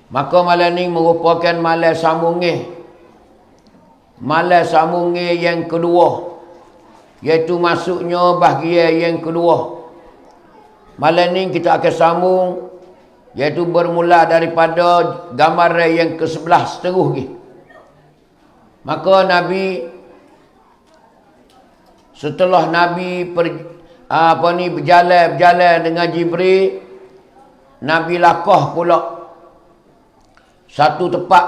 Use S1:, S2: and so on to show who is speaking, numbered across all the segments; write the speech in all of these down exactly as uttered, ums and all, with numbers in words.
S1: Maka malam ni merupakan malam sambungih. Malam sambungih yang kedua. Iaitu masuknya bahagian yang kedua. Malam ni kita akan sambung. Iaitu bermula daripada gambaran yang ke sebelas terus lagi. Maka Nabi, setelah Nabi per, apa ni berjalan-berjalan dengan Jibril, Nabi lakah pula satu tempat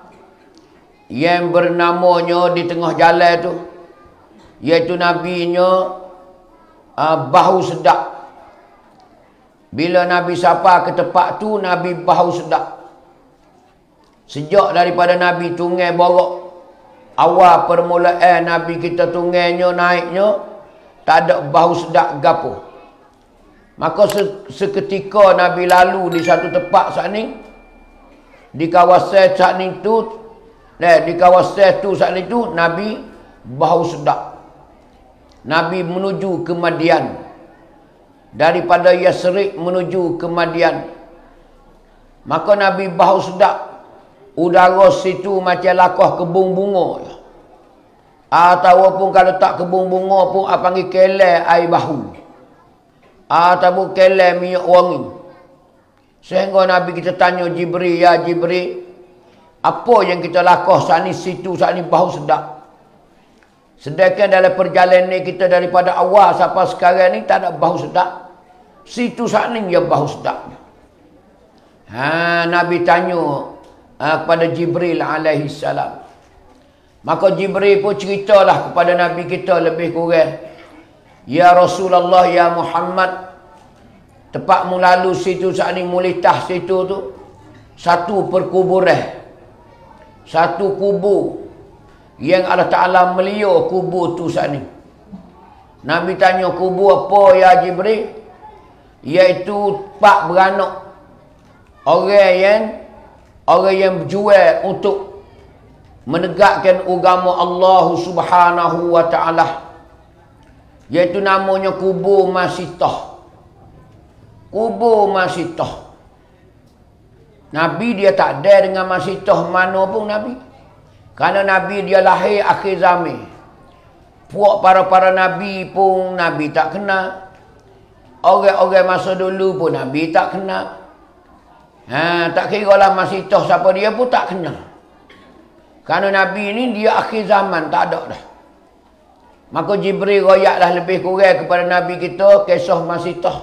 S1: yang bernamanya di tengah jalan tu, iaitu Nabinya uh, bahu sedap. Bila Nabi sapa ke tempat tu, Nabi bahu sedap. Sejak daripada Nabi tunggai borok, awal permulaan Nabi kita tunggainya naiknya, tak ada bahu sedap gapo. Maka seketika Nabi lalu di satu tempat saat ni, di kawasan saat ni tu, nah, di kawasan tu saat ni tu, Nabi bahu sedap. Nabi menuju ke Madian. Daripada Yasrib menuju ke Madian. Maka Nabi bahu sedap. Udara situ macam lakah kebun bunga. Ataupun kalau tak kebun bunga pun apa panggil kelai air bahu. Ataupun kelai minyak wangi. Sehingga Nabi kita tanya Jibril, ya Jibril, apa yang kita lakah saat ni situ saat ni bahu sedap? Sedangkan dalam perjalanan kita daripada awal sampai sekarang ni tak ada bahu sedap. Situ saat ni dia bahu sedap. Ha, Nabi tanya ha, kepada Jibril alaihi salam. Maka Jibril pun ceritalah kepada Nabi kita lebih kurang. Ya Rasulullah, ya Muhammad, tempat mu lalu situ saat ni mulitah situ tu, satu perkuburan. Satu kubur yang Allah Ta'ala meliur kubur tu saat ni. Nabi tanya, kubur apa ya Jibril? Iaitu pak beranak. Orang yang orang yang berjual untuk menegakkan agama Allah Subhanahu wa Ta'ala. Iaitu namanya kubur Masitah. Kubur Masitah. Nabi dia tak ada dengan Masitah mana pun Nabi. Kerana Nabi dia lahir akhir zaman. Puak para-para Nabi pun Nabi tak kenal. Orang-orang masa dulu pun Nabi tak kenal. Ha, tak kira lah Masitah siapa dia pun tak kenal. Kerana Nabi ni dia akhir zaman, tak ada dah. Maka Jibril royaklah lebih kurang kepada Nabi kita kisah Masitah.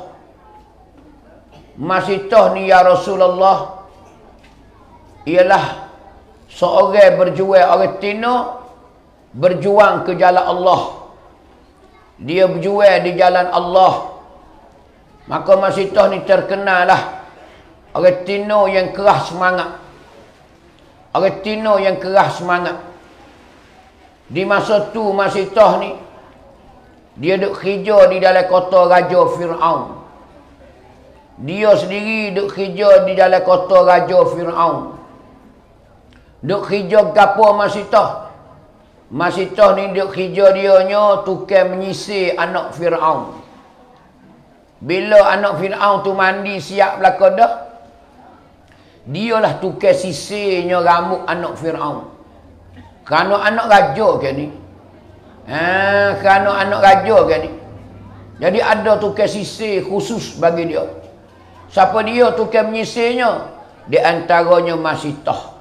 S1: Masitah ni ya Rasulullah, ialah seorang berjuang, orang Tino berjuang ke jalan Allah. Dia berjuang di jalan Allah. Maka Masitah ni terkenal lah orang Tino yang keras semangat. Orang Tino yang keras semangat. Di masa tu Masitah ni, dia duk kerja di dalam kota Raja Fir'aun. Dia sendiri duk kerja di dalam kota Raja Fir'aun. Duk kerja gapo Masitah? Masitah ni duk kerja dia nya tukang menyisir anak Fir'aun. Bila anak Fir'aun tu mandi siap belaka dah, dialah tukang sisirnya rambut anak Fir'aun. Kerana anak raja ke ni. Ha, kerana anak raja ke ni. Jadi ada tukang sisir khusus bagi dia. Siapa dia tukang menyisirnya? Di antaranya Masitah.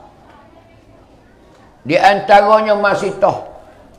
S1: Di antaranya Masitah.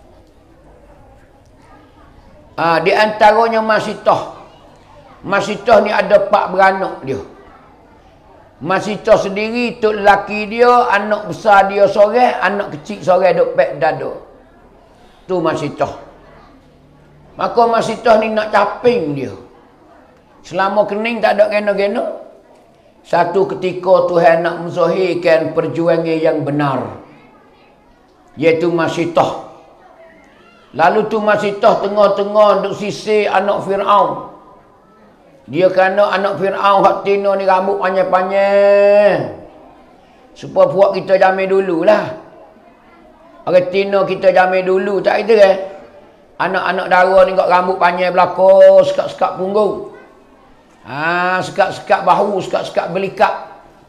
S1: Ha, di antaranya Masitah. Masitah ni ada empat beranak dia. Masitah sendiri, tok lelaki dia, anak besar dia seorang, anak kecil seorang duk pek dada. Tu Masitah. Maka Masitah ni nak caping dia. Selama kening tak ada gena-gena. Satu ketika Tuhan nak menzahirkan perjuangan yang benar, iaitu Masitah. Lalu tu Masitah tengah-tengah duk sisir anak Fir'aun. Dia kerana anak Fir'aun hak Tino ni rambut panjang-panjang. Supaya puak kita jamin dululah. Orang Tino kita jamin dulu, tak itu kan? Anak-anak dara ni kat rambut panjang belakang, sekat-sekat punggung. Ha, sekat-sekat bahu, sekat-sekat belikat.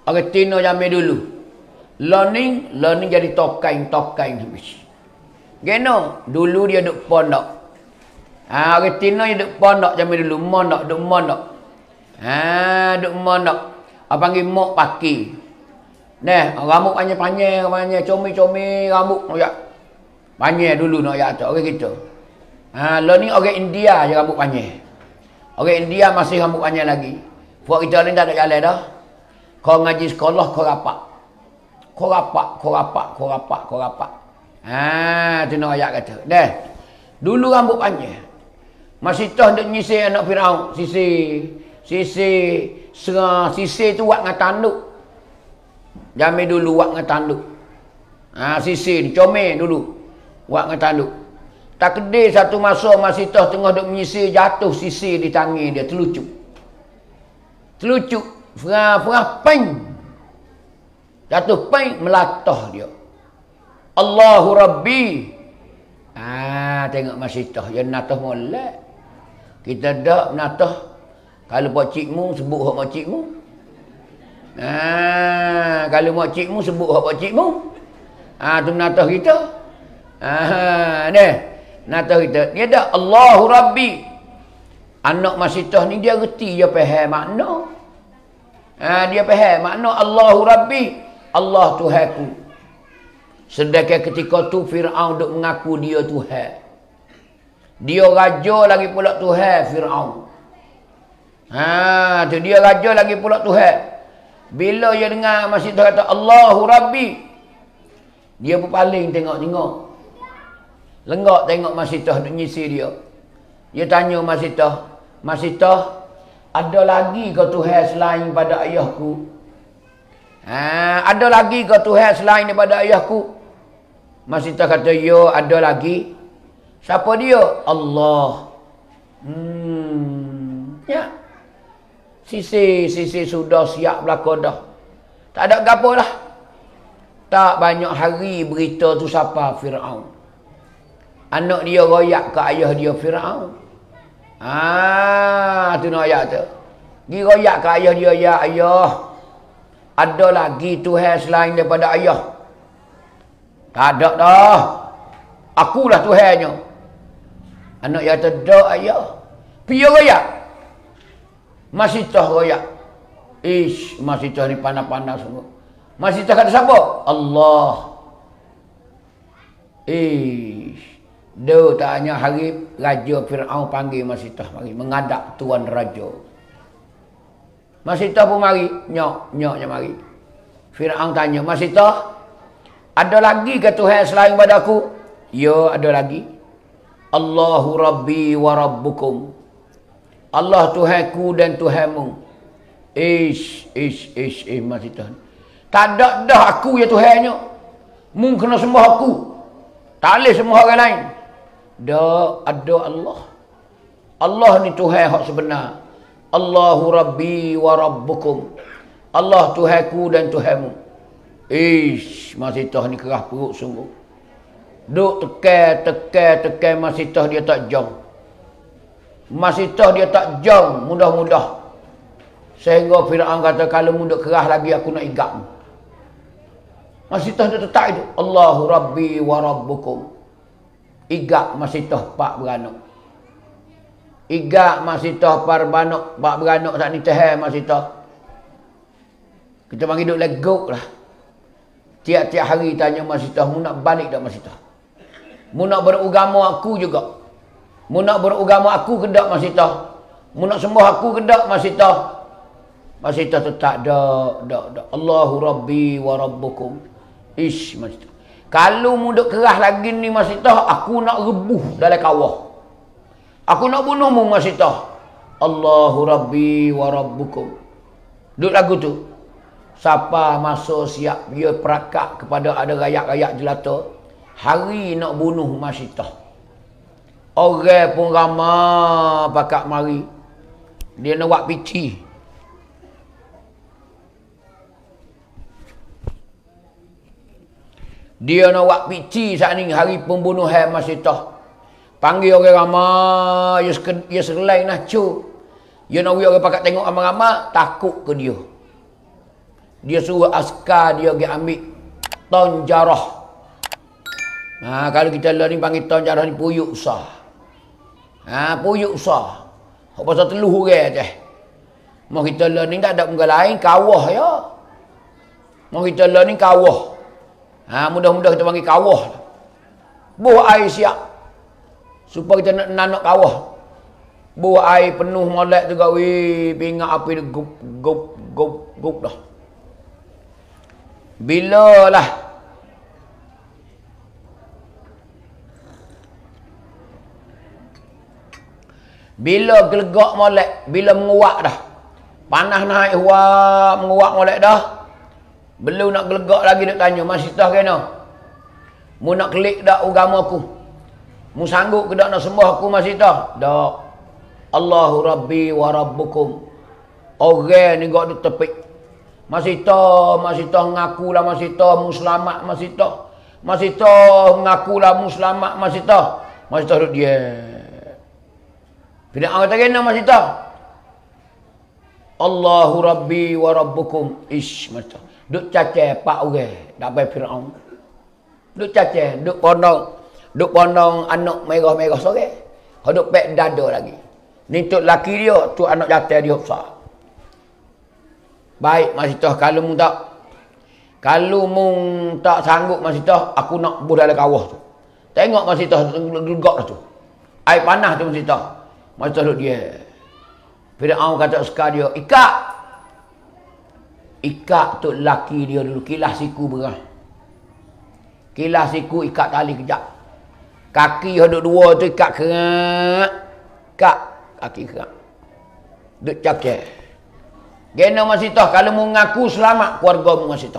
S1: Orang Tino zaman dulu. Learning, learning jadi tokain-tokain habis. Geno, dulu dia duk pondok. Ha, orang Tino dia duk pondok zaman dulu, mondok, duk mondok. Ha, duk mondok. Apa panggil mok paki. Nah, rambut panjang-panjang, panjang, comel-comel rambut nak ya. Panjang dulu nak ya tu, orang gitu. Ha, learning orang India je rambut panjang. Orang India masih rambut panjang lagi. Buat kita ni tak ada jalan dah. Kau ngaji sekolah, kau rapak. Kau rapak, kau rapak, kau rapak, kau rapak. Ha, tu nak ayat kata. Dah. Dulu rambut panjang. Masih toh duk nyisir anak Firaun. Sisi, sisi, serang, sisi tu buat dengan tanduk. Zaman dulu buat dengan tanduk. Ha, sisi ni, comel dulu. Buat dengan tanduk. Tak kedai satu masa masih toh tengah duk menyisir, jatuh sisi di tangan dia, terlucuk. Terlucuk. Ferah-ferah, peng. Jatuh peng, melatah dia. Allahu Rabbi. Ah, tengok masih toh. Dia natah molek. Kita dak natah. Kalau pak cikmu, sebut hak pak cikmu. Ah, kalau mak cikmu, sebut hak pak cikmu. Ah, tu natah kita. Ah, ni. Natah kita. Dia dak Allahu Rabbi. Anak masih toh ni dia reti, dia faham makna. Ha, dia faham makna Allahu Rabbi, Allah Tuhanku. Sedangkan ketika tu Firaun duk mengaku dia Tuhan. Dia raja lagi pula Tuhan Firaun. Ha, tu dia raja lagi pula Tuhan. Bila dia dengar masih tu kata Allahu Rabbi, dia berpaling tengok-tengok. Lenggak tengok masih tu duk nyisir dia. Dia tanya masih tu, masih tu ada lagi ke Tuhan selain pada ayahku? Ha, ada lagi ke Tuhan selain daripada ayahku? Masih tak kata, ya ada lagi. Siapa dia? Allah. Hmm. Ya. Sisi, sisi sudah siap belakang dah. Tak ada gapo lah. Tak banyak hari berita tu siapa Firaun. Anak dia royak ke ayah dia Firaun. Ah, tu nak ayat tu. Dia royak ke ayah dia, ya ayah, ada lagi Tuhan selain daripada ayah? Tak ada dah. Akulah Tuhannya. Anak dia kata, dak ayah. Pia royak. Masih tah royak. Ish, masih tah ni panas-panas semua. Masih tah kata siapa? Allah. Ish. Dia tak hanya hari Raja Firaun panggil Masitah mari menghadap Tuan Raja. Masitah pun mari, nyok, nyoknya mari. Firaun tanya, Masitah, ada lagi ke Tuhan selain pada aku? Ya, ada lagi. Allahu Rabbi wa Rabbukum. Allah Tuhanku dan Tuhanmu. Ish, ish, ish, ish, Masitah. Tak ada dah aku ya Tuhannya. Mu kena sembah aku. Tak boleh sembah orang lain. Dah ada Allah. Allah ni Tuhan hak sebenar. Allahu Rabbi wa Rabbukum. Allah Tuhanku dan Tuhanmu. Ish, Masitah ni kerah perut sungguh. Duk tekan, tekan, tekan Masitah dia tak jong. Masitah dia tak jong, mudah-mudah. Sehingga Firaun kata, kalau mu duk kerah lagi aku nak igap. Masitah dia tetap itu. Allahu Rabbi wa Rabbukum. Igak Masitah pak beranak. Igak Masitah par beranak, pak beranak saat ni tehai Masitah. Kita bagi duk legok lah. Tiap-tiap hari tanya Masitah, mu nak balik tak Masitah? Mu nak beragama aku juga. Mu nak beragama aku ke tak Masitah? Mu nak sembah aku ke tak Masitah? Masitah tetap dak, dak, dak. Allahu Rabbi wa Rabbukum. Ish, Masitah. Kalau mu duk kerah lagi ni Masitah, aku nak rebuh dalam kawah. Aku nak bunuh mu Masitah. Allahu Rabbi wa Rabbukum. Duk lagu tu. Siapa masa siap dia perakak kepada ada rakyat-rakyat jelata, hari nak bunuh Masitah. Orang pun ramai pakak mari. Dia nak buat pici. Dia nak buat pici saat ni hari pembunuhan Masitah. Panggil orang ramai, dia serlai nak cuk. Dia nak orang pakak tengok ramai-ramai, takut ke dia. Dia suruh askar dia pergi ambil tonjarah. Ha, kalau kita lah ni panggil tonjarah ni puyuk sah. Ha, puyuk sah. Hak pasal teluh orang je. Mau kita lah ni tak ada muka lain, kawah ya. Mau kita lah ni kawah. Ha, mudah-mudah kita panggil kawah. Buh air siap. Supaya kita nak nanok kawah. Buh air penuh molek juga. Wih, pingat api dia gup, gup, gup, gup dah. Bila lah bila gelegak molek, bila menguak dah. Panas naik huak, menguak molek dah. Belum nak gelegak lagi nak tanya, masih tahu kena. Mu nak klik dak agama aku? Mu sanggup ke dak nak sembah aku masih tahu? Dak. Allahu Rabbi wa Rabbukum. Orang ni gak duk tepik. Masih tahu, masih tahu ngakulah masih tahu mu selamat masih tahu. Masih tahu ngakulah mu selamat masih tahu. Masih tahu dia. Tidak orang kata masih tahu. Allahu Rabbi wa Rabbukum. Ish, macam duk cacah pak orang, dak baik Firaun. Duk cacah, duk pondong, duk pondong anak merah-merah sore. Hok duk pek dada lagi. Ni tok laki dia, tu anak jatah dia besar. Baik, masih tahu kalau mung tak kalau mung tak sanggup masih tahu aku nak buh dalam kawah tu. Tengok masih tahu gelegak dah tu. Air panas tu masih tahu. Masih tahu dia. Firaun kata sekali dia, ikat. Ikat tu laki dia dulu, kilas siku berah. Kilas siku ikat tali kejap. Kaki hodok dua tu ikat kerak. Ikat kaki kerak. Duk cakap. Gena masih tahu kalau mu ngaku selamat keluarga mu masih tahu.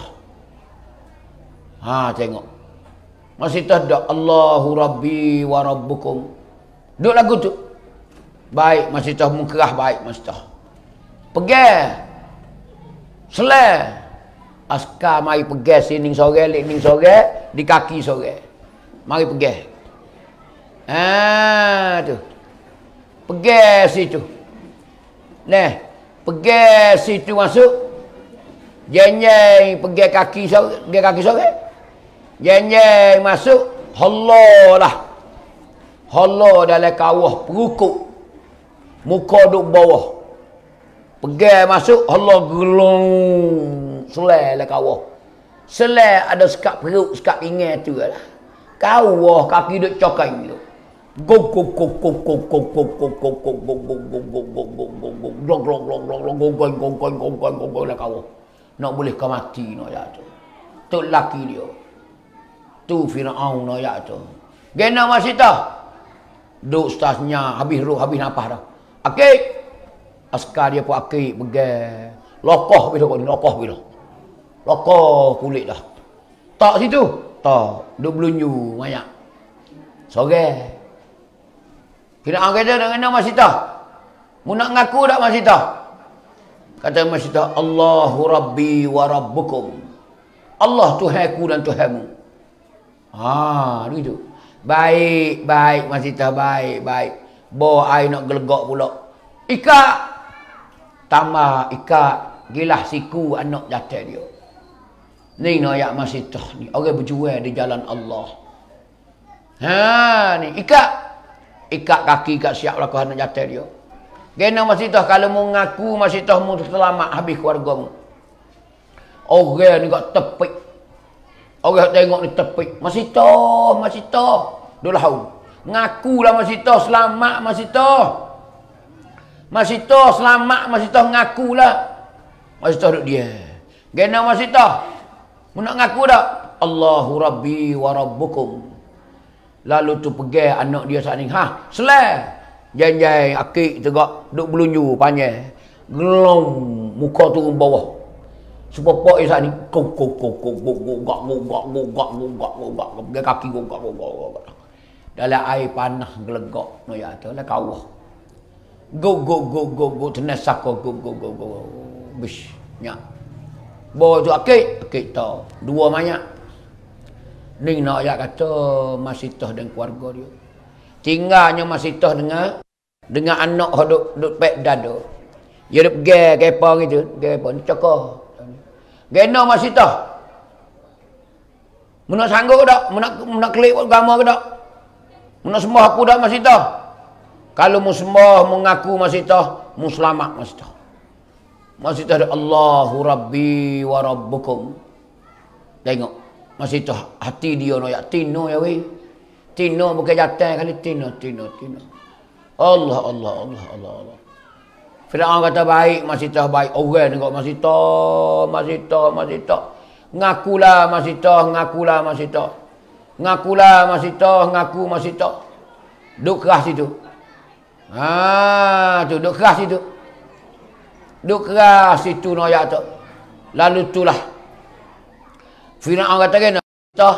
S1: Ha, tengok. Masih tahu dak Allahu Rabbi wa Rabbukum. Duk lagu tu. Baik, masih tahu mu kerah baik masih tahu. Pegang. Selai. Askar mari pegang sini sore, ning sore, di kaki sore. Mari pegang. Ah, tu. Pegang situ. Nah. Pergi situ masuk. Jenjeng pergi kaki sore, pergi kaki sore. Jenjeng masuk, Allah lah. Allah dalam kawah perukuk. Muka duk bawah. Pergi masuk, Allah gelung selai dalam kawah. Selai ada sekat perut, sekat pinggan tu lah. Kawah kaki duk cokai tu. Gok gok gok gok gok gok gok gok gok gok gok gok gok gok gok gok gok gok glok glok glok glok glok gonggon gonggon gonggon gonggon lah kau. Nak boleh kau mati no ya tu. Tu laki dia. Tu Firaun no ya tu. Gena masih tahu. Duk stasnya habis roh habis nafas dah. Akik. Askar dia pun akik pegang. Lokoh bila kau ni lokoh bila. Lokoh kulit dah. Tak situ. Tak. Duk belunju banyak. Sore. Firaun kata dengan masih tahu. Mu nak ngaku tak masih tahu? Kata masih tahu Allahu Rabbi wa Rabbukum. Allah Tuhanku dan Tuhanmu. Ha, begitu. Baik, baik masih tahu baik, baik. Bawa air nak gelegak pula. Ikat. Tambah ikat gilah siku anak jatuh dia. Ni nak ayat masih tahu ni. Orang berjuang di jalan Allah. Ha, ni ikat. Ikat kaki, ikat siap lah kau nak jatuh dia. Kena masih tahu kalau mu ngaku masih tahu mu selamat habis keluarga mu. Orang ni kat tepik. Orang tengok ni tepik. Masih tahu, masih tahu. Dua lahu. Ngaku lah masih tahu selamat masih tahu. Masih tahu selamat masih tahu ngaku lah. Masih tahu dia. Kena masih tahu. Mu nak ngaku tak? Allahu Rabbi wa Rabbukum. Lalu tu pergi anak dia saat ni. Ha, selai. Janjai akik tegak. Duk belunju panjang. Gelong. Muka turun bawah. Sepopok dia saat ni. Kok, kok, kok, kok, kok, gogak, gogak, gogak, gogak, gogak. Pergi kaki gogak, gogak, gogak. Dalam air panas gelegak. No ya, tu lah kawah. Go, go, go, go, go. Tenas sako. Go, go, go, go. Bish. Nyak. Bawa tu akik. Akik tahu. Dua banyak. Ni nak ayat kata masih tahu dengan keluarga dia. Tinggalnya masih tahu dengan dengan anak duk duk pek dada. Dia duk pergi kepa gitu, kepa ni cakap. Gena masih tah. Menak sanggup dak? Menak menak klik agama ke dak? Menak sembah aku dak masih tah? Kalau mu sembah mengaku masih tah, mu selamat masih tah. Masih tah Allahu Rabbi wa Rabbukum. Tengok. Masih tah hati dia no ya tino ya weh. Tino bukan jatah kali tino tino tino. Allah Allah Allah Allah Allah. Firaun kata baik, masih tah baik. Orang tengok masih tah, masih tah, masih tah. Ngakulah masih tah, ngakulah masih tah. Ngakulah masih tah, ngaku masih tah. Duk keras situ. Ha, tu duk keras situ. Duk keras situ noyak tu. Lalu itulah Firaun kata kena tah.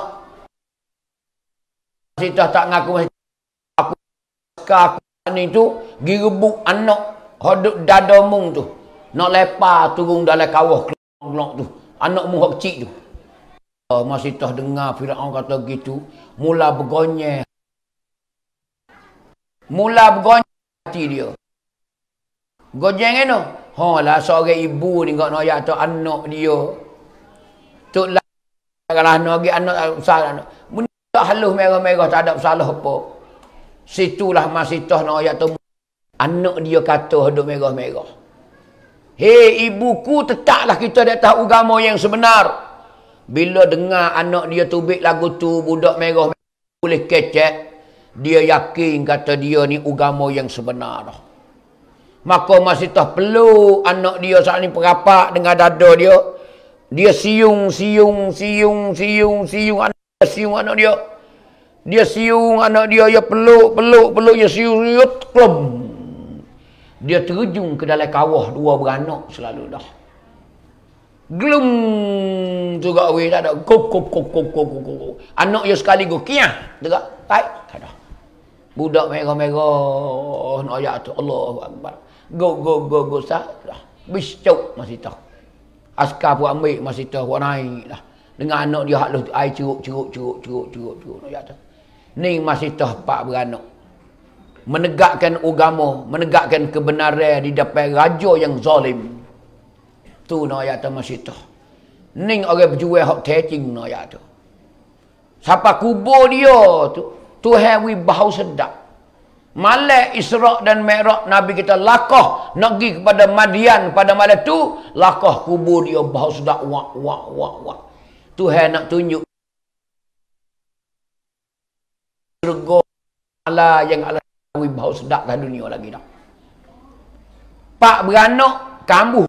S1: Masih tah tak ngaku masih aku aku ni tu girebuk anak hodok dada mung tu. Nak lepas turun dalam kawah kelong tu. Anak mung hok kecil tu. Oh, masih tah dengar Firaun kata gitu, mula bergonyeh. Mula bergonyeh hati dia. Gojeng eno. Ha lah seorang ibu ni kok noyak tu anak dia. Tu lah kalau nak pergi anak salah anak. Mun tak halus merah-merah tak ada salah apa. Situlah masih tah noyak tu anak dia kata hodok merah-merah. Hei ibuku, tetaplah kita di atas agama yang sebenar. Bila dengar anak dia tubik lagu tu, budak merah boleh kecek, dia yakin kata dia ni agama yang sebenar. Maka masih tak perlu anak dia saat ni perapak dengan dada dia. Dia siung, siung, siung, siung, siung, anak dia siung anak dia. Dia siung anak dia, ya peluk, peluk, peluk, ya siung, yut, klum. Dia terjun ke dalam kawah dua beranak selalu dah. Glum juga weh tak ada kok kok kok kok kok kok. Anak dia sekali go kiah dekat tai tak ada. Budak merah-merah nak ayat tu Allahu Akbar. Go go go go sah dah. Biscuk masih tahu. Askar pun ambil masih tahu buat naik dah. Dengan anak dia hak lu ai curuk curuk curuk curuk curuk curuk ayat tu. Ni masih tahu pak beranak. Menegakkan agama, menegakkan kebenaran di depan raja yang zalim. Tu nak ayat tu masih tu. Ning orang berjual hak teaching nak ayat tu. Siapa kubur dia tu, Tuhan wi bau sedap. Malak Isra' dan Mi'raj Nabi kita lakah nak pergi kepada Madian pada malam tu, lakah kubur dia bau sedap wak wak wak wak. Tuhan nak tunjuk surga Allah yang Allah wi bau sedap dah dunia lagi dah. Pak beranak kambuh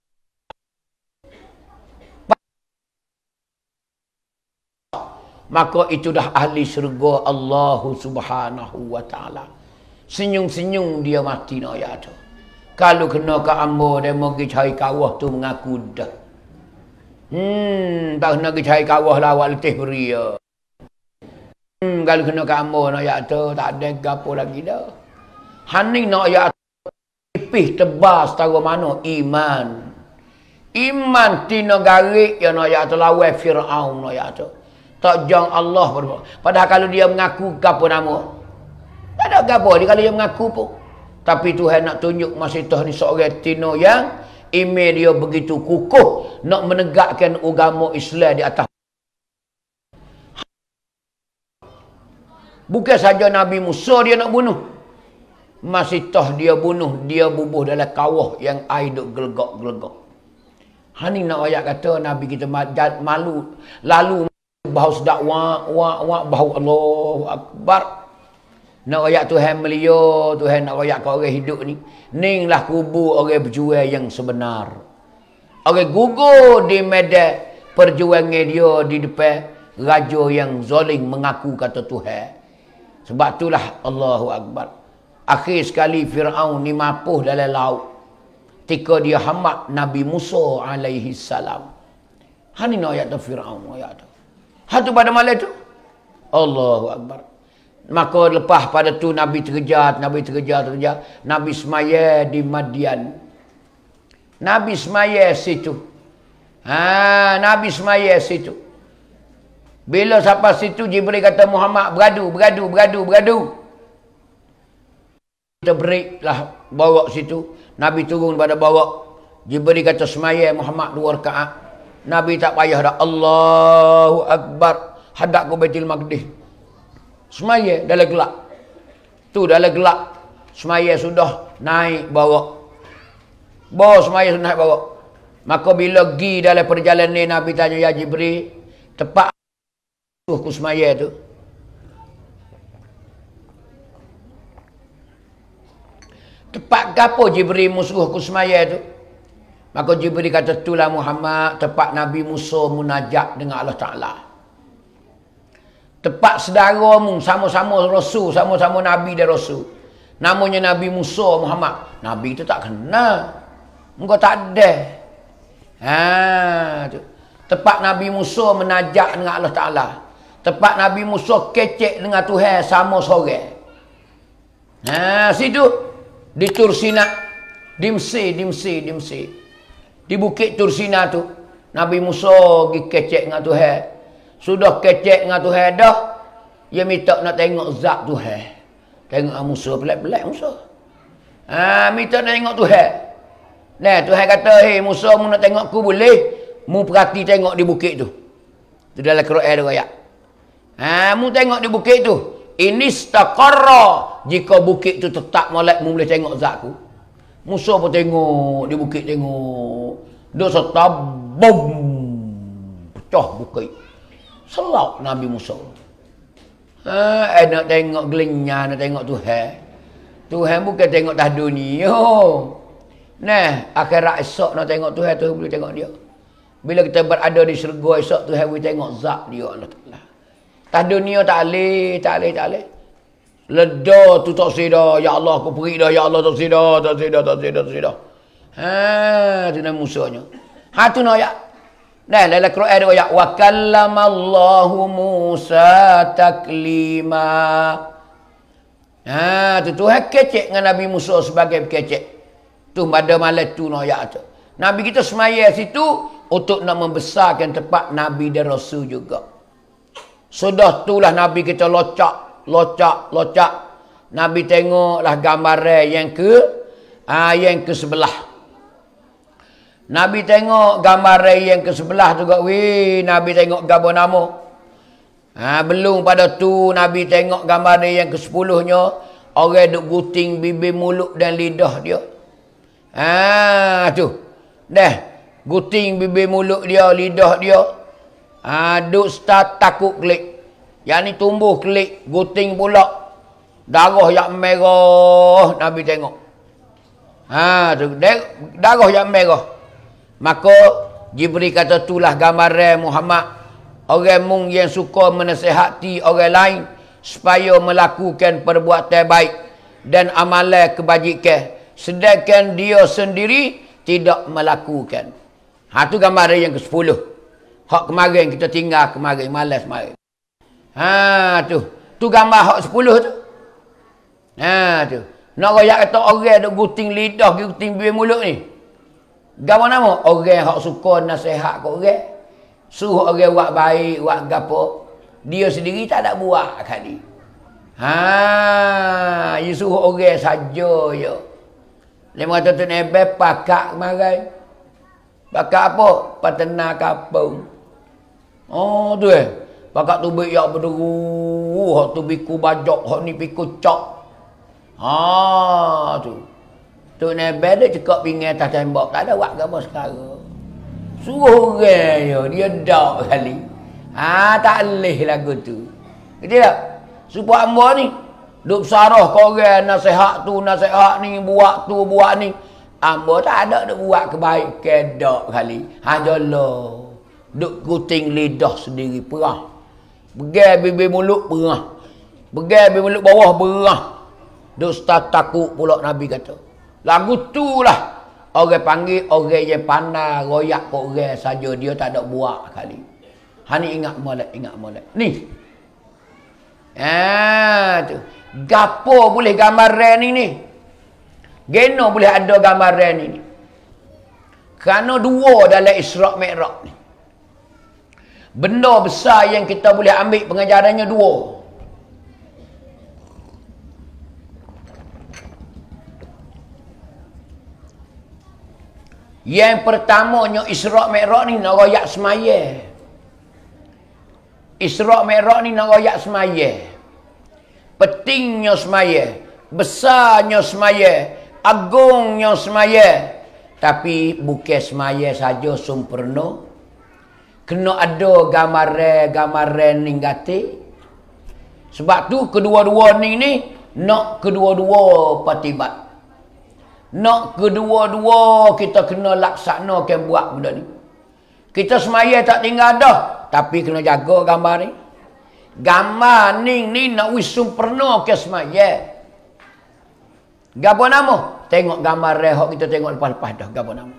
S1: maka itu dah ahli syurga Allah Subhanahu wa taala. Senyum-senyum dia mati nak ayat tu. Kalau kena ke ambo dia mau pergi cari kawah tu mengaku dah. Hmm, tak kena pergi cari kawah lah awak letih beri ya. Hmm, kalau kena ke ambo nak ayat tu tak ada gapo lagi dah. Hani nak ayat tipis tebas tahu mana iman. Iman tina garik ya nak ayat tu lawan Firaun nak ayat tu. Tak jang Allah berbuat. Padahal kalau dia mengaku gapo nama. Tak ada gapo dia kalau dia mengaku pun. Tapi Tuhan nak tunjuk masih tu ni seorang tino yang email dia begitu kukuh nak menegakkan agama Islam di atas. Bukan saja Nabi Musa dia nak bunuh. Masih toh dia bunuh, dia bubuh dalam kawah yang air duk gelegak-gelegak. Hani nak ayat kata Nabi kita malu lalu bau sedap wak wak wak bau Allahu Akbar. Nak ayat Tuhan melia, Tuhan nak ayat kau orang hidup ni. Ninglah kubur orang berjuang yang sebenar. Orang gugur di medan perjuangan dia di depan raja yang zalim mengaku kata Tuhan. Sebab itulah Allahu Akbar. Akhir sekali Firaun ni mapuh dalam laut. Ketika dia hambat Nabi Musa alaihi salam. Hani nak ayat tu Firaun ayat tu. Hatu pada malam tu Allahu Akbar. Maka lepas pada tu Nabi terkejar, Nabi terkejar, terkejar. Nabi semaya di Madian. Nabi semaya situ. Ha, Nabi semaya situ. Bila sampai situ Jibril kata Muhammad beradu, beradu, beradu, beradu. Kita break lah bawa situ. Nabi turun pada bawah. Jibril kata semaya Muhammad dua rakaat. Nabi tak payah dah. Allahu Akbar. Hadap ke Baitul Maqdis. Semaya dalam gelap. Tu dalam gelap. Semaya sudah naik bawa. Bawa semaya sudah naik bawa. Maka bila pergi dalam perjalanan ni, Nabi tanya, ya Jibril, tepat ku semaya tu. Tepat gapo Jibril musuh ku semaya tu? Maka Jibril kata, itulah Muhammad, tepat Nabi Musa munajat dengan Allah Ta'ala. Tepat saudara mu, sama-sama Rasul, sama-sama Nabi dan Rasul. Namanya Nabi Musa Muhammad. Nabi itu tak kenal. Engkau tak ada. Ha, tu. Tepat Nabi Musa menajak dengan Allah Ta'ala. Tepat Nabi Musa kecek dengan Tuhan sama sore. Ha, situ. Di Tursina. Di Mesir, di Mesir, di Mesir. Di Bukit Tursina tu. Nabi Musa pergi kecek dengan Tuhan. Sudah kecek dengan Tuhan dah. Dia minta nak tengok zat Tuhan. Tengok Musa, pelik-pelik Musa. Ha, minta nak tengok Tuhan. Nah, Tuhan kata, hei Musa, mu nak tengok aku boleh? Mu perhati tengok di bukit tu. Itu dalam Quran tu ayat. Ha, mu tengok di bukit tu. Ini istaqarra. Jika bukit tu tetap molek, mu boleh tengok zat aku. Musa pun tengok di bukit, tengok. Dia serta bom. Pecah bukit. Selak Nabi Musa. Ha, eh, nak tengok gelinya, nak tengok Tuhan. Tuhan bukan tengok dah dunia. Nah, akhirat esok nak tengok Tuhan, Tuhan boleh tengok dia. Bila kita berada di syurga esok, Tuhan boleh tengok zat dia Allah Ta'ala. Tak dunia tak boleh, tak boleh, tak boleh. Leda tu tak sedar. Ya Allah, aku pergi dah. Ya Allah, tak sedar, tak sedar, tak sedar, tak sedar. Ha, tu nama musanya. Ha, tu nak ayat. Nah, dalam Quran ada ayat. Wa kallamallahu Musa taklima. Ha, tu Tuhan kecek dengan Nabi Musa sebagai kecek. Tu pada malam tu nak ayat tu. Nabi kita semaya situ untuk nak membesarkan tempat Nabi dan Rasul juga. Sudah itulah Nabi kita locak, locak, locak. Nabi tengoklah gambaran yang ke ah, yang ke sebelah. Nabi tengok gambaran yang ke sebelah tu, weh, Nabi tengok gambar nama. Ha, belum pada tu Nabi tengok gambaran yang ke sepuluhnya, orang duk guting bibir, mulut dan lidah dia. Ah, tu. Dah, guting bibir, mulut dia, lidah dia. Ah, duk start takut klik. Yang ni tumbuh klik, guting pula. Darah yang merah Nabi tengok. Ha, tu darah yang merah. Maka Jibril kata, itulah gambaran Muhammad. Orang mung yang suka menasihati orang lain supaya melakukan perbuatan baik dan amalan kebajikan, sedangkan dia sendiri tidak melakukan. Ha, tu gambaran yang ke sepuluh. Hak kemarin kita tinggal kemarin, malas kemarin. Ha, tu. Tu gambar hak sepuluh tu. Ha, tu. Nak royak kata orang duk guting lidah, guting bibir mulut ni. Gambar nama? Orang hak suka nasihat kat orang. Suruh orang buat baik, buat gapo. Dia sendiri tak ada buat kali. Ha, dia suruh orang saja je. Dia kata tu nebe pakak kemarin. Pakak apa? Patena kapung. Oh tu eh. Pakak tu baik yak berderu. Hak tu biku bajak, hak ni biku cak. Ha tu. Tu nebe dia cekak pinggan atas tembok. Tak ada buat apa sekarang. Suruh orang je. Dia dak kali. Ha, tak boleh lagu tu. Gitu tak? Supaya hamba ni duk sarah kau orang nasihat tu, nasihat ni, buat tu, buat ni. Hamba tak ada duk buat kebaikan dak kali. Ha jolo. Duk guting lidah sendiri perah. Begal bibir mulut perah. Begal bibir mulut bawah perah. Duk start takut pula Nabi kata. Lagu tu lah orang panggil orang yang pandai royak kau orang saja, dia tak ada buat kali. Hani ingat molek, ingat molek. Ni. Ah tu. Gapo boleh gambaran ni ni? Geno boleh ada gambaran ni. Kerana dua dalam Isra' Mi'raj ni. Benda besar yang kita boleh ambil pengajarannya dua. Yang pertamanya Isra' Mi'raj ni nak royak semaya. Isra' Mi'raj ni nak royak semaya. Pentingnya semaya, besarnya semaya, agungnya semaya. Tapi bukan semaya saja sempurna. Kena ada gambaran-gambaran ni gati. Sebab tu kedua-dua ni ni nak kedua-dua patibat. Nak kedua-dua kita kena laksanakan buat benda ni. Kita semaya tak tinggal dah, tapi kena jaga gambar ni. Gambar ni ni nak wis sempurna ke semaya. Gapo nama? Tengok gambar rehok kita tengok lepas-lepas dah. Gapo nama?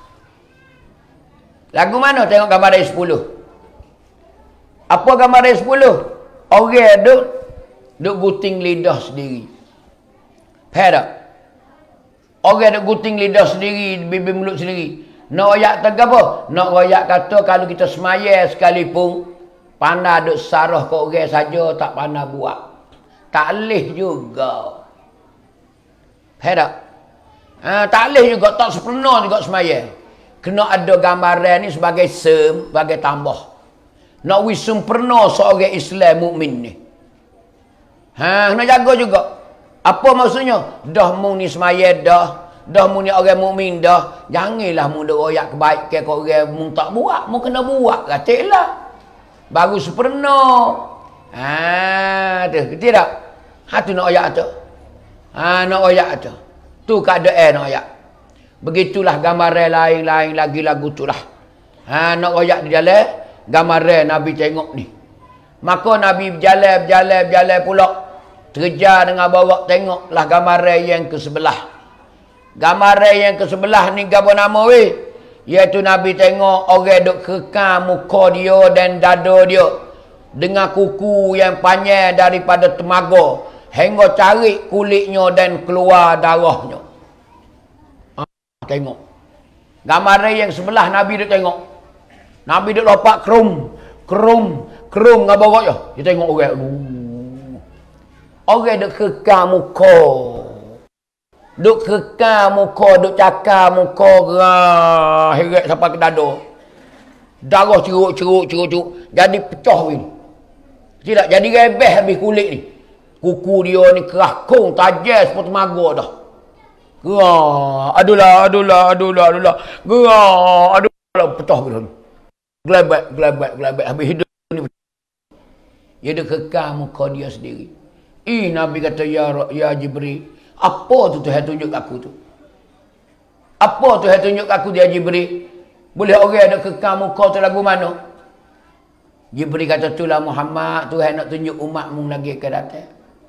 S1: Lagu mana? Tengok gambar rehok sepuluh. Apa gambar rehok sepuluh? Orang duk duk guting lidah sendiri. Pada orang duk guting lidah sendiri, bibir mulut sendiri. Nak royak tak apa? Nak royak kata kalau kita semaya sekalipun, pandai duk sarah ke orang saja tak pandai buat. Tak leh juga. Pada ha, tak leh juga, tak sempurna juga semaya. Kena ada gambaran ni sebagai sem, sebagai tambah. Nak wis sempurna seorang Islam mukmin ni. Ha, kena jaga juga. Apa maksudnya? Dah mu ni semaya dah. Dah mu ni orang mukmin dah. Janganlah mu duk royak kebaikan ke orang mu tak buat. Mu kena buat katiklah. Baru sempurna. Ha, tu, kerti tak? Ha, tu nak royak tu. Ha, nak royak tu. Tu keadaan nak royak. Begitulah gambaran lain-lain lagi lagu tu lah. Ha, nak royak di jalan, gambaran Nabi tengok ni. Maka Nabi berjalan, berjalan, berjalan pula. Terjar dengan bawa tengoklah gambaran yang ke sebelah. Gambaran yang ke sebelah ni apa nama weh? Iaitu Nabi tengok orang duk kekang muka dia dan dada dia. Dengan kuku yang panjang daripada temaga. Hingga cari kulitnya dan keluar darahnya. Tengok. Gambaran yang sebelah Nabi duk tengok. Nabi duk lopak kerum. Kerum. Kerum dengan bawah je. Dia tengok orang. Orang duk kekang muka. Duk kekang muka. Duk cakar muka. Gerah. Heret sampai ke dada. Darah ceruk, ceruk, ceruk, ceruk. Jadi pecah ni. Tidak. Jadi rebeh habis kulit ni. Kuku dia ni kerakung. Tajam seperti temaga dah. Gerah, adulah, adulah, adulah, adulah. Gerah, adulah, pecah gitu. Gelabak, gelabak, gelabak. Habis hidup ni pecah. Dia ada kekal muka dia sendiri. Eh, Nabi kata, Ya, ya Jibril, apa tu Tuhan tunjuk aku tu? Apa Tuhan tunjuk aku dia Jibril? Boleh orang ada kekal muka tu lagu mana? Jibril kata, itulah Muhammad, Tuhan nak tunjuk umatmu lagi ke datang.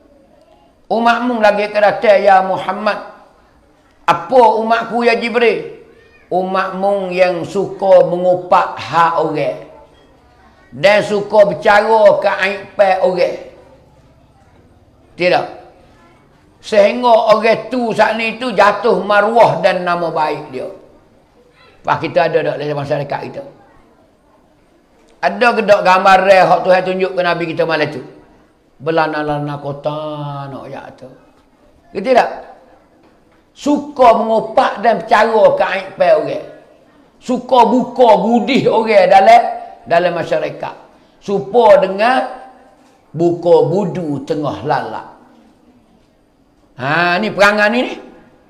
S1: Umatmu lagi ke datang, ya Muhammad. Apa umatku ya Jibril? Umatmu yang suka mengupak hak orang. Dan suka bercara ke aiban orang. Tidak. Sehingga orang tu saat ni tu jatuh maruah dan nama baik dia. Pak kita ada tak dalam masyarakat kita? Ada ke tak gambar hak Tuhan tunjuk ke Nabi kita malam tu? Belana-lana kota nak ya tu. Gitu tak? Suka mengopak dan bercara ke aiban orang. Suka buka budih orang dalam dalam masyarakat. Supa dengan buka budu tengah lalak. Ha, ni perangai ni ni.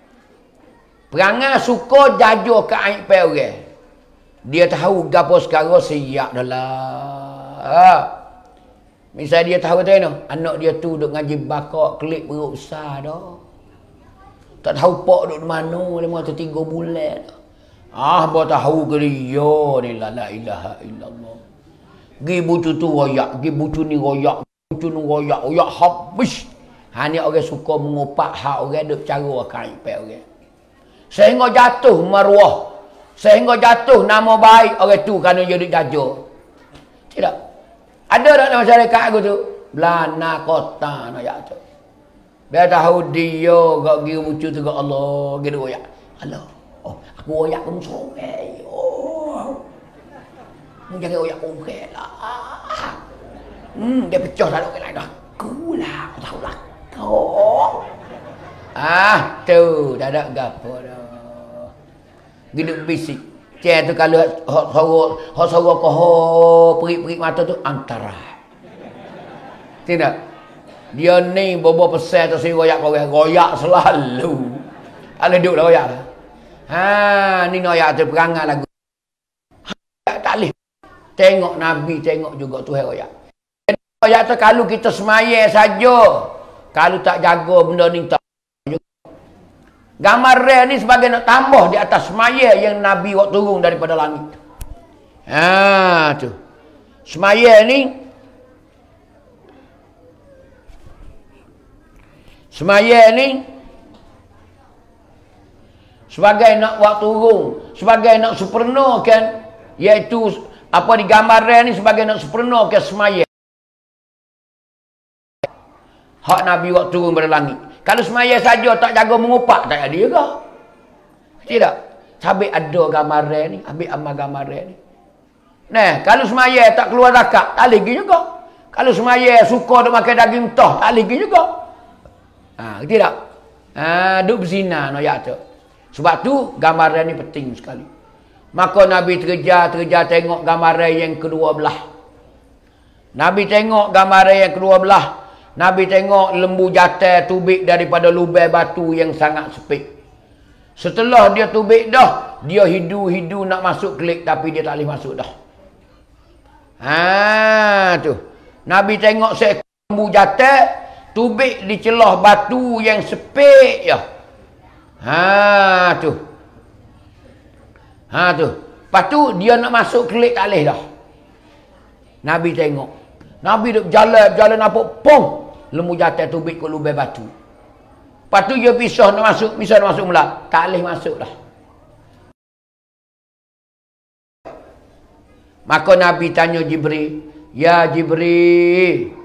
S1: Perangai suka jaja ke aiban orang. Dia tahu gapo sekarang siap dalam. Ha. Misal dia tahu tu no, anak dia tu duk ngaji bakak klik perut besar dah. Tak tahu pak duduk di mana, lima atau tiga bulan. Ah, bawa tahu ke dia ni la la ilaha illallah. Gi bucu tu royak, gi bucu ni royak, bucu ni royak, royak habis. Ha ni orang suka mengupak hak orang duk cara kaipan orang. Sehingga jatuh maruah. Sehingga jatuh nama baik orang tu kerana dia duk jaja. Tidak. Ada tak dalam masyarakat aku tu? Belana kota nak jatuh. Dia tahu dia gak gigi bucu tu gak Allah gitu royak. Allah. Oh, aku royak pun sorang. Oh. Mu jangan royak orang lah. Hmm, dia pecah tak ada lain dah. Aku lah, aku tahu lah. Kau. Ah, tu dah ada gapo dah. Giduk bisik. Cik tu kalau hok sorok, hok sorok ko ho perik-perik mata tu antara. Tidak. Dia ni bobo pesan tu si royak korang, royak selalu. Ala duduk lah royak lah. Ha, ni royak tu perangai lagu. Ha, tak boleh. Tengok Nabi, tengok juga Tuhan royak. Jadi royak tu kalau kita semaya saja, kalau tak jaga benda ni tak. Gambar real ni sebagai nak tambah di atas semaya yang Nabi waktu turun daripada langit. Ha tu. Semaya ni Semaya ni sebagai nak waktu turun, sebagai nak sempurna kan, iaitu apa di gambar real ni sebagai nak sempurna kan semaya. Hak Nabi waktu turun pada langit. Kalau semaya saja tak jaga mengupak, tak ada juga. Tidak. Habis ada gambar ni, habis amal gambar ni. Nah, kalau semaya tak keluar zakat, tak lagi juga. Kalau semaya suka duk makan daging toh, tak lagi juga. Ha, tidak. Ha, duk berzina noyak tu. Sebab tu gambar ni penting sekali. Maka Nabi terkejar-terkejar tengok gambar yang kedua belah. Nabi tengok gambar yang kedua belah. Nabi tengok lembu jantan tubik daripada lubang batu yang sangat sempit. Setelah dia tubik dah, dia hidu-hidu nak masuk kelik tapi dia tak boleh masuk dah. Ha tu. Nabi tengok seekor lembu jantan tubik di celah batu yang sempit ya. Ha tu. Ha tu. Lepas tu dia nak masuk kelik tak boleh dah. Nabi tengok. Nabi duk berjalan, berjalan nampak pom. Lembu jantan tubik ke lubang batu. Lepas tu dia pisah nak masuk, pisah nak masuk mula. Tak boleh masuk dah. Maka Nabi tanya Jibril, "Ya Jibril,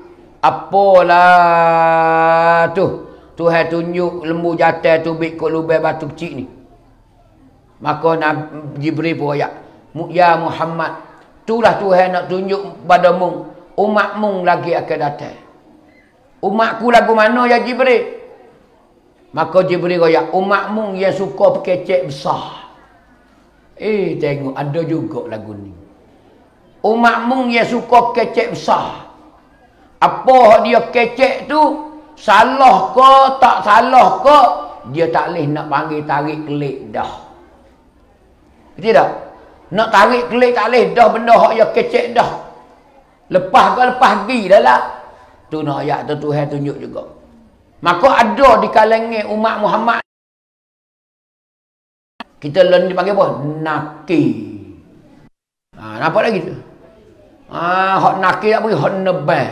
S1: apalah tu? Tuhan tunjuk lembu jantan tubik ke lubang batu kecil ni." Maka Nabi Jibril pun ayat, "Ya Muhammad, itulah Tuhan nak tunjuk padamu, umatmu lagi akan datang." Umatku lagu mana ya Jibril? Maka Jibril kata, umatmu yang suka berkecek besar. Eh, tengok ada juga lagu ni. Umatmu yang suka kecek besar. Apa dia kecek tu? Salah ke tak salah ke? Dia tak boleh nak panggil tarik kelik dah. Tidak? Nak tarik kelik tak boleh dah benda hak yang kecek dah. Lepas ke lepas pergi dah lah. Tu nak ayat tu Tuhan tunjuk juga. Maka ada di kalangan umat Muhammad. Kita learn dipanggil apa? Naki. Ha, nampak lagi tu? Ha, hak naki tak pergi, hak nebah.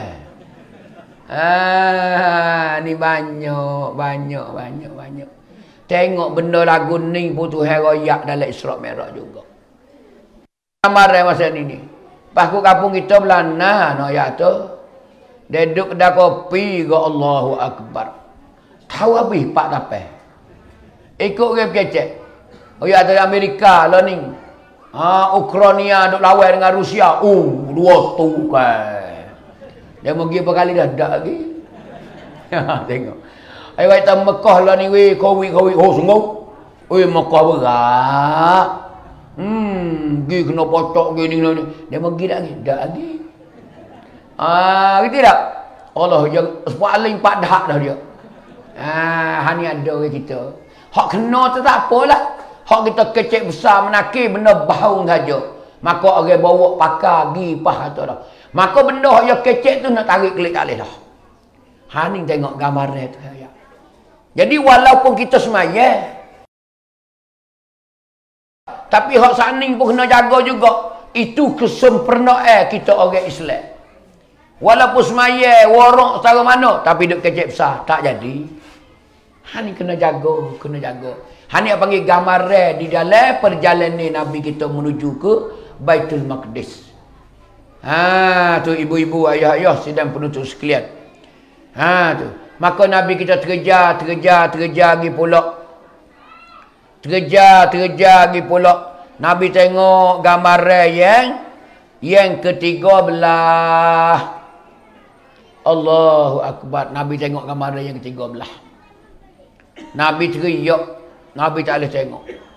S1: Ha, ni banyak, banyak, banyak, banyak. Tengok benda lagu ni pun Tuhan royak dalam Isra' Mi'raj juga. Amaran masa ni ni. Pas ku kampung kita belana nak ayat tu. Dia duduk kedai kopi ke Allahu Akbar. Tahu habis pak tapai. Ikut orang kecek. Oh ya, dari Amerika lah ni. Ha, Ukraina duk lawan dengan Rusia. Oh, dua tu kan. Dia pergi berapa kali dah? Tak lagi. Tengok. Ayo kita Mekah lah ni weh. Kowi, kowi. Oh, sungguh. Weh, Mekah berat. Hmm, pergi kena pocok gini, gini. Dia pergi tak lagi? Tak lagi. Ah, gitu tak? Allah yang paling empat dah dah dia. Ah, hani ada orang kita. Hak kena tu tak apalah. Hak kita kecek besar menakir benda bau saja. Maka orang bawa pakar gi pah tu dah. Maka benda hak yang kecek tu nak tarik kelik tak boleh dah. Hani tengok gambar tu ya. Jadi walaupun kita semaya, tapi hak saning pun kena jaga juga. Itu kesempurnaan kita orang Islam. Walaupun semaya, warok secara mana, tapi duk kecek besar, tak jadi. Hani kena jaga, kena jaga. Hani yang panggil gambar di dalam perjalanan Nabi kita menuju ke Baitul Maqdis. Ha, tu ibu-ibu, ayah-ayah, sidang penuntut sekalian. Ha, tu. Maka Nabi kita terkejar, terkejar, terkejar lagi pula. Terkejar, terkejar lagi pula. Nabi tengok gambar yang yang ketiga belah. Allahu Akbar. Nabi tengok gambar yang ketiga belah. Nabi teriak. Nabi tak boleh tengok.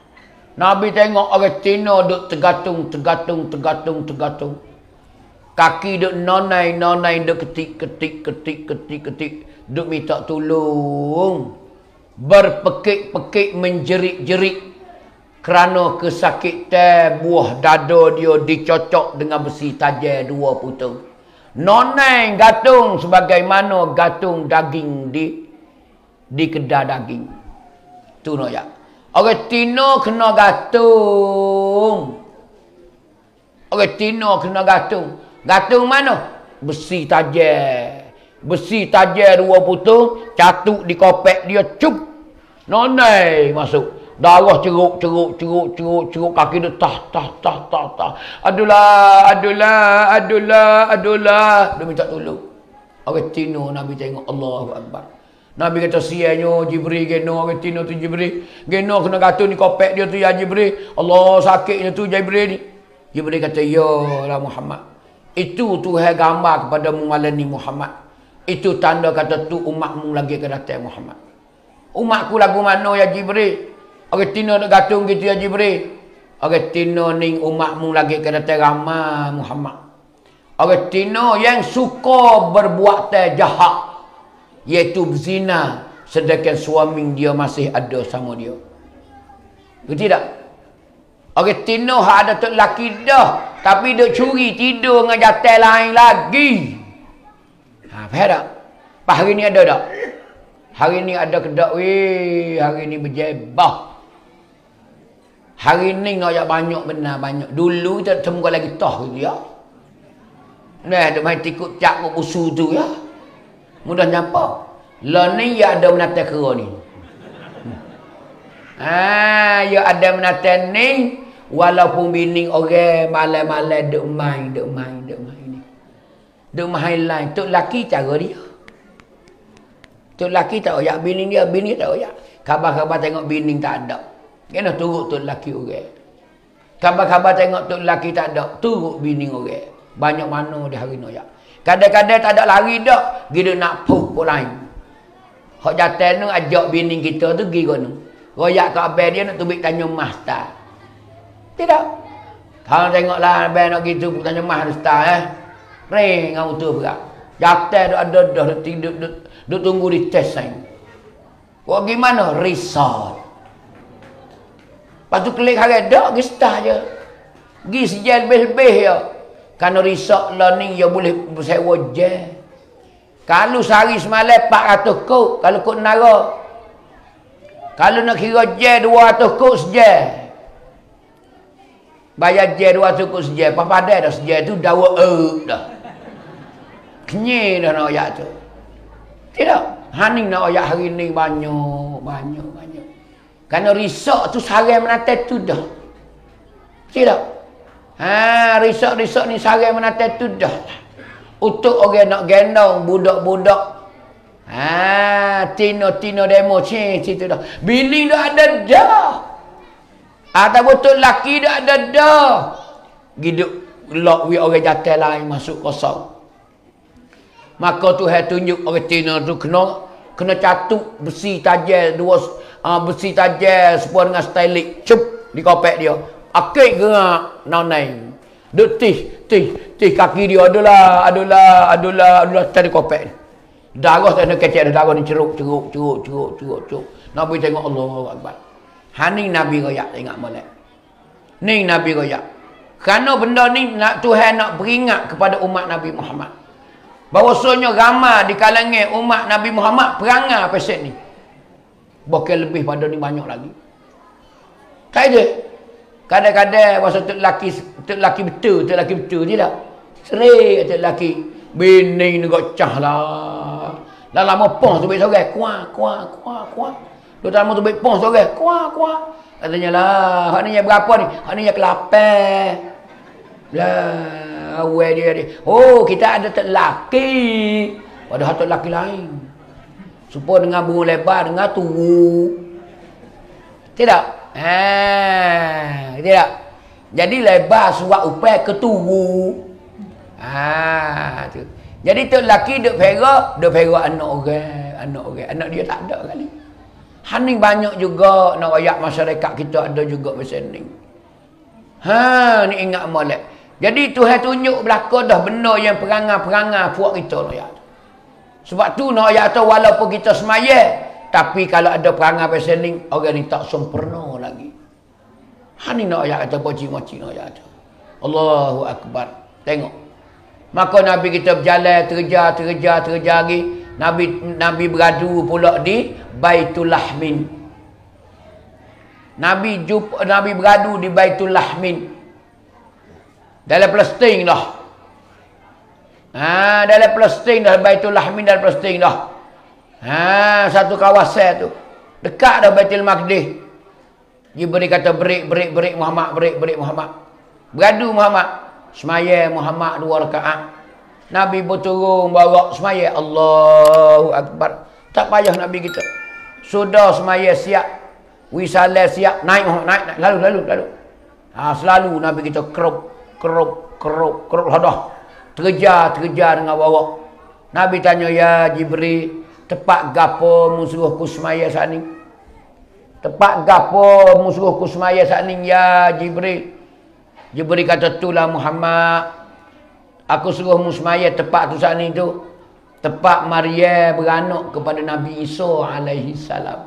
S1: Nabi tengok orang Tino duk tergatung, tergatung, tergatung, tergatung. Kaki duk nonai, nonai, duk ketik, ketik, ketik, ketik, ketik. Duk minta tolong. Berpekik-pekik, menjerit-jerit. Kerana kesakitan buah dada dia dicocok dengan besi tajam dua putung. Nonai gatung sebagaimana gatung daging di di kedai daging. Tu no ya. Orang Tino kena gatung. Orang Tino kena gatung. Gatung mana? Besi tajam. Besi tajam dua putung, catuk di kopek dia, cup. Nonai masuk. Darah ceruk, ceruk, ceruk, ceruk, ceruk. Kaki dia tah, tah, tah, tah, tah. Adulah, adulah, adulah, adulah. Dia minta tolong. Orang Tino, Nabi tengok, Allahu Akbar. Nabi kata sianya Jibril geno orang Tino tu Jibril. Geno kena gatung ni kopek dia tu ya Jibril. Allah sakitnya tu Jibril ni. Jibril kata, ya lah Muhammad. Itu Tuhan gambar kepada mualani Muhammad. Itu tanda kata tu umatmu lagi ke datang Muhammad. Umatku lagu mana ya Jibril? Orang Tino nak gatung gitu ya Jibril. Orang Tino ni umatmu lagi ke datang ramah Muhammad. Orang Tino yang suka berbuat jahat. Iaitu berzina. Sedangkan suami dia masih ada sama dia. Betul tak? Orang Tino hak ada tok laki dah. Tapi dia curi tidur dengan jantan lain lagi. Ha, faham tak? Pak hari ni ada tak? Hari ni ada kedak weh. Hari ni berjebah. Hari ni nak banyak benar banyak. Dulu kita temukan lagi toh gitu ya. Nah, dia main tikut cak kok usu tu ya. Mudah nyapa. Lah ni ya ada menata kera ni. Ah, ya ada menata ni walaupun bini orang malam-malam duk main, duk main, duk main ni. Duk main lain, tok laki cara dia. Tok laki tak oyak bini dia, bini tak oyak. Khabar-khabar tengok bini tak ada. Kena turut tok laki orang. Khabar-khabar tengok tok laki tak ada, turut bini orang. Banyak mana di hari ni oyak. Kadang-kadang tak ada lari dak, kita nak puh pun lain. Hak jantan tu ajak bini kita tu pergi kono. Royak kat abang dia nak tubik tanya master. Tidak. Kalau tengoklah abang nak gitu tanya master eh. Ring ngau tu berak. Jantan tu ada dah duduk duduk duk tunggu di tes sain. Kau gimana? Resort. Lepas tu klik hari dak pergi start je. Pergi sejal lebih-lebih ya. Kerana resort learning dia boleh sewa je. Kalau sehari semalam empat ratus kok. Kalau kok nara. Kalau nak kira je dua ratus kok seje. Bayar je dua ratus kok seje. Papadai dah seje tu dawa erk dah. Kenyir dah nak ayak tu. Tidak. Haning nak ayak hari ni banyak. Banyak. Banyak. Kerana resort tu sarai menatai tu dah. Tidak. Ha, risok-risok ni sarai menatai tu dah. Untuk orang nak gendong budak-budak. Ha, tino-tino demo cik situ dah. Bini dah ada dah. Atau betul laki dah ada dah. Giduk lock we orang jantan lain masuk kosong. Maka Tuhan tunjuk orang tino tu kena kena catuk besi tajam dua uh, besi tajam sepuan dengan stylik cup di kopek dia. Akik gerak nonai. Duk tih, tih, tih kaki dia adalah, adalah, adalah, adalah tadi kopek. Darah tak nak kecek darah ni ceruk, ceruk, ceruk, ceruk, ceruk, ceruk. Nabi tengok Allah Akbar. Hani Nabi royak tengok molek. Ni Nabi royak. Kerana benda ni nak Tuhan nak beringat kepada umat Nabi Muhammad. Bahawasanya ramai di kalangan umat Nabi Muhammad perangai pasal ni. Bahkan lebih pada ni banyak lagi. Tak ada. Kadang-kadang masa tu lelaki, tu lelaki betul, tu lelaki betul je tak? Serik tu lelaki. Bini ni kok cah lah. Dah lama pong tu baik sorang. Kuah, kuah, kuah, kuah. Dah lama tu baik pong sorang. Kuah, kuah. Katanya lah, hak ni yang berapa ni? Hak ni yang kelapan. Lah, awal dia dia. Oh, kita ada tu lelaki. Padahal tu lelaki lain. Supaya dengan burung lebar, dengan turu. Tidak? Ha, tidak. Jadi lebar surat upai ke turu. Ha, tu. Jadi tu lelaki duk perak, duk perak anak orang, anak orang. Anak dia tak ada kali. Hani banyak juga nak rakyat masyarakat kita ada juga macam ni. Ha, ni ingat molek. Jadi Tuhan tunjuk belaka dah benda yang perangai-perangai buat kita rakyat. Sebab tu nak rakyat tu walaupun kita semaya, tapi kalau ada perangai macam ni, orang ni tak sempurna lagi. Hani nak rakyat kata poci-moci nak rakyat tu. Allahu Akbar. Tengok. Maka Nabi kita berjalan terja terja terja lagi. Nabi Nabi beradu pula di Baitul Lahmin. Nabi jumpa Nabi beradu di Baitul Lahmin. Dalam Palestin dah. Ha, dalam Palestin dah Baitul Lahmin dalam Palestin dah. Ha, satu kawasan tu. Dekat dah Baitul Maqdis. Jibril kata break break break Muhammad break break Muhammad. Beradu Muhammad. Semaya Muhammad dua rakaat. Nabi berturun bawa semaya. Allahu Akbar. Tak payah Nabi kita. Sudah semaya siap. Wisalah siap. Naik Muhammad. Naik, naik. Lalu, lalu, lalu. Ha, selalu Nabi kita kerup, kerup, kerup, kerup. Hadah. Terja, terja dengan bawa. Nabi tanya, ya Jibril, tepat gapo musuhku semaya saat ni? Tepat gapo musuhku semaya saat ni, ya Jibril? Jibril kata, itulah Muhammad. Aku suruh musmaya tepat tu saat ni tu. Tepat Maria beranak kepada Nabi Isa alaihi salam.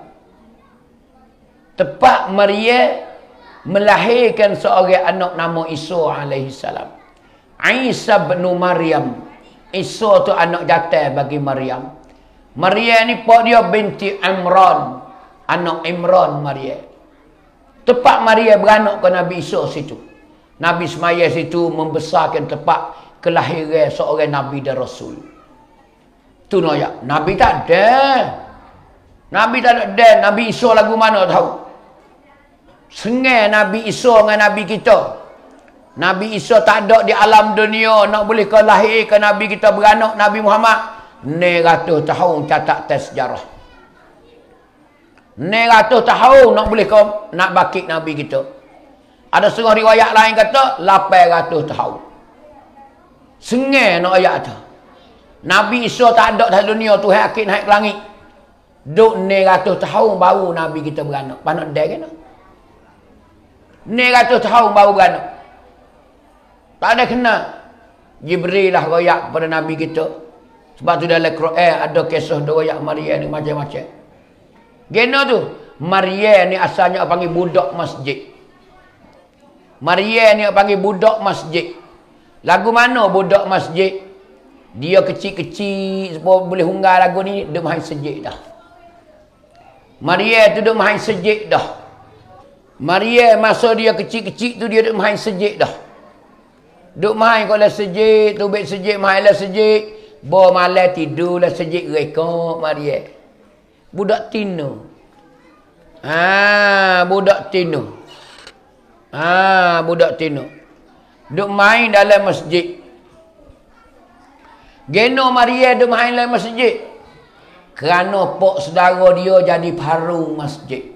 S1: Tepat Maria melahirkan seorang anak nama Isa alaihi salam. Isa bin Maryam. Isa tu anak jatah bagi Maryam. Maria ni pak dia binti Imran. Anak Imran Maria. Tepat Maria beranak ke Nabi Isa situ. Nabi semaya situ membesarkan tepat kelahiran seorang Nabi dan Rasul. Tu noyak. Nabi tak ada. Nabi tak ada. Nabi Isa lagu mana tahu? Sengai Nabi Isa dengan Nabi kita. Nabi Isa tak ada di alam dunia. Nak boleh ke lahir ke Nabi kita beranak Nabi Muhammad. Ni ratus tahun catat tes sejarah. Ni ratus tahun nak boleh ke nak bakit Nabi kita. Ada setengah riwayat lain kata lapan ratus tahun. Sengai nak ayat tu. Nabi Isa tak ada dalam dunia tu akid naik ke langit. Duk ni ratus tahun baru Nabi kita beranak. Panak dia kan? Ni ratus tahun baru beranak. Tak ada kena. Jibril lah royak kepada Nabi kita. Sebab tu dalam Quran ada kisah royak Maria ni macam-macam. Gena tu. Maria ni asalnya panggil budak masjid. Maria ni panggil budak masjid. Lagu mana budak masjid? Dia kecil-kecil supaya boleh hunggar lagu ni, dia main sejid dah. Maria tu dia main sejid dah. Maria masa dia kecil-kecil tu dia duk main sejid dah. Duk main kalau sejid, tu bet sejid, main lah sejid. Bo malam tidur lah sejid rekod Maria. Budak tino. Ah, budak tino. Ah, budak tino. Duk main dalam masjid. Geno Maria duk main dalam masjid. Kerana pok saudara dia jadi paru masjid.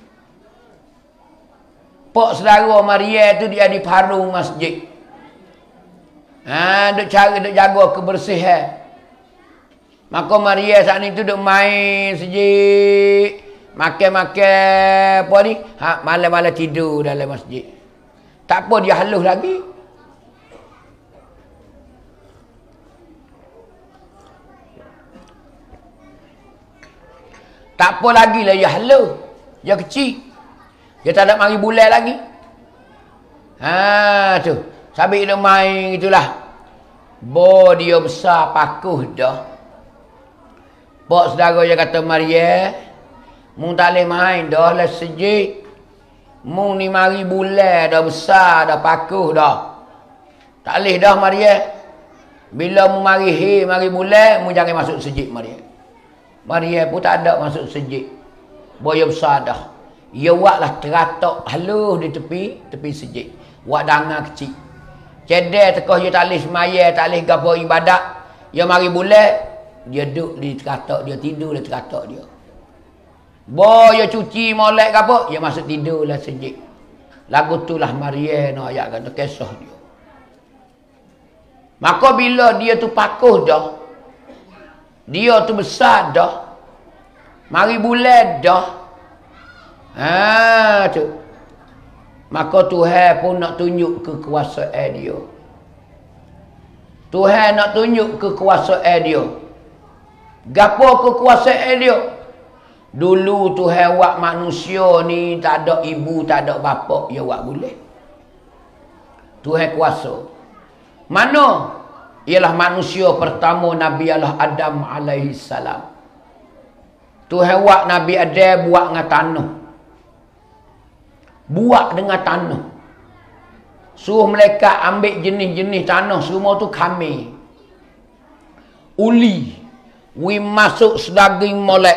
S1: Pok saudara Maria tu dia jadi paru masjid. Ah, duk cari duk jaga kebersihan. Maka Maria saat ni tu duk main sejid. Makan-makan apa ni? Ha, malam-malam tidur dalam masjid. Tak apa dia halus lagi. Tak apa lagi lah dia halus. Dia kecil. Dia tak ada mari bulan lagi. Ha tu. Sambil dia main itulah. Bo dia besar pakuh dah. Pok saudara dia kata Maria, mung tak boleh main dah lah sejik. Mung ni mari bulan dah besar dah pakuh dah. Tak boleh dah Maria. Bila mung mari he mari bulan, mung jangan masuk sejik Maria. Maria pun tak ada masuk sejik. Boya besar dah. Ia buatlah teratak halus di tepi tepi sejik. Buat dangan kecil. Cedek tekah dia tak boleh semaya, tak boleh gapo ibadat. Dia mari bulan, dia duduk di teratak dia, tidur di teratak dia. Bo dia cuci molek ke apa, dia masuk tidur lah sejik. Lagu tu lah Maria nak ayat kata kisah dia. Maka bila dia tu pakuh dah, dia tu besar dah, mari bulan dah, Ha tu. Maka Tuhan pun nak tunjuk kekuasaan dia. Tuhan nak tunjuk kekuasaan dia. Gapo kekuasaan dia? Dulu Tuhan buat manusia ni tak ada ibu, tak ada bapa, dia buat boleh. Tuhan kuasa. Mana? Ialah manusia pertama Nabi Allah Adam alaihi salam. Tuhan buat Nabi Adam buat dengan tanah. Buat dengan tanah. Suruh mereka ambil jenis-jenis tanah semua tu kami. Uli. We masuk sedaging molek.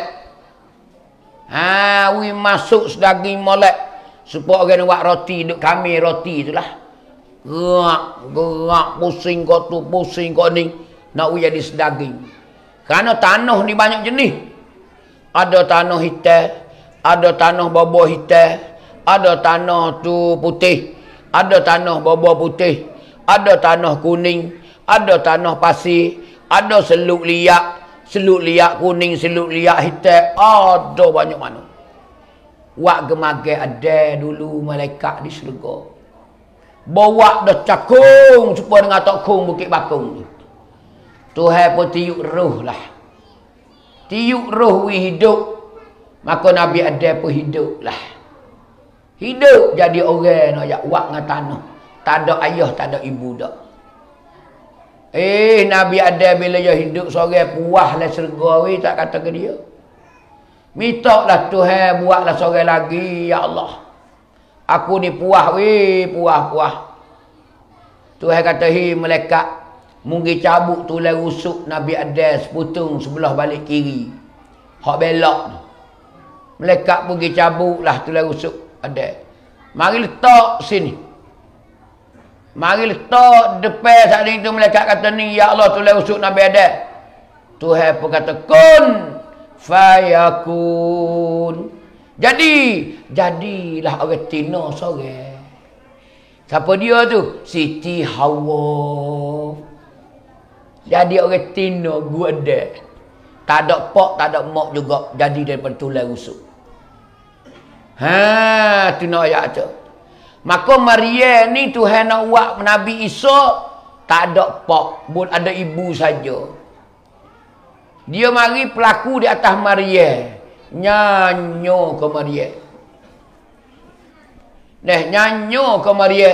S1: Ha, we masuk sedaging molek. Supaya orang buat roti, duk kami roti itulah. Gerak, gerak, pusing kau tu, pusing kau ni. Nak we jadi sedaging. Kerana tanah ni banyak jenis. Ada tanah hitam, ada tanah bawah hitam. Ada tanah tu putih, ada tanah bawah putih, ada tanah kuning, ada tanah pasir, ada seluk liak, seluk liak kuning, seluk liak hitam, ada banyak mana. Wak gemagai ada dulu malaikat di syurga. Bawa dah cakung supaya dengan tokung bukit bakung tu. Tuhan pun tiup roh lah. Tiup roh we hidup. Maka Nabi Adam pun hidup lah. Hidup jadi orang nak ajak wak dengan tanah. Tak ada ayah, tak ada ibu dak. Eh, Nabi Adam bila dia hidup seorang puas lah syurga we, tak kata ke dia. Minta lah Tuhan buatlah seorang lagi, ya Allah. Aku ni puas we, puas-puas. Tuhan kata, "Hi malaikat, mungkin cabut tulang rusuk Nabi Adam seputung sebelah balik kiri. Hak belok tu. Malaikat pergi cabutlah tulang rusuk ada. Mari letak sini. Mari letak depan saat itu malaikat kata ni, ya Allah tulang rusuk Nabi Adam. Tuhan pun kata kun fayakun. Jadi, jadilah orang Tina sore. Siapa dia tu? Siti Hawa. Jadi orang Tina gua ada. Tak ada pak, tak ada mak juga. Jadi daripada tulang rusuk. Ha, tu nak ayat tu. Maka Maria ni Tuhan nak buat Nabi Isa tak ada pak, pun ada ibu saja. Dia mari pelaku di atas Maria. Nyanyo ke Maria. Dah nyanyo ke Maria.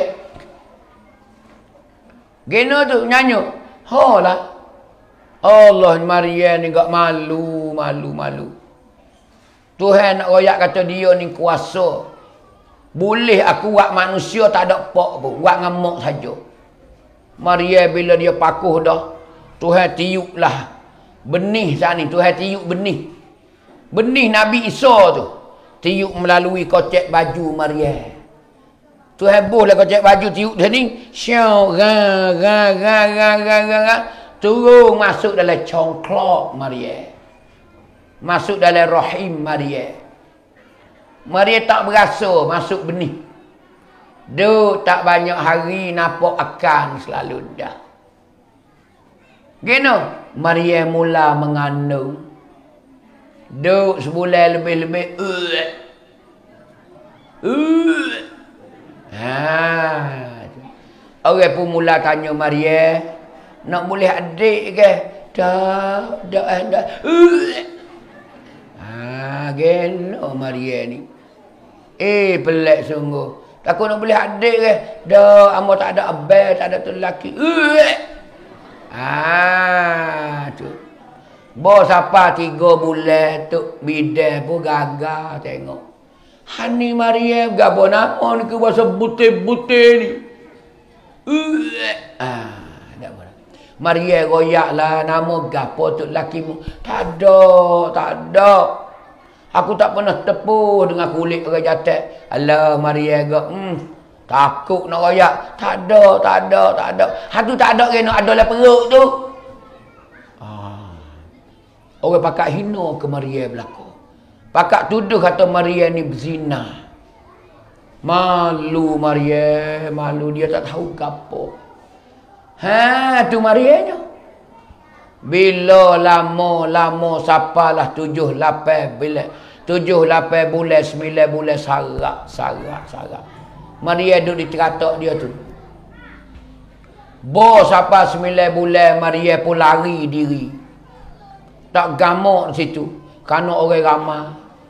S1: Gena tu nyanyo. Ho lah. Allah Maria ni gak malu, malu, malu. Tuhan nak royak kata dia ni kuasa. Boleh aku buat manusia tak ada pak pun. Buat dengan mak saja. Maria bila dia pakuh dah. Tuhan tiup lah. Benih saat ni. Tuhan tiup benih. Benih Nabi Isa tu. Tiup melalui kocek baju Maria. Tuhan boleh kocek baju tiup dia ni. Syau, ga, ga, ga, ga, ga, ga, ga. Turun masuk dalam congklok Maria. Masuk dalam rahim Maria. Maria tak berasa masuk benih. Duk tak banyak hari nampak akan selalu dah. Gino, Maria mula mengandung. Duk sebulan lebih-lebih. Uh. Uh. Ha. Orang pun mula tanya Maria, nak boleh adik ke? Tak, tak ada. Uh. Ha, gelo Maria ni. Eh, pelik sungguh. Takut nak boleh adik ke? Dah, amo tak ada abang, tak ada tu lelaki. Uh. Ha, tu. Bos apa tiga bulan tu bidan pun gagal tengok. Hani Maria gapo nama ni ke bahasa butir-butir ni. Uh. Ah, tak apa. Maria royaklah nama gapo tu lakimu. Tak ada, tak ada. Aku tak pernah tepuh dengan kulit orang jatat. Alah Maria gak, hmm, takut nak royak. Tak ada, tak ada, tak ada. Hatu tak ada kena ada lah perut tu. Ah. Orang pakat hina ke Maria belaka. Pakat tuduh kata Maria ni berzina. Malu Maria, malu dia tak tahu gapo. Ha, tu Marianya. Bila lama-lama sapalah tujuh lapan bila Tujuh, lapan bulan, sembilan bulan, sarak, sarak, sarak. Maria duduk di teratak dia tu. Bos apa sembilan bulan, Maria pun lari diri. Tak gamuk di situ. Kerana orang ramai.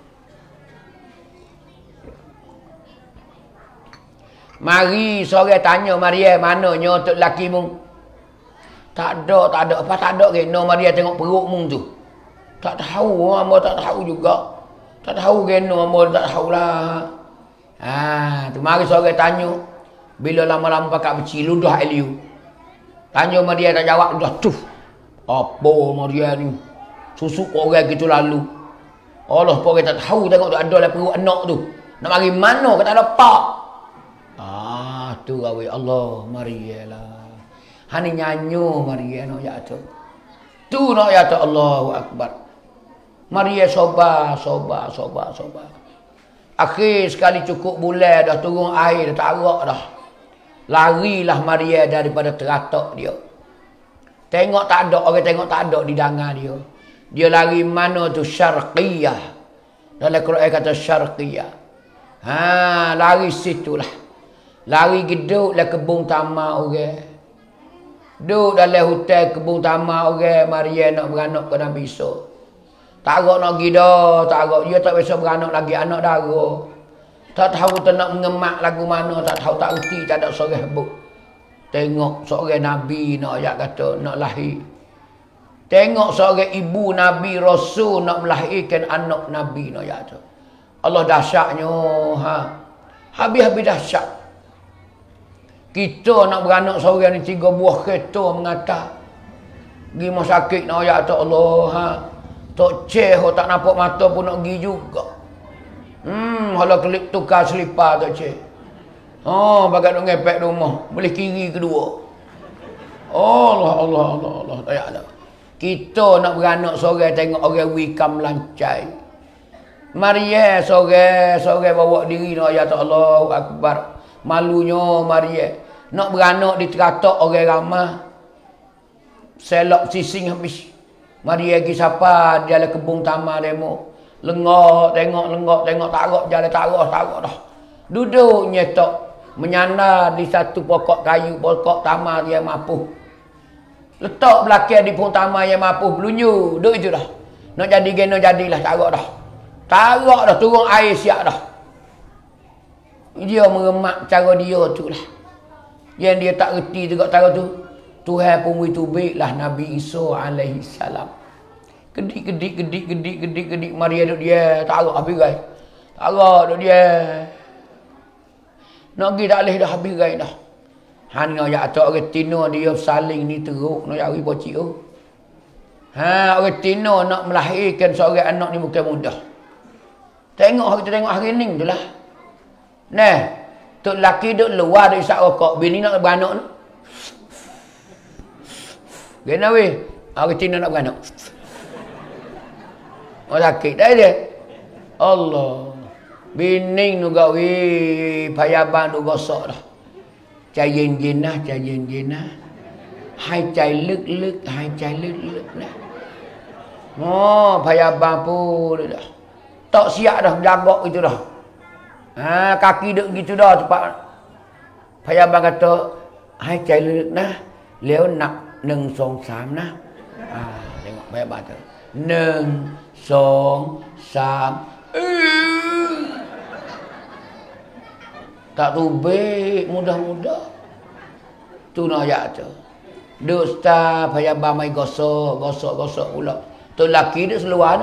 S1: Mari seorang tanya Maria, mananya untuk lelaki mung? Tak ada, tak ada. Apa tak ada kena Maria tengok perut mung tu? Tak tahu, hamba tak tahu juga. Tak tahu kena, hamba tak tahulah. Ha, tu mari seorang tanya. Bila lama-lama pakai beci, ludah Eliu. Tanya Maria tak jawab, dah tuh. Apa Maria ni? Susuk orang gitu lalu. Allah pun tak tahu tengok tu ada lah perut anak tu. Nak mari mana ke tak ada pak? Ah, tu gawe Allah Maria lah. Hani nyanyo Maria nak ya tu. Tu nak ya tu Allahu Akbar. Maria soba, soba, soba, soba. Akhir sekali cukup bulan dah turun air dah tak arak dah. Larilah Maria daripada teratak dia. Tengok tak ada, orang tengok tak ada di dangan dia. Dia lari mana tu Syarqiyah. Dalam Quran kata Syarqiyah. Ha, lari situlah. Lari geduk dalam kebun tamak orang. Duduk dalam hutan kebun tamak orang. Maria nak beranak ke Nabi Isa. Tak agak nak pergi dah. Tak agak. Dia tak biasa beranak lagi. Anak darah. Tak tahu tak nak mengemak lagu mana. Tak tahu tak erti. Tak ada seorang sebut. Tengok seorang Nabi nak ayat kata. Nak lahir. Tengok seorang ibu Nabi Rasul nak melahirkan anak Nabi nak ayat tu. Allah dahsyatnya. Ha. Habis-habis dahsyat. Kita nak beranak seorang ni tiga buah kereta mengatar. Pergi rumah sakit nak ayat tu Allah. Ha. Tok Ceh tak nampak mata pun nak pergi juga. Hmm, kalau kelip tukar selipar Tok Ceh. Oh, bagai nak ngepek rumah. Boleh kiri kedua. Oh, Allah, Allah, Allah, Allah. Tak ada. Kita nak beranak seorang tengok orang wikam lancai. Maria seorang, seorang bawa diri nak ayat Allah Akbar. Malunya Maria. Nak beranak di teratak orang ramah. Selok sising habis. Maria pergi siapa di dalam kebun tamak demo. Lengok, tengok, lengok, tengok, tarak, jalan tarak, tarak dah. Duduk nyetok. Menyandar di satu pokok kayu, pokok tamak yang mapuh. Letak belakang di pokok tamak yang mapuh, belunyu. Duduk itu dah. Nak jadi gena jadilah, tarak dah. Tarak dah, turun air siap dah. Dia meremak cara dia tu lah. Yang dia tak reti juga cara tu. Tuhan pun itu baiklah Nabi Isa alaihi salam. Kedik, kedik, kedik, kedik, kedik, kedik. Maria duduk dia. Tarak habis guys. Tarak duduk dia. Nak pergi tak boleh dah habis guys dah. Hanya yang atas orang Tino dia saling ni teruk. Nak cari pocik tu. Ha, orang Tino nak melahirkan seorang anak ni bukan mudah. Tengok kita tengok hari ni tu lah. Nah, tu lelaki duduk luar dari isap rokok. Bini nak beranak tu. Gana weh. Orang Tino nak beranak. Oh sakit dah dia. Allah. Bining tu gak weh. Payabang tu gosok dah. Cai yen jenah, cai yen jenah. Hai cai lek-lek, hai cai lek-lek lah. Oh, payabang pun dah. Tak siap dah berjagak itu dah. Ha, kaki duk gitu dah cepat. Payabang kata, hai cai lek nah. Leo nak neng song sam nah. Ha, tengok payabang tu. Neng song sam. Uh. Tak tubik, mudah-mudah. Tu nak ayat tu. Duk start, payabang mai gosok, gosok, gosok pula. Tu lelaki dia seluar tu.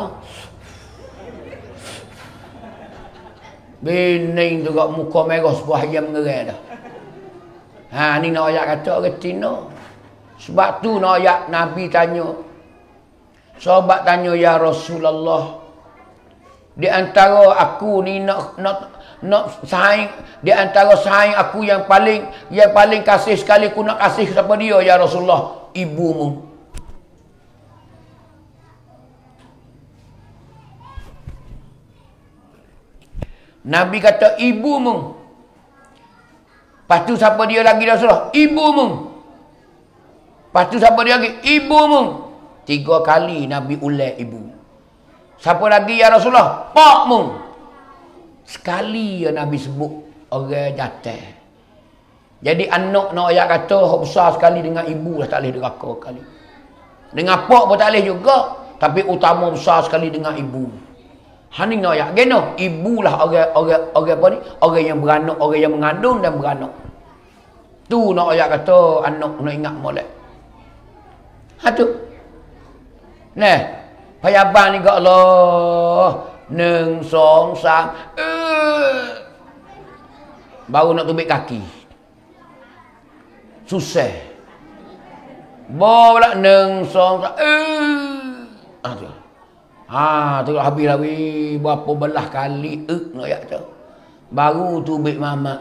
S1: Bining tu kat muka merah sebuah ayam mengerai dah. Ha, ni nak ayat kata orang Cina. Sebab tu nak ayat Nabi tanya. Sahabat tanya, ya Rasulullah. Di antara aku ni nak nak nak saing, di antara saing aku yang paling yang paling kasih sekali aku nak kasih siapa dia ya Rasulullah? Ibumu. Nabi kata ibumu. Lepas tu siapa dia lagi Rasulullah? Ibumu. Lepas tu siapa dia lagi? Ibumu. Tiga kali Nabi ulang ibu. Siapa lagi ya Rasulullah? Pak mu. Sekali ya Nabi sebut orang jatuh. Jadi anak nak ayat kata hak besar sekali dengan ibu lah tak boleh deraka kali. Dengan pak pun tak boleh juga, tapi utama besar sekali dengan ibu. Haning nak ayat geno, ibulah orang orang orang apa ni? Orang yang beranak, orang yang mengandung dan beranak. Tu nak ayat kata anak nak ingat molek. Ha tu. Nah, payabang ni gak Allah. Neng song sang. Uh. Baru nak tubik kaki. Susah. Bawa neng song sang. Uh. Ah tu. Ha tu habis habis berapa belah kali ek nak yak tu. Baru tubik mama.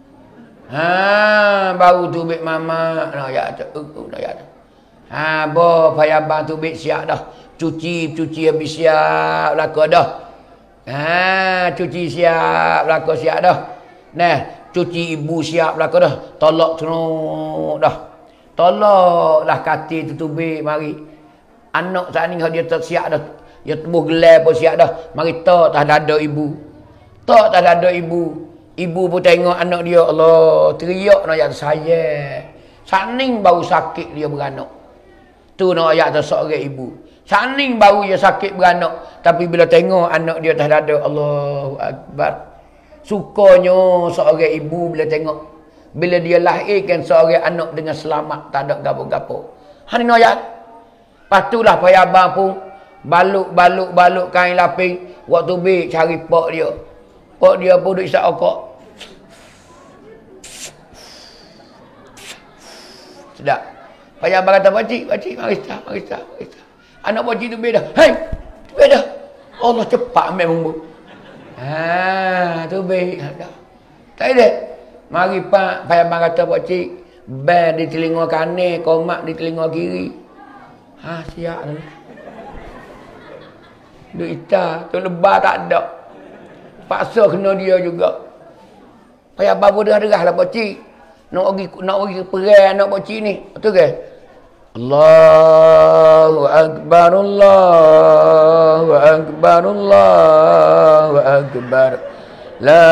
S1: Ha baru tubik mama nak yak tu. Ek nak yak tu. Ha bo payabang tubik siap dah. Cuci cuci habis siap laka dah. Ha cuci siap laka siap dah. Nah, cuci ibu siap laka dah. Tolak teruk dah. Tolaklah katil tu tubik mari. Anak saat ni dia tak siap dah. Dia tubuh gelap pun siap dah. Mari tak tak dada ibu. Tak tak dada ibu. Ibu pun tengok anak dia. Allah, teriak nak ayat saya. Saning baru sakit dia beranak. Tu nak ayat seorang ibu. Saning baru dia sakit beranak. Tapi bila tengok anak dia tak dada. Allahu Akbar. Sukanya seorang ibu bila tengok. Bila dia lahirkan seorang anak dengan selamat. Tak ada gapo-gapo. Hani nak ayat. Patulah payabang pun. Baluk-baluk-baluk kain lapis. Waktu bik cari pak dia. Pak dia pun duduk isap okok. Sedap. Payabang kata, pakcik, pakcik, mari start, mari start, mari start. Anak pakcik tu beda. Hei, tu beda. Allah cepat memang bu. Ha, tu beda. Tak ada. Mari pak, payabang kata pakcik. Ban di telinga kanan, komak di telinga kiri. Ha, siap lah. Duit ita, tu lebar tak ada. Paksa kena dia juga. Payabang pun derah-derah lah pakcik. Nak pergi nak pergi perang anak pakcik ni. Betul ke? Allahu Akbar, Allahu Akbar, Allahu Akbar. La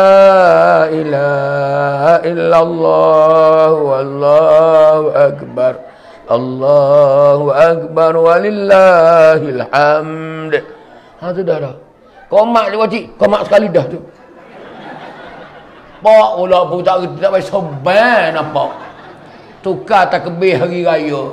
S1: ilaha illallah, wallahu akbar. Allahu Akbar, walillahil hamd. Ha tu dah dah. Komak je pakcik, komak sekali dah tu. Pak pula pun tak reti tak payah soban nampak. Tukar takbir hari raya.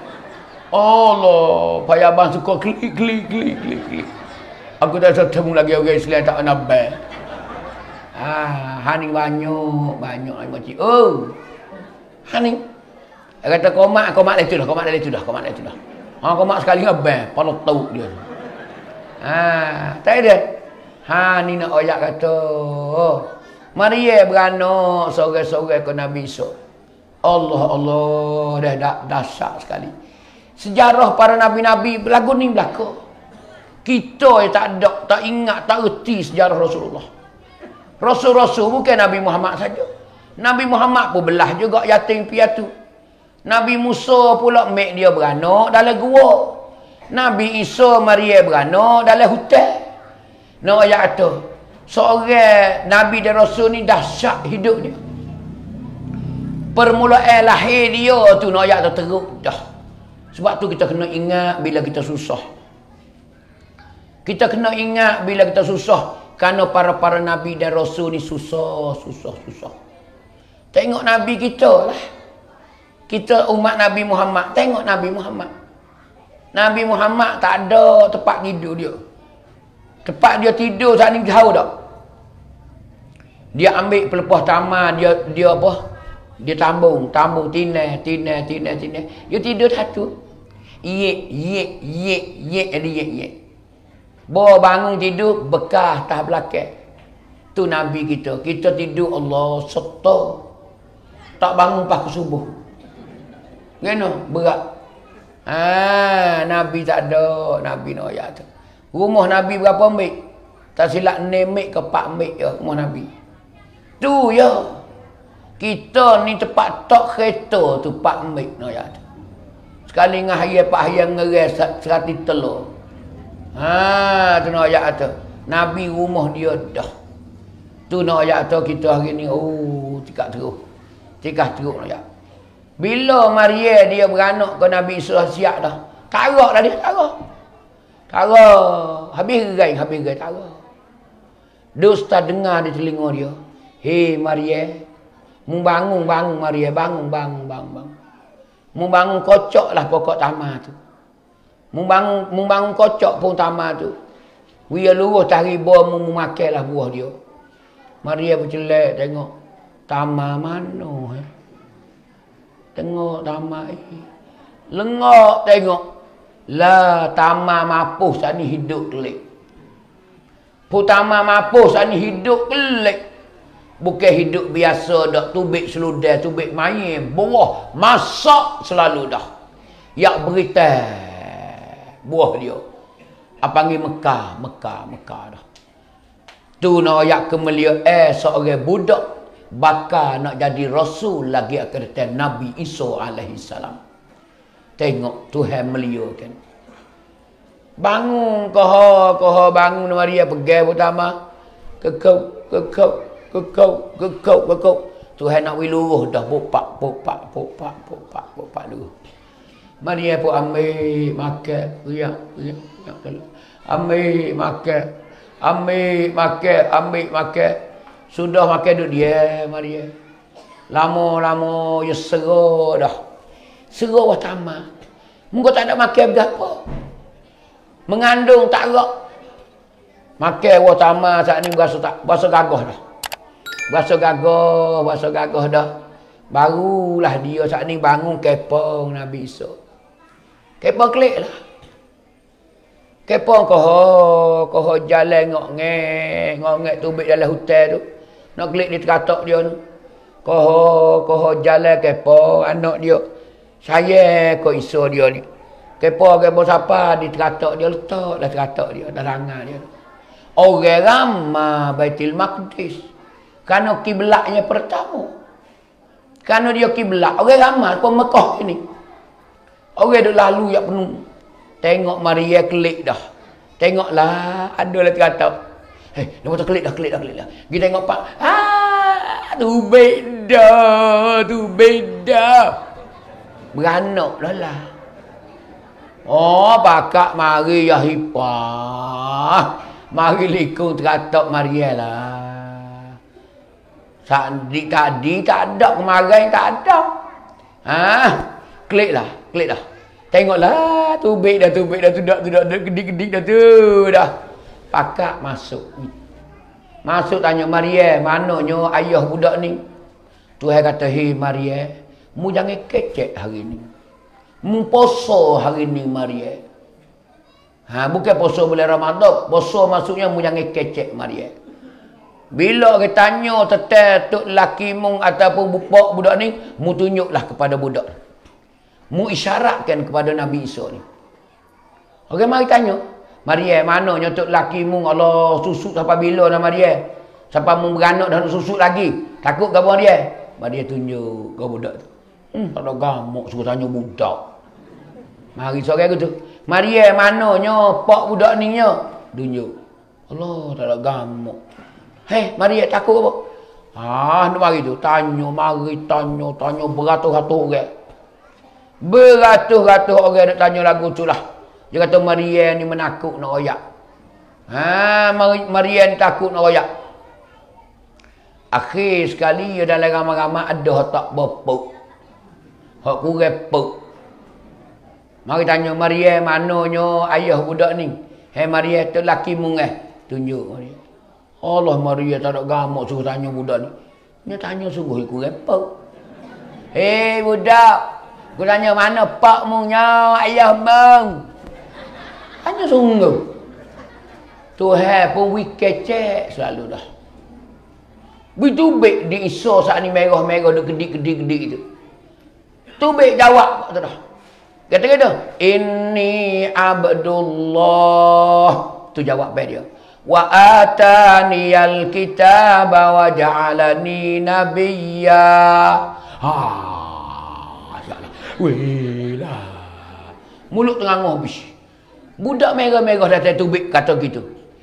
S1: Allah, payabang suka klik klik klik klik klik. Aku tak ketemu lagi orang Islam tak nak ban. Ah, haning banyak, banyak ai makcik. Oh. Haning. Dia kata komak, komak dah tu dah, komak dah tu dah, komak dah tu dah. Ha, komak sekali ngaban, pala tauk dia. Ha, tak ada. Ha, ni nak ayat kata. Maria beranak seorang-seorang ke Nabi Isa. Allah Allah dah dah dahsyat sekali. Sejarah para nabi-nabi berlagu ni belaka. Kita yang tak ada, tak ingat, tak reti sejarah Rasulullah. Rasul-rasul bukan Nabi Muhammad saja. Nabi Muhammad pun belah juga yatim piatu. Nabi Musa pula mek dia beranak dalam gua. Nabi Isa Maria beranak dalam hutan. Nak ayat kata seorang Nabi dan Rasul ni dahsyat hidup dia. Permulaan lahir dia tu nak ayat teruk dah. Sebab tu kita kena ingat bila kita susah. Kita kena ingat bila kita susah. Kerana para-para Nabi dan Rasul ni susah, susah, susah. Tengok Nabi kita lah. Kita umat Nabi Muhammad. Tengok Nabi Muhammad. Nabi Muhammad tak ada tempat tidur dia. Tempat dia tidur saat ni jauh tak? Dia ambil pelepah tamar, dia dia apa? Dia tambung, tambung tinai, tinai, tinai, tinai. Dia tidur satu. Yek, yek, yek, yek, ada yek, yek. Bawa bangun tidur, bekas atas belakang. Tu Nabi kita. Kita tidur, Allah, serta. Tak bangun pas ke subuh. Gana? Berat. Ah, Nabi tak ada. Nabi nak ayat tu. Rumah Nabi berapa mik? Tak silap enam mik ke empat mik je rumah Nabi. Tu ya. Kita ni tempat tok kereta tu empat mik nak ayat tu. Sekali dengan hari empat hari ngeres serati telur. Ha, tu nak ayat tu. Nabi rumah dia dah. Tu nak ayat tu kita hari ni. Oh, tikak teruk. Tikak teruk nak ayat. Bila Maria dia beranak ke Nabi Isa siap dah. Tarak dah dia, tarak. Tarak. Habis gerai, habis gerai, tarak. Dia ustaz dengar di telinga dia. Hei Maria. Mu bangun, bangun Maria. Bangun, bangun, bangun, bangun. Mu bangun kocok lah pokok tamar tu. Mu bangun, mu bangun kocok pun tamar tu. Dia lurus tarik buah mu makan lah buah dia. Maria bercelak tengok. Tamar mana eh? Tengok tamar ini. Lengok tengok. Lah tamar mapuh saat ni hidup kelik. Pu tamar mapuh saat ni hidup kelik. Bukan hidup biasa dak tubik seludai, tubik main, buah masak selalu dah. Yak berita buah dia. Apa panggil Mekah, Mekah, Mekah dah. Tu nak yak kemelia eh seorang budak bakal nak jadi rasul lagi akan datang Nabi Isa alaihi salam. Tengok Tuhan melia kan. Bangun koho koho bangun Maria pergi pertama. Kekau kekau kekau kekau kekau. Tuhan nak wiluruh dah popak popak popak popak popak dulu. Maria pun ambil makan riak riak riak. Ambil makan. Ambil makan, ambil makan. Sudah makan duduk dia Maria. Lama-lama dia serah dah. Serah wah tamat. Muka tak ada makan berapa. Mengandung tak rak. Makan wah tamat saat ni berasa tak, berasa gagah dah. Berasa gagah, berasa gagah dah. Barulah dia saat ni bangun kepong Nabi Isa. Kepong klik lah. Kepong koho, koho jalan ngok-ngek, ngok-ngek tubik dalam hutan tu. Nak klik di teratak dia tu. Koho, koho jalan kepong, anak dia. Saya kau Isa dia ni. Kepong, kepong siapa di teratak dia, letaklah teratak dia, dalam rangan dia. Orang ramah Baitul Maqdis. Kerana kiblatnya pertama. Kerana dia kiblat, orang ramah pun Mekah ini. Orang duk lalu yang penuh. Tengok Maria klik dah. Tengoklah ada lah kata. Hei, nama tu klik dah, klik dah, klik dah. Kita tengok pak. Ah, tu beda, tu beda. Beranak dah lah. Oh, pakak mari ya hipah. Mari likung teratak Maria lah. Sadik tadi tak ada, kemarin tak ada. Ha, klik lah, klik dah. Tengoklah, tubik dah, tubik dah, tu dah, tu dah, kedik-kedik dah tu dah. Pakak masuk. Masuk tanya Maria, mananya ayah budak ni? Tuhan kata, hei Maria, mu jangan kecek hari ni. Mu poso hari ni Maria. Ha, bukan poso bulan Ramadan, poso maksudnya mu jangan kecek Maria. Bila kita tanya tentang tok laki mung ataupun bupak budak ni, mu tunjuklah kepada budak. Mu isyaratkan kepada Nabi Isa ni. Okey, mari tanya. Maria, mana nyotok laki mu Allah susuk sampai bila dah Maria? Sampai mu beranak dah nak susuk lagi. Takut ke apa dia? Maria tunjuk ke budak tu. Hmm, tak ada gamuk suruh tanya budak. Mari sore tu. Maria, mananya pak budak ni nya? Tunjuk. Allah, tak ada gamuk. Hei, Maria takut apa? Ah, nak mari tu. Tanya, mari tanya, tanya beratus-ratus orang. Beratus-ratus orang nak tanya lagu tu lah. Dia kata Maria ni menakut nak royak. Ha, Maria ni takut nak royak. Akhir sekali dalam ramai-ramai ada hak tak berpuk. Hak kurang puk. Mari tanya Maria, mananya ayah budak ni? Hei Maria, tu laki mu eh? Tunjuk Maria. Allah, Maria tak ada gamuk suruh tanya budak ni. Dia tanya sungguh kurang puk. Hei budak, aku tanya mana pak mu nya, ayah bang. Tanya sungguh. Tuhan pun wik kecek selalu dah. Bitubik di Isa saat ni merah-merah duk kedik-kedik-kedik tu. Tubik jawab tu dah. Kata-kata, inni abdullah. Tu jawab baik dia. Wa ataniyal kitaba wa ja'alani nabiyya. Ha. Weh lah. Mulut tengah habis. Budak merah-merah datang tubik kata gitu.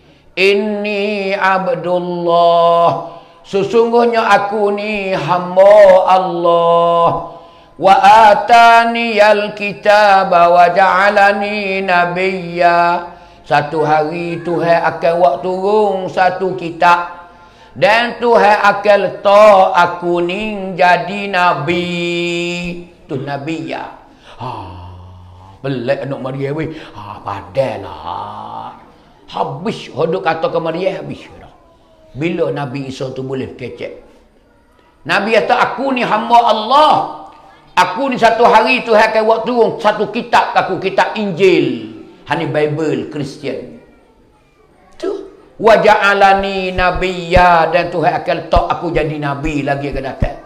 S1: Inni abdullah. Sesungguhnya aku ni hamba Allah. Wa ataniyal kitaba wa ja'alani nabiyya. Satu hari Tuhan akan buat turun satu kitab. Dan Tuhan akan letak aku ni jadi nabi. Tu nabi ya. Ha, belak anak Maria weh. Ha, padahlah. Habis hodok kata ke Maria habis dah. Bila Nabi Isa tu boleh kecek. Nabi kata aku ni hamba Allah. Aku ni satu hari Tuhan akan buat turun satu kitab aku, kitab Injil. Hani Bible Kristian. Tu wa ja'alani nabiyya, dan Tuhan akan letak aku jadi nabi lagi akan datang.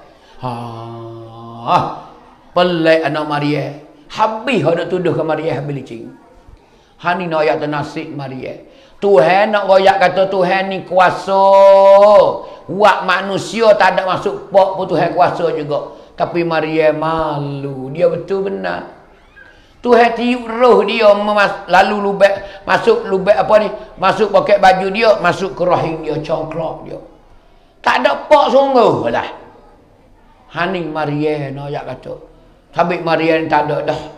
S1: Ha, pelik anak Maria. Habis hendak tuduh ke Maria habis licin. Hani nak ayat nasib Maria. Tuhan nak royak kata Tuhan ni kuasa. Buat manusia tak ada masuk pok pun Tuhan kuasa juga. Tapi Maria malu. Dia betul benar. Tuhan tiup roh dia lalu lubek masuk lubek apa ni? Masuk poket baju dia, masuk ke rahim dia, congklok dia. Tak ada pok sungguh dah. Haning Maria nak royak kata. Habis Maria tak ada dah.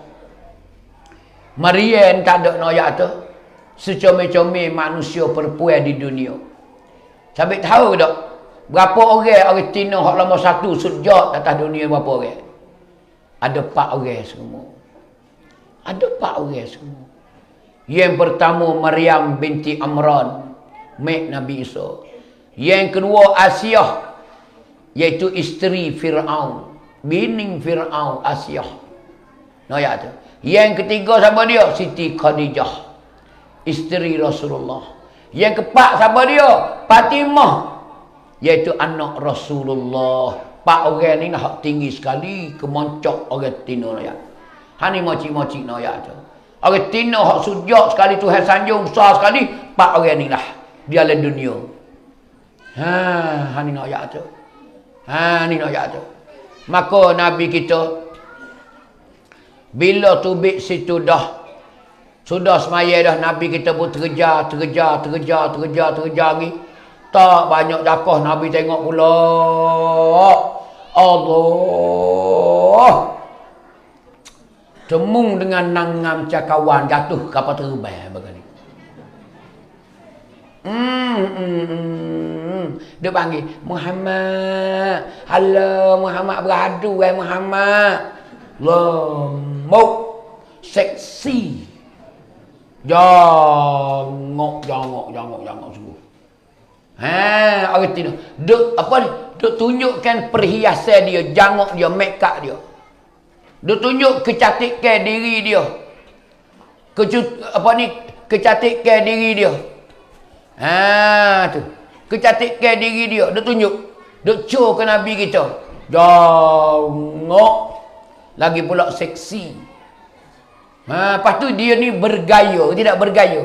S1: Maria tak ada nak royak kata. Secomel-comel manusia perempuan di dunia. Sampai tahu tak? Berapa orang orang Tino hak nombor satu sejak atas dunia berapa orang? Ada empat orang semua. Ada empat orang semua. Yang pertama Maryam binti Amran, mak Nabi Isa. Yang kedua Asiah, iaitu isteri Firaun, bini Firaun Asiah. Noyak tu. Yang ketiga siapa dia? Siti Khadijah, isteri Rasulullah. Yang keempat siapa dia? Fatimah, iaitu anak Rasulullah. Empat orang ni nak tinggi sekali, kemoncok orang Tino noyak. Hani moci-moci noyak tu. Orang Tino hak sujak sekali Tuhan sanjung besar sekali, empat orang ni lah dia dalam dunia. Ha, hani noyak tu. Ha, ni noyak tu. Maka Nabi kita bila tubik situ dah sudah semaya dah, Nabi kita pun terkejar, terkejar, terkejar, terkejar, terkejar lagi. Tak banyak dakah Nabi tengok pula. Allah. Temung dengan nangam cakawan jatuh kapal terbang begini. Hmm, hmm, hmm. Dia panggil Muhammad. Halo Muhammad, beradu eh Muhammad. Lemuk, seksi. Jangok, jangok, jangok, jangok sungguh. Ha, orang Tino. Duk apa ni? Duk tunjukkan perhiasan dia, jangok dia, make up dia. Duk tunjuk kecantikan diri dia. Kecut apa ni? Kecantikan diri dia. Ha, tu. Kecantikan diri dia, duk tunjuk. Duk show ke Nabi kita. Jangok. Lagi pula seksi. Ha, lepas tu dia ni bergaya, tidak bergaya.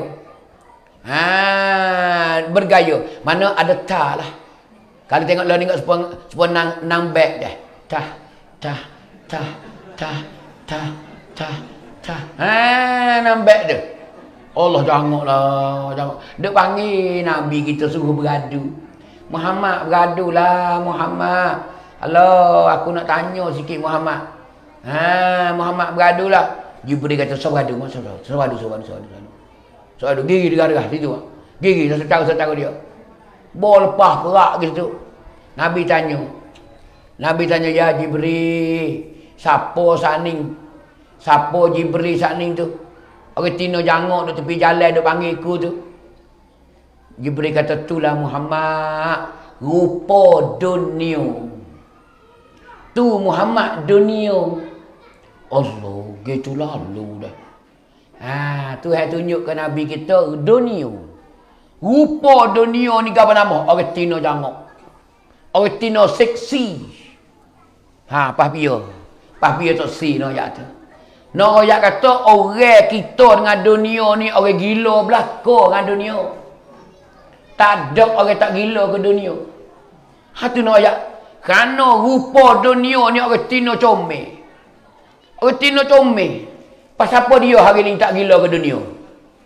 S1: Ha, bergaya. Mana ada ta lah. Kalau tengok lah tengok sepon sepon nang nang beg dah. Tah, tah, tah, tah, tah, tah, tah. Ha, nang beg dia. Allah jangoklah, jangok. Dia panggil Nabi kita suruh beradu. Muhammad beradulah Muhammad. Halo, aku nak tanya sikit Muhammad. Ha, Muhammad beradulah. Jibril kata sabar adu, sabar adu, sabar adu, sabar adu, sabar adu. Sabar adu, gigi dekat-dekat situ. Gigi secara-secara dia. Bol lepas perak gitu. Nabi tanya. Nabi tanya, ya Jibril, siapa saning? Siapa Jibril saning tu? Orang Tino jangok di tepi jalan dia panggil aku tu. Jibril kata, itulah Muhammad, rupa dunia. Tu Muhammad dunia. Allah, gitu lalu dah. Ha, Tuhan tunjuk ke Nabi kita dunia. Rupa dunia ni apa nama? Orang Tino jangok. Orang Tino seksi. Ha, pas pia. Pas pia tak si no yak tu. No yak kata orang kita dengan dunia ni orang gila belaka dengan dunia. Tak ada orang tak gila ke dunia. Ha tu no yak. Kerana rupa dunia ni orang Tino comel. Orang Tino comel. Pasal apa dia hari ni tak gila ke dunia?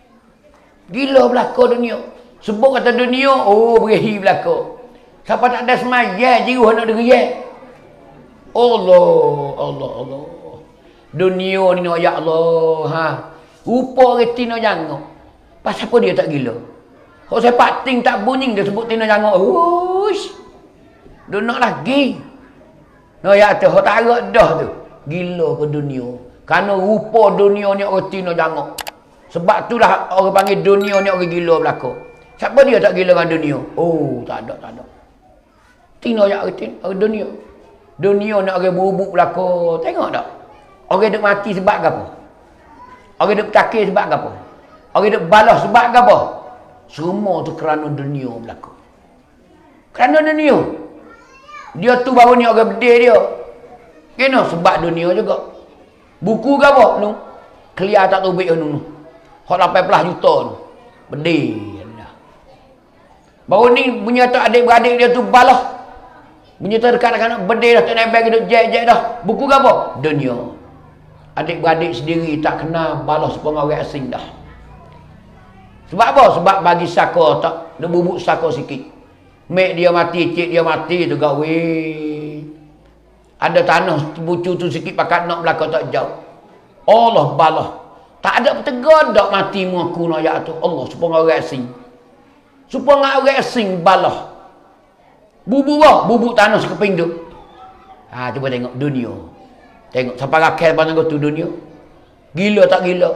S1: Gila belaka dunia. Sebut kata dunia, oh berehi belaka. Siapa tak ada semaya, jiruh nak deriak. Allah, Allah, Allah. Dunia ni nak ya Allah. Ha. Rupa orang Tino Jangok. Pasal apa dia tak gila? Kalau saya pating tak bunyi dia sebut Tino Jangok. Wush. Dia nak lagi. Nak ya tu, kalau tak agak dah tu. Gila ke dunia. Kerana rupa dunia ni orang Tino Jangok. Sebab tu lah orang panggil dunia ni orang gila belaka. Siapa dia tak gila dengan dunia? Oh, tak ada, tak ada. Tino Jangok orang dunia. Dunia nak orang bubuk belaka. Tengok tak? Orang duk mati sebab apa? Orang duk bertakir sebab apa? Orang duk balas sebab apa? Semua tu kerana dunia berlaku. Kerana dunia. Dia tu baru ni orang bedil dia. Kena sebab dunia juga. Buku ke apa? Nu. Clear tak tubik nu. Hak lapan belas juta tu. Bedil. Baru ni punya tu adik-beradik dia tu balas. Punya tu dekat-dekat bedil dah tak naik bag duk jek-jek dah. Buku ke apa? Dunia. Adik-beradik sendiri tak kena balas sepengah orang asing dah. Sebab apa? Sebab bagi saka tak, dia bubuk saka sikit. Mek dia mati, cik dia mati tu gak weh. Ada tanah bucu tu sikit pakat nak belakang tak jauh. Allah balas. Tak ada bertegar dak mati mu aku nak ayat tu. Allah sepengah orang asing. Sepengah orang asing balas. Bubuk bah, bubuk tanah sekeping tu. Ha, cuba tengok dunia. Tengok sampai rakyat pandang tu dunia. Gila tak gila?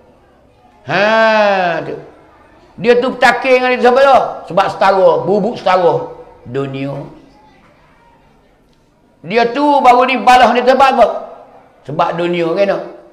S1: Ha, tu. Dia tu bertakir dengan dia siapa dah? Sebab setara, bubuk setara dunia. Dia tu baru ni balas dia sebab apa? Sebab dunia kena.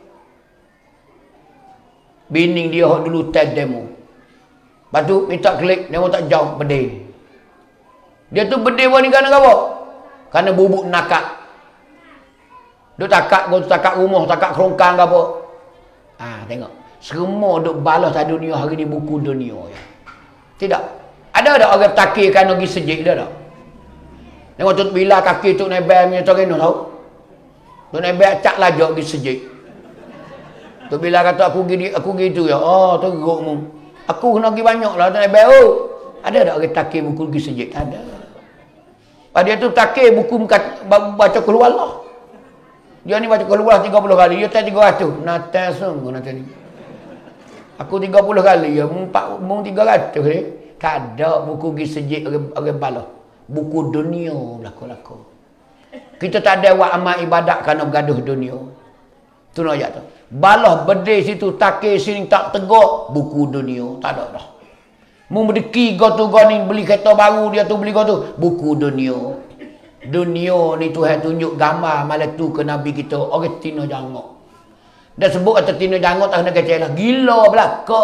S1: Bining dia hok dulu tag demo. Lepas tu minta klik, demo tak jauh, bedil. Dia tu bedil ni kerana apa? Kerana bubuk nakak. Dia takak, kau takak rumah, takak kerongkang ke apa. Ah, tengok. Semua duk balas tak dunia hari ni buku dunia. Ya. Tidak. Ada tak orang takir kan pergi sejik dia tak? Tengok tu bila kaki tu naik bel punya tu kena tahu. Tu naik bel cak lajak pergi sejik. Tu bila kata aku gini aku gitu ya. Oh, teruk mu. Aku kena pergi banyak lah tu naik bel. Oh. Ada tak orang takir buku pergi sejik? Tak ada. Pada dia tu takir buku baca keluar Allah. Dia ni baca keluar tiga puluh kali. Dia tak tiga ratus. Natal sungguh Natal ni. Aku tiga puluh kali. Ya. Mung tiga ratus ni. Tak ada buku pergi sejik orang balas. Buku dunia berlaku-laku. Kita tak ada buat amal ibadat kerana bergaduh dunia. Tu nak ayat tu. Balas bedil situ, takir sini tak tegak. Buku dunia. Tak ada dah. Mu berdeki kau tu kau ni beli kereta baru dia tu beli kau tu. Buku dunia. Dunia ni Tuhan tunjuk gambar malam tu ke Nabi kita. Orang Tino Jangok. Dia sebut kata Tino Jangok tak kena kecil lah. Gila belaka.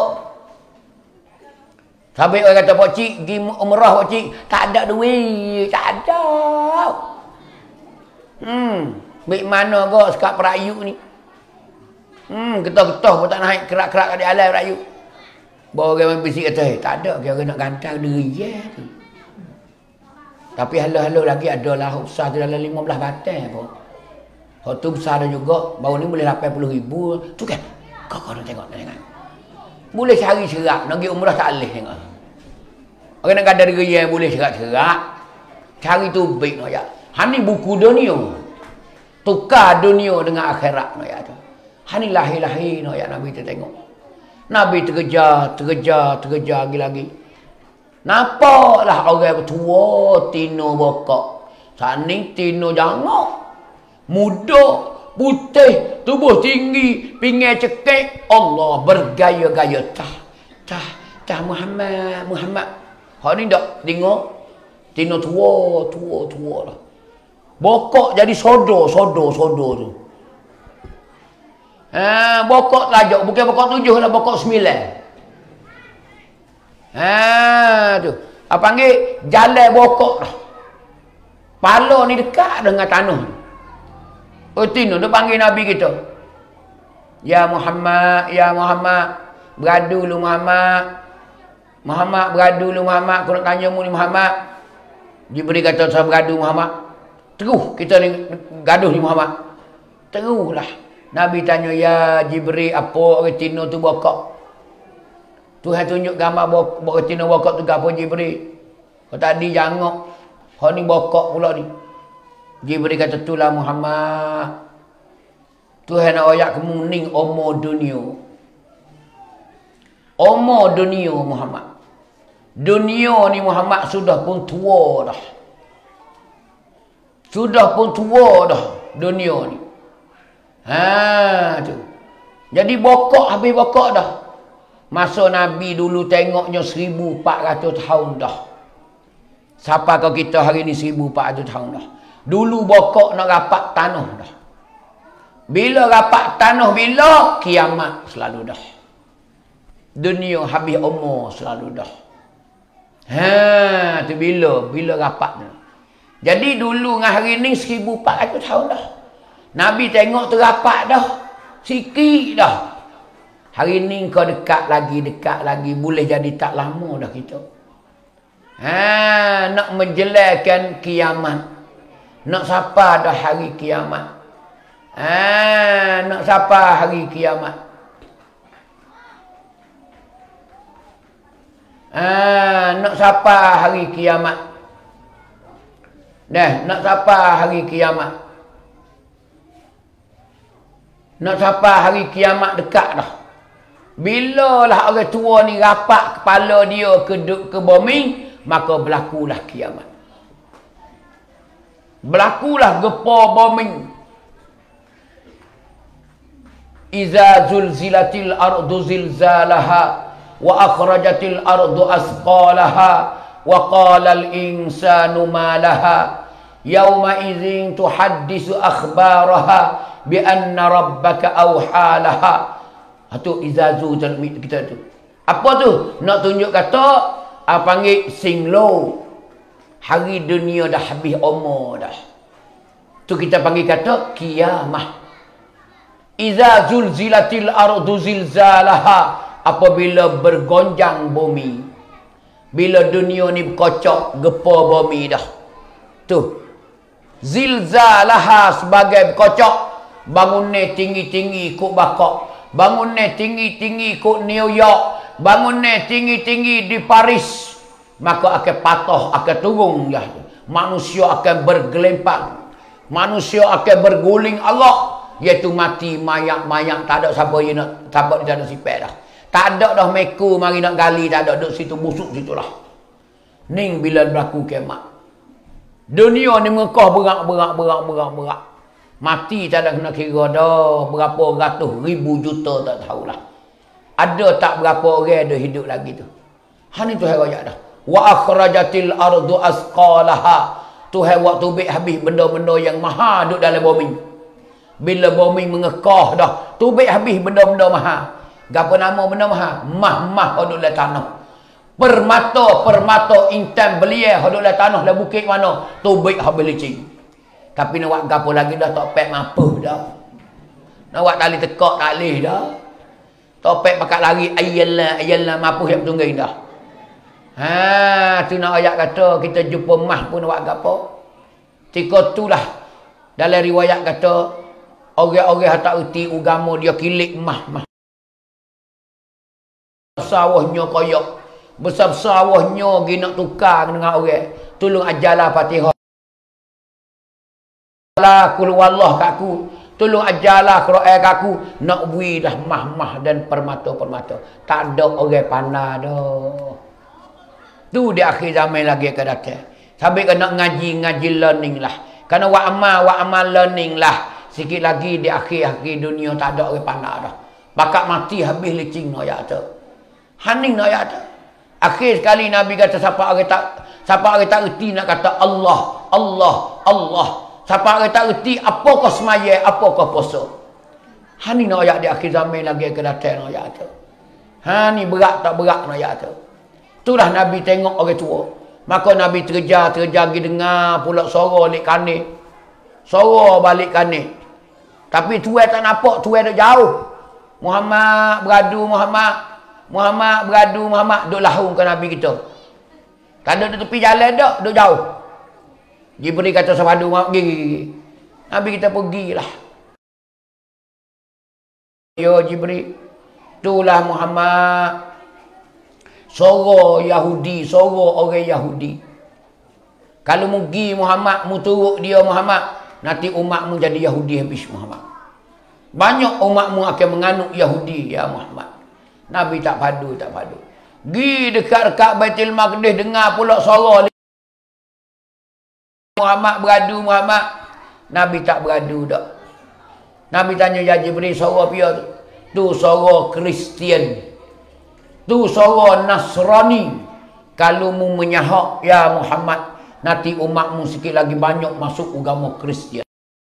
S1: Sampai orang kata, Pak Cik, pergi umrah Pak Cik. Tak ada duit. Tak ada. Hmm. Baik mana kau sekat perayu ni. Hmm. Getah-getah pun tak naik kerak-kerak kat jalan perayu. Bawa orang bisik kata, hey, tak ada. Orang nak gantar diri je. Tapi halo-halo lagi adalah besar tu dalam lima belas batang pun. Hal tu besar dah juga. Baru ni boleh lapan puluh ribu. Tu kan. Kau kau nak tengok. tengok. Boleh cari serak. Nak pergi umrah tak boleh tengok. Orang nak gadar diri yang boleh serak-serak. Cari tu baik nak ya. Hani buku dunia. Tukar dunia dengan akhirat nak ya tu. Hani lahir-lahir nak ya Nabi tu tengok. Nabi terkejar, terkejar, terkejar lagi-lagi. Nampaklah orang tua Tino bokok. Saat ni Tino Jangok. Muda, putih, tubuh tinggi, pinggir cekik. Allah bergaya-gaya. Cah, cah, cah Muhammad, Muhammad. Hak ni tak tengok. Tino tua, tua, tua lah. Bokok jadi sodor, sodor, sodor tu. Ha, bokok lajak. Bukan bokok tujuh lah, bokok sembilan. Ha, tu. Apa panggil? Jalan bokok lah. Pala ni dekat dengan tanah. Oh, Tino, dia panggil Nabi kita. Ya Muhammad, Ya Muhammad. Beradu lu Muhammad. Muhammad, beradu lu Muhammad. Aku nak tanya mu ni Muhammad. Jibril kata, saya beradu Muhammad. Terus kita ni gaduh ni Muhammad. Teruslah. Nabi tanya, ya Jibril, apa orang Tino tu bokok? Tuhan tunjuk gambar bokok retina bokok tu gapo Jibril. Kau tadi jangok. Kau ni bokok pula ni. Jibril kata itulah Muhammad. Tuhan nak ayat kemuning umur dunia. Umur dunia Muhammad. Dunia ni Muhammad sudah pun tua dah. Sudah pun tua dah dunia ni. Ha tu. Jadi bokok habis bokok dah. Masa Nabi dulu tengoknya seribu empat ratus tahun dah. Siapa kau kita hari ni seribu empat ratus tahun dah. Dulu bokok nak rapat tanah dah. Bila rapat tanah bila kiamat selalu dah. Dunia habis umur selalu dah. Ha tu bila bila rapat. Jadi dulu dengan hari ni seribu empat ratus tahun dah. Nabi tengok terapat dah. Sikit dah. Hari ni kau dekat lagi, dekat lagi. Boleh jadi tak lama dah kita. Ha, nak menjelaskan kiamat. Nak siapa dah hari kiamat. Ha, nak siapa hari kiamat. Ha, nak siapa hari kiamat. Dah, nak siapa hari kiamat. Nak siapa hari kiamat dekat dah. Bila lah orang tua ni rapat kepala dia ke, ke bumi, maka berlakulah kiamat. Berlakulah gepa bumi. Iza zulzilatil ardu zilzalaha wa akhrajatil ardu asqalaha wa qala al insanu ma laha yawma idzin tuhaddisu akhbaraha bi anna rabbaka awhalaha. Itu izazu kita tu. Apa tu? Nak tunjuk kata apa panggil singlo. Hari dunia dah habis umur dah. Tu kita panggil kata kiamah. Iza zulzilatil ardu zilzalaha. Apabila bergonjang bumi. Bila dunia ni berkocok, gepa bumi dah. Tu. Zilzalaha sebagai berkocok. Bangunnya tinggi-tinggi ikut bakok. Bangunnya tinggi-tinggi ikut New York. Bangunnya tinggi-tinggi di Paris. Maka akan patah, akan turun. Ya. Manusia akan bergelempang. Manusia akan berguling Allah. Iaitu mati, mayat-mayat. Tak ada siapa yang nak, siapa dia tak ada sipet dah. Tak ada dah meku mari nak gali. Tak ada, duduk situ, busuk situlah. Ning bila berlaku kiamat. Dunia ni mengekah berak, berak, berak, berak, berak. Mati tak ada kena kira dah. Berapa ratus ribu juta tak tahulah. Ada tak berapa orang ada hidup lagi tu. Han itu Tuhan ayat dah. Wa akhrajatil ardu asqalaha. Tuhan waktu tubik habis benda-benda yang maha duduk dalam bumi. Bila bumi mengekah dah. Tubik habis benda-benda maha. Apa nama benda maha? Mah-mah duduk dalam tanah. Permata-permata intan belia duduk dalam tanah dalam bukit mana. Tubik habis licin. Tapi nak buat gapo lagi dah tak pek mampu dah. Nak buat tali tekak tak leh dah. Topek pakat lari ayyalah ayyalah mampu yang tunggai dah. Ha, tu nak ayat kata kita jumpa mah pun nak buat gapo. Tika tulah dalam riwayat kata orang-orang tak erti agama dia kilik mah-mah. Sawahnya koyak. Besar-besar sawahnya gi nak tukar dengan orang. Tolong ajarlah Fatihah. Allah kul wallah kat aku. Tolong ajarlah Quran kat aku. Nak bui dah mah-mah dan permata-permata. Tak ada orang pandai dah. Tu di akhir zaman lagi akan datang. Sampai kena ngaji-ngaji learning lah. Kerana wa amal, wa amal learning lah. Sikit lagi di akhir-akhir dunia tak ada orang pandai dah. Bakat mati habis licin nak ayat tu. Haning nak ayat tu. Akhir sekali Nabi kata siapa orang tak siapa orang tak erti nak kata Allah, Allah, Allah. Siapa orang tak erti apakah semaya, apakah puasa. Ha ni nak ayat di akhir zaman lagi akan datang nak ayat tu. Ha ni berat tak berat nak ayat tu. Itulah Nabi tengok orang tua. Maka Nabi terja-terja pergi dengar pula suara balik kanin. Suara balik kanin. Tapi tuai tak nampak, tuai dah jauh. Muhammad beradu Muhammad. Muhammad beradu Muhammad. Duk lahung ke Nabi kita. Tak ada di tepi jalan dah, duk jauh. Jibril kata sama adu Muhammad, pergi. Nabi kita pergilah. Yo Jibril. Itulah Muhammad. Suara Yahudi, suara orang Yahudi. Kalau mugi Muhammad, mu turut dia Muhammad, nanti umatmu jadi Yahudi habis Muhammad. Banyak umatmu akan menganut Yahudi ya Muhammad. Nabi tak padu, tak padu. Gi dekat-dekat Baitul Maqdis, dengar pula suara Muhammad beradu Muhammad. Nabi tak beradu dak. Nabi tanya ya Jibril, suara apa tu? Tu suara Kristian. Tu suara Nasrani. Kalau mu menyahak ya Muhammad, nanti umatmu sikit lagi banyak masuk agama Kristian.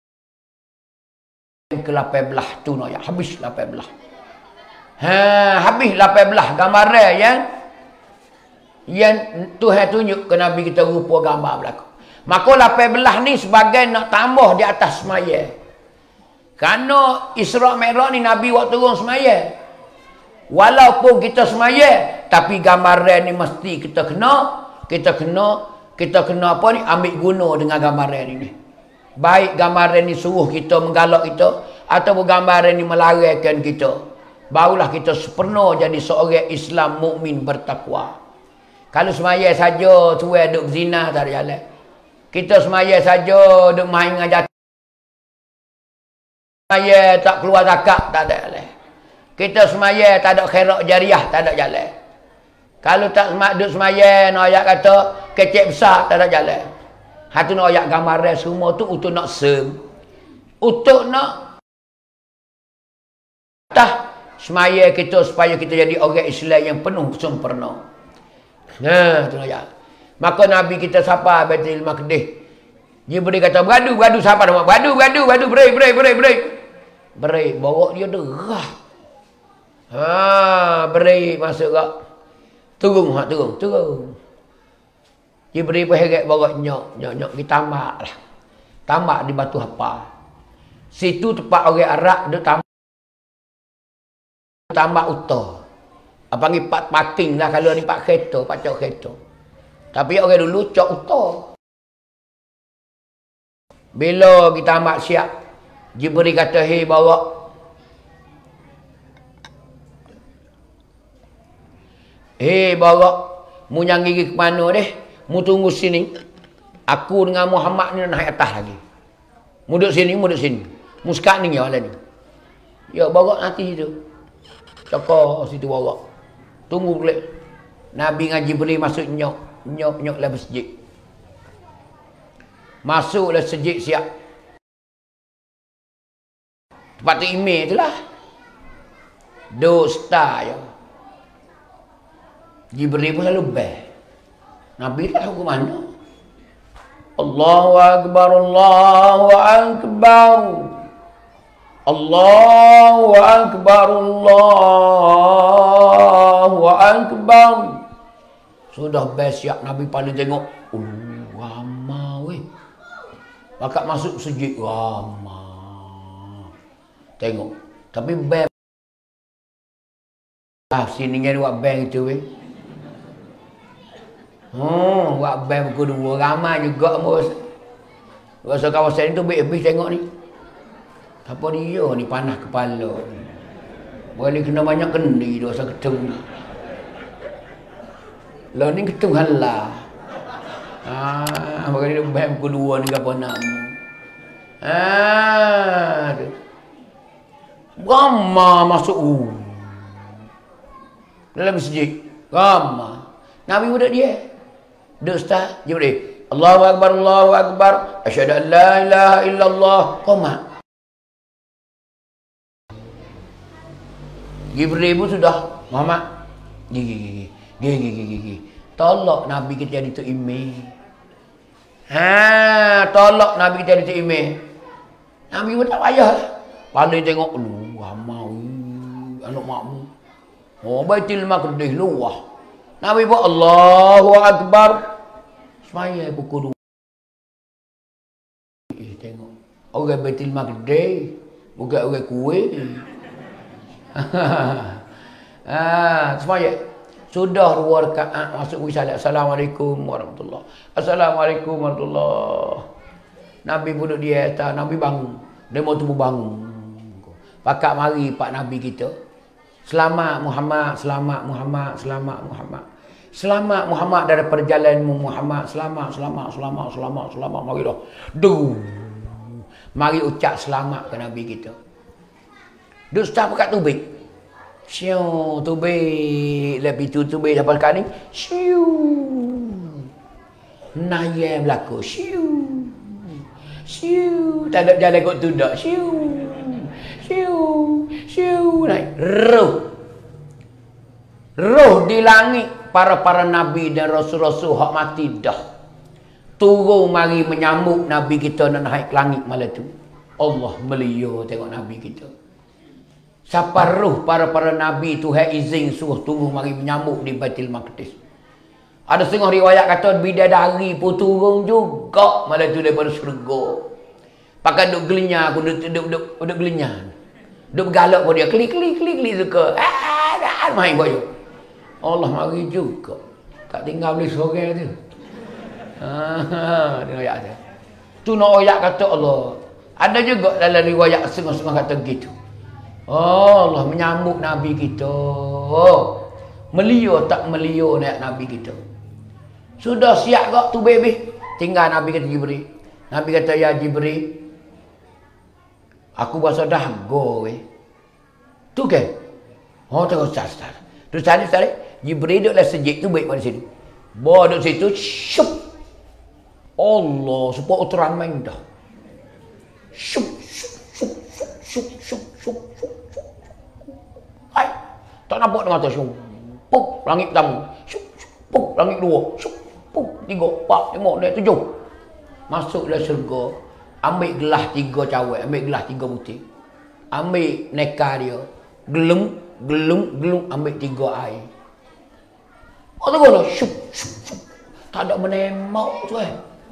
S1: Ke lapan belas tu no ya, habis lapan belas. Ha, habis lapan belas gambaran yang yang Tuhan tunjuk ke Nabi kita rupa gambar belaka. Maka lapan belas ni sebagai nak tambah di atas semaya. Kerana Isra' Mi'raj ni Nabi waktu turun semaya. Walaupun kita semaya, tapi gambaran ni mesti kita kena, kita kena, kita kena apa ni? Ambil guna dengan gambaran ini. Baik gambaran ni suruh kita menggalak kita, atau gambaran ni melarangkan kita. Barulah kita sempurna jadi seorang Islam mukmin bertakwa. Kalau semaya saja tuai duk zina tak ada jalan. Kita semaya saja duk main dengan jatuh. Semaya tak keluar zakat tak ada jalan. Kita semaya tak ada khairat jariah tak ada jalan. Kalau tak duk semaya nak ayat kata kecek besar tak ada jalan. Hatu nak ayat gambaran semua tu untuk nak sem. Untuk nak tah semaya kita supaya kita jadi orang Islam yang penuh sempurna. Nah, tu ayat. Maka Nabi kita sapa Baitul Maqdis. Jibril kata beradu, beradu sapa nama? Beradu, beradu, beradu, berai, berai, berai, berai. Berai, bawa dia derah. Ha, berai masuk kak. Turun, ha, turun, turun. Jibril pun heret bawa nyok, nyok, nyok kita tambak lah. Tambak di batu hapa. Situ tempat orang Arab dia tambak. Tambak utah. Apa panggil pat parking lah kalau ni pat kereta, pat cok kereta. Tapi orang dulu cok utah. Bila kita amat siap, Jibril kata, hei bawa. Hei bawa. Mu yang gigi ke mana deh? Mu tunggu sini. Aku dengan Muhammad ni naik atas lagi. Mu duduk sini, mu duduk sini. Mu sekat ni ya ni. Ya bawa nanti tu. Cakap situ bawa. Tunggu boleh. Nabi dengan Jibril masuk nyok. Nyok, nyok lah masjid. Masuklah masjid siap. Tempat tu email tu lah. Duk star je. Jibril pun selalu best. Nabi tak tahu ke mana. Allahu Akbar, Allahu Akbar. Allahu Akbar, Allahu Akbar. Sudah best siap Nabi paling tengok. Oh, ramai weh. Bakat masuk sujud ramai. Tengok. Tapi best. Ah, sini ni buat bank itu weh. Hmm, buat bank pukul dua. Ramai juga bos. Rasa kawasan itu habis tengok ni. Apa dia ni panas kepala ni. Boleh kena banyak kendi dosa ketung ni. Lah ni ketung halah. Ah, maka dia bank pukul dua ni apa nak. Ah, tu. Ramai masuk. Uh. Dalam masjid. Ramai. Nabi budak dia. Duk start Jibril. Allahu Akbar, Allahu Akbar. Asyhadu an la ilaha illallah. Qomat. Jibril pun sudah. Muhammad. Gigi, gigi. Gigi, gigi, gigi. Tolak Nabi kita jadi tu imam. Ha, tolak Nabi kita jadi tu imam. Nabi pun tak payah lah. Paling tengok. Lu, ramai. Anak makmu. Oh, Baitul Maqdis luah. Nabi pun Allahu Akbar. Semaya pukul dua. Eh, tengok. Orang Baitul Maqdis. Bukan orang Kuwait. Ah, semaya. Sudah dua rakaat masuk wisalat. Assalamualaikum warahmatullahi. Assalamualaikum warahmatullahi. Nabi pun dia atas. Nabi bangun. Dia mau tubuh bangun. Pakat mari Pak Nabi kita. Selamat Muhammad, selamat Muhammad, selamat Muhammad. Selamat Muhammad dari perjalananmu Muhammad. Selamat, selamat, selamat, selamat, selamat. Mari dah. Duh. Mari ucap selamat ke Nabi kita. Duk start pekat tubik. Siu tubik. Lebih tu tubik sampai kat ni. Siu. Naya berlaku. Siu. Siu. Tak ada jalan kot tu dak. Siu. Siu. Siu. Naik. Ruh. Roh di langit para-para nabi dan rasul-rasul hak mati dah. Turun mari menyambut nabi kita dan naik ke langit malam tu. Allah beliau tengok nabi kita. Siapa roh para-para nabi Tuhan izin suruh turun mari menyambut di Baitul Maqdis. Ada setengah riwayat kata bidadari pun turun juga malam tu daripada syurga. Pakai duk gelinya aku duk duk duk duk gelinya. Duk galak pun dia klik klik klik klik suka. Ah, dah main boyo. Allah mari juga. Tak tinggal beli seorang tu. Ha, dia ayat dia. Tu nak ayat kata Allah. Ada juga dalam riwayat setengah-setengah kata gitu. Oh, Allah menyambut Nabi kita. Melio tak melio nak Nabi kita. Sudah siap kok tu baby. Tinggal Nabi kata Jibril. Nabi kata ya Jibril. Aku bahasa dah go weh. Tu ke? Oh terus start start. Tu tadi tadi Jibril duduklah sejik tu baik pada sini. Bawa duduk situ, syup. Allah, supaya uturan main dah. Syup, syup, syup, syup, syup, syup, syup, syup. Hai, tak nampak dengan mata syup. Pup, langit pertama. Syup, syup, pup, langit dua. Syup, pup, tiga, empat, lima, enam, tujuh. Masuk dalam syurga. Ambil gelah tiga cawek, ambil gelah tiga putih. Ambil neka dia. Gelum, gelum, gelum, ambil tiga air. Oh, tu kalau syup, syup, syup. Tak ada menembak tu eh.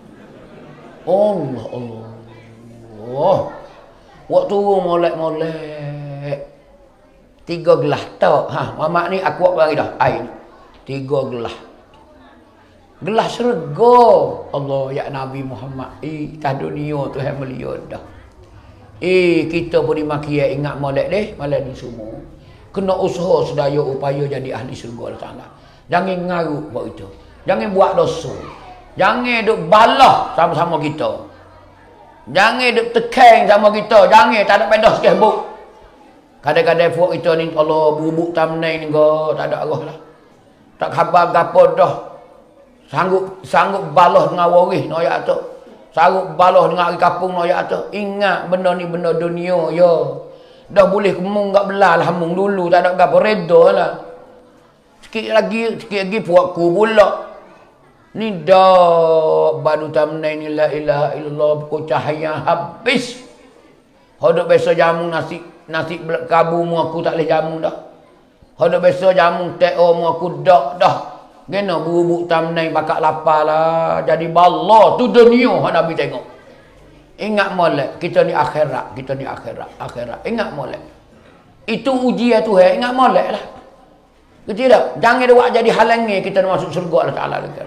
S1: Allah, Allah. Oh. Waktu molek-molek. Tiga gelah tak. Ha, mamak ni aku buat bagi dah. Air ni. Tiga gelah. Gelah syurga. Allah, ya Nabi Muhammad. Eh, tak dunia tu yang mulia dah. Eh, kita pun dimaki ingat molek deh. Malam ni semua. Kena usaha sedaya upaya jadi ahli syurga Allah Ta'ala. Jangan ngaruk buat itu. Jangan buat dosa. Jangan duk balah sama-sama kita. Jangan duk tekeng sama kita. Jangan tak ada pedas sikit buk. Kadang-kadang buat kita ni Allah bubuk tamnai ni go, tak ada arah lah. Tak khabar gapo dah. Sanggup sanggup balah dengan waris noyak tu. Sanggup balah dengan hari kapung noyak tu. Ingat benda ni benda dunia ya. Dah boleh kemung kat belah lah hamung dulu tak ada gapo reda lah. Sikit lagi, sikit lagi puakku pula. Ni dah badu tamnai ni la ilaha illallah pukul cahaya habis. Hodok biasa jamu nasi nasi kabu mu aku tak boleh jamu dah. Hodok biasa jamu teo mu aku dak dah. Gena bubuk tamnai bakak lapar lah. Jadi bala tu dunia hak Nabi tengok. Ingat molek kita ni akhirat, kita ni akhirat, akhirat. Ingat molek. Itu ujian Tuhan, ingat molek lah. Betul tak? Jangan dia buat jadi halangi kita nak masuk syurga Allah Ta'ala lagi.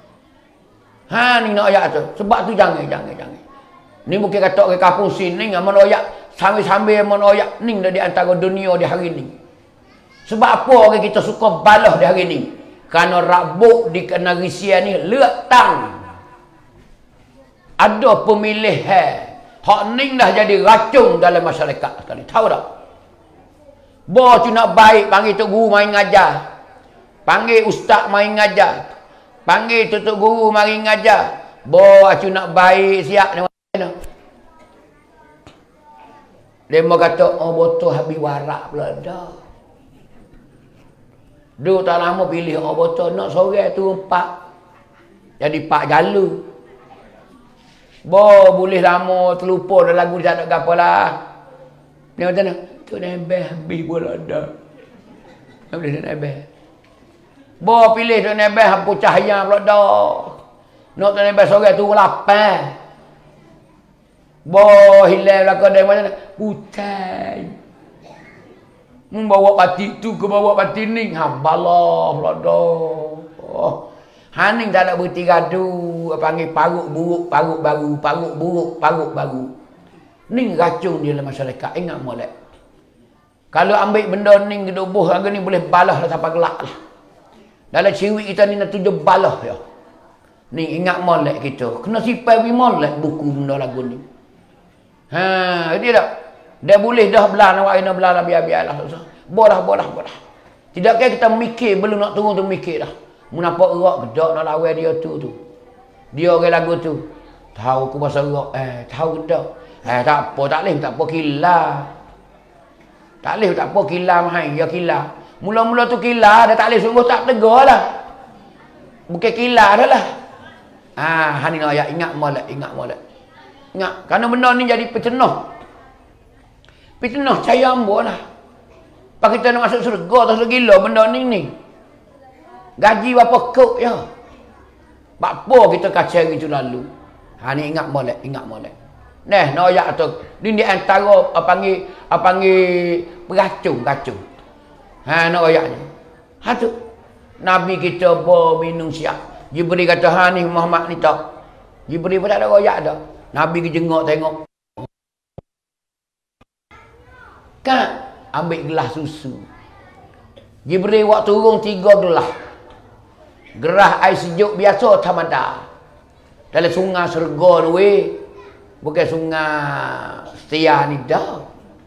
S1: Ha ni nak ayat tu. Sebab tu jangan, jangan, jangan. Ni mungkin kata orang kampung sini, mana ayat, sambil-sambil mana ayat, ni dah di antara dunia di hari ni. Sebab apa orang kita suka balah di hari ni? Kerana rabuk di Kenarisia ni, letang. Ada pemilihan. Hak ni dah jadi racun dalam masyarakat sekali. Tahu tak? Bo tu nak baik, panggil tok guru main ngajar. Panggil ustaz main ngajar. Panggil tok guru mari ngajar. Bo acu nak baik siap ni mana? Dia mau kata oh botol habis warak pula dah. Duk tak lama pilih oh botol nak sore tu empat. Jadi pak jalu. Bo boleh lama terlupa dah lagu tak ada gapo lah. Ni macam mana? Tu nebeh habis pula dah. Tak boleh nak nebeh. Bo pilih tu nebeh hapus cahaya pula dah. Nak tu nebeh sore tu lapar. Bo hilang belakang dia macam mana? Putai. Membawa pati tu ke bawa pati ni. Ha balah pula dah. Oh. Haning tak ada berhenti gaduh. Panggil paruk buruk, paruk baru, paruk buruk, paruk baru. Ni racun dia dalam masyarakat. Ingat molek. Kalau ambil benda ni kedubuh harga ni boleh balah lah sampai gelak lah. Dalam ciwik kita ni nak tujuh balah ya. Ni ingat molek kita. Kena sipai pergi molek buku benda lagu ni. Ha, dia tak? Dia boleh dah belah nak nak belah lah biar-biarlah. Bolah bolah bolah. Tidak kira kita mikir belum nak turun tu mikir dah. Mu nampak erak gedak nak lawan dia tu tu. Dia orang lagu tu. Tahu aku pasal erak eh tahu gedak. Eh tak apa tak leh tak apa kilah. Tak leh tak apa kilah mahai ya kilah. Mula-mula tu kilah dah tak leh sungguh tak tegar lah. Bukan kilah dah lah. Ah, hani nak ayat ingat molek, ingat molek. Ingat, kerana benda ni jadi pecenah. Pecenah cahaya ambo lah. Pak kita nak masuk surga tak gila benda ni ni. Gaji berapa kok ya. Apa kita kacau gitu lalu. Ha ni ingat molek, ingat molek. Nah, nak ayat tu. Ni di antara apa panggil apa panggil beracun, racun. Ha nak ayatnya. Ha tu. Nabi kita bawa minum siap. Jibril kata, ha ni Muhammad ni tak. Jibril pun tak ada royak dah. Nabi ke jengok tengok. Kan, ambil gelas susu. Jibril waktu turun tiga gelas. Gerah air sejuk biasa tamada. Dalam sungai Serga ni weh. Bukan sungai Setia ni dah.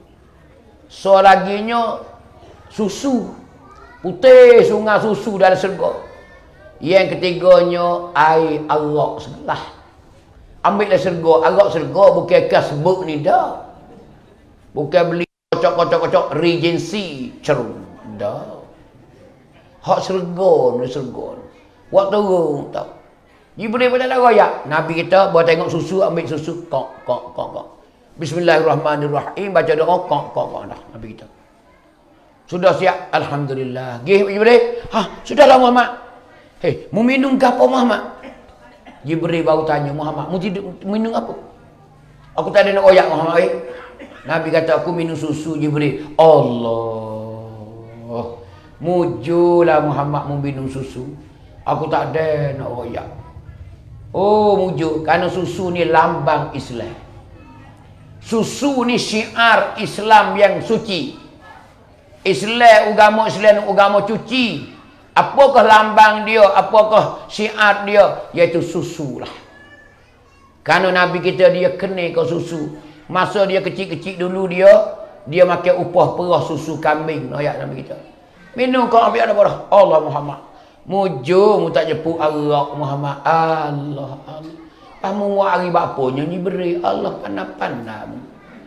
S1: So laginya susu. Putih sungai susu dalam Serga. Yang ketiganya air arak segelas. Ambillah serga, arak serga bukan kasbuk ni dah. Bukan beli kocok-kocok-kocok Regency cerun dah. Hak serga ni serga. Waktu turun tak. Jibril pun tak ada royak. Nabi kita bawa tengok susu, ambil susu kok kok kok kok. Bismillahirrahmanirrahim baca doa kok kok kok dah Nabi kita. Sudah siap alhamdulillah. Gih Jibril, ha sudahlah Muhammad. Hei, mu minum ke apa Muhammad? Jibril baru tanya Muhammad, mu tidur minum apa? Aku tak ada nak royak Muhammad. Eh? Nabi kata aku minum susu Jibril. Allah. Mujulah Muhammad mu minum susu. Aku tak ada nak royak. Oh mujur, kerana susu ni lambang Islam. Susu ni syiar Islam yang suci. Islam agama Islam agama cuci. Apakah lambang dia, apakah syiar dia, iaitu susu lah. Kerana Nabi kita dia kena ke susu. Masa dia kecil-kecil dulu dia, dia makan upah perah susu kambing. Ayat Nabi kita. Minum kau ambil ada barah. Allah Muhammad. Mujur, mu tak jepuk arak Muhammad. Allah, Allah. Kamu wari bapanya ni beri Allah pandai-pandai.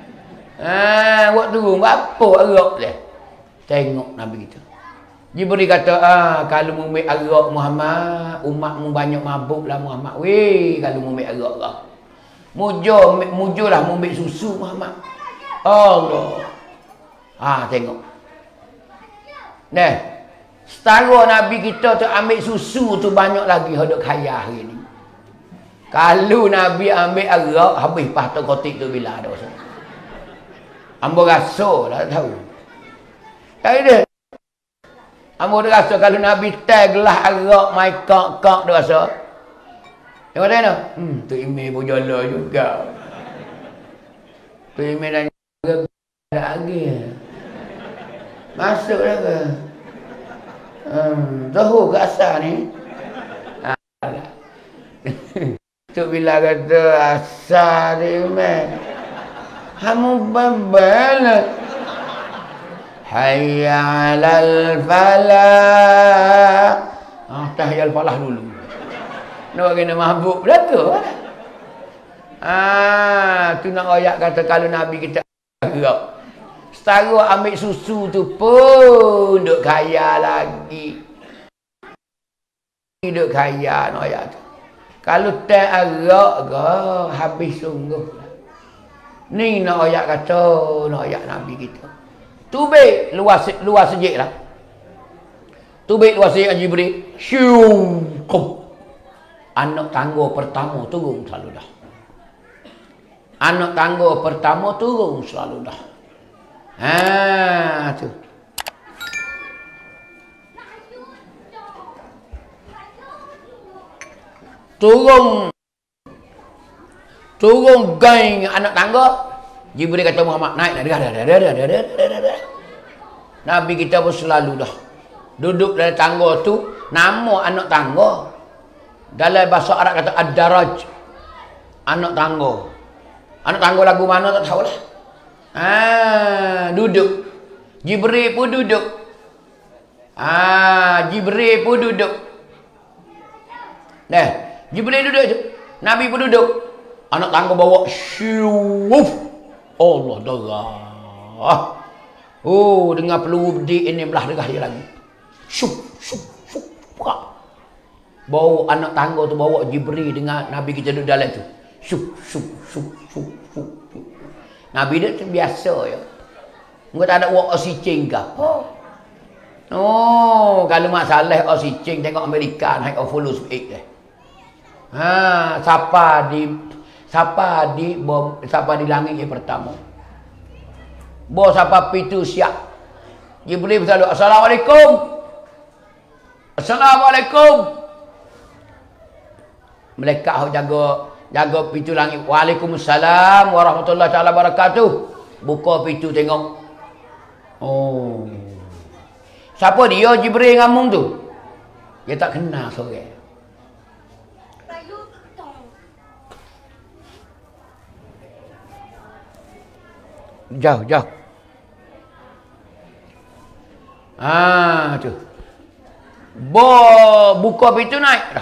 S1: Ah, buat turun apa arak dia? Tengok Nabi kita. Jibril kata, ah, kalau mu ambil arak Muhammad, umatmu banyak mabuk lah Muhammad. Weh, kalau mu ambil arak lah. Mujur, mujur lah mu ambil susu Muhammad. Allah. Ah, tengok. Nah, setara Nabi kita tu ambil susu tu banyak lagi hodok kaya hari ni. Kalau Nabi ambil arak, habis patah kotik tu bila ada. Ambo rasa lah tahu. Tak ada. Ambo rasa kalau Nabi tag gelas arak mai kak-kak dia rasa. Tengok tengok. Hmm, tu email pun jala juga. Tu email dah lagi. Masuk dah ke? Hmm, tahu ke asal ni? Tu bila kata asal ni email. Kamu babal. Hayya 'alal falah. Ah, tahiyal falah dulu. Nak kena mabuk dah tu. Ah, tu nak ayat kata kalau Nabi kita gerak. Setara ambil susu tu pun duk kaya lagi. Duk kaya nak ayat tu. Kalau tak arak ke habis sungguh. Ni nak ayat kata, nak ayat Nabi kita. Tubik luas luas sejik lah. Tubik luas sejik Jibril. Syum. Anak tangga pertama turun selalu dah. Anak tangga pertama turun selalu dah. Ha tu. Turun. Turun geng anak tangga. Jibril kata Muhammad naik dah dah dah dah dah dah dah dah. Nabi kita pun selalu dah duduk dalam tangga tu Nama anak tangga. Dalam bahasa Arab kata ad-daraj. Anak tangga. Anak tangga lagu mana tak tahulah. Ah, duduk. Jibril pun duduk. Ah, Jibril pun duduk. Dah, Jibril duduk je. Nabi pun duduk. Anak tangga bawa syuf. Allah darah. Oh, dengar peluru bedik ini belah derah dia lagi. Syuf, syuf, syuf. Bawa anak tangga tu bawa Jibril dengan Nabi kita duduk dalam tu. Syuf, syuf, syuf, syuf, syuf. Nabi dia tu biasa ya. Enggak tak ada wak oxygen ke apa. Oh, kalau masalah oxygen tengok Amerika naik follow speed dia. Ha, siapa di siapa di bom, siapa di langit yang pertama. Bos siapa pintu siap. Jibril bersalawat, Assalamualaikum. Assalamualaikum. Malaikat jaga jaga pintu langit. Waalaikumsalam warahmatullahi taala wabarakatuh. Buka pintu tengok. Oh. Siapa dia Jibril ngamung tu? Dia tak kenal seorang. Jauh, jauh. Ah, tu. Bo buka pintu naik dah.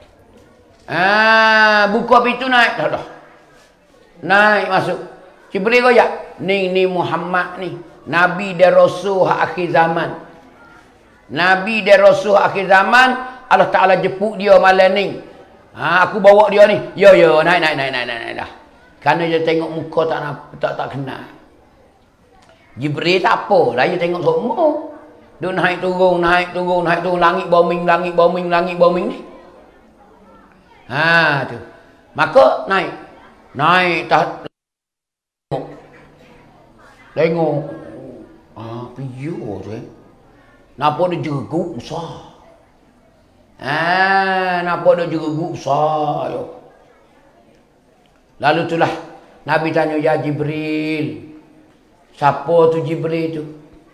S1: Ah, buka pintu naik dah dah. Naik masuk. Jibril goyak. Ni ni Muhammad ni. Nabi dan Rasul akhir zaman. Nabi dan Rasul akhir zaman. Allah Ta'ala jemput dia malam ni. Ha, aku bawa dia ni. Yo yo naik naik naik naik naik, naik dah. Kerana dia tengok muka tak tak tak kenal. Jibril tak apa lah, dia tengok semua. Dia naik turun, naik turun, naik turun, langit bombing, langit bombing, langit bombing ni. Ha tu. Maka naik. Naik tak tengok. Tengok. Ah, piyo tu eh. Nampak dia jeruk besar. Ah, nampak dia jeruk besar yo. Lalu itulah Nabi tanya, ya Jibril. Siapa tu Jibril tu?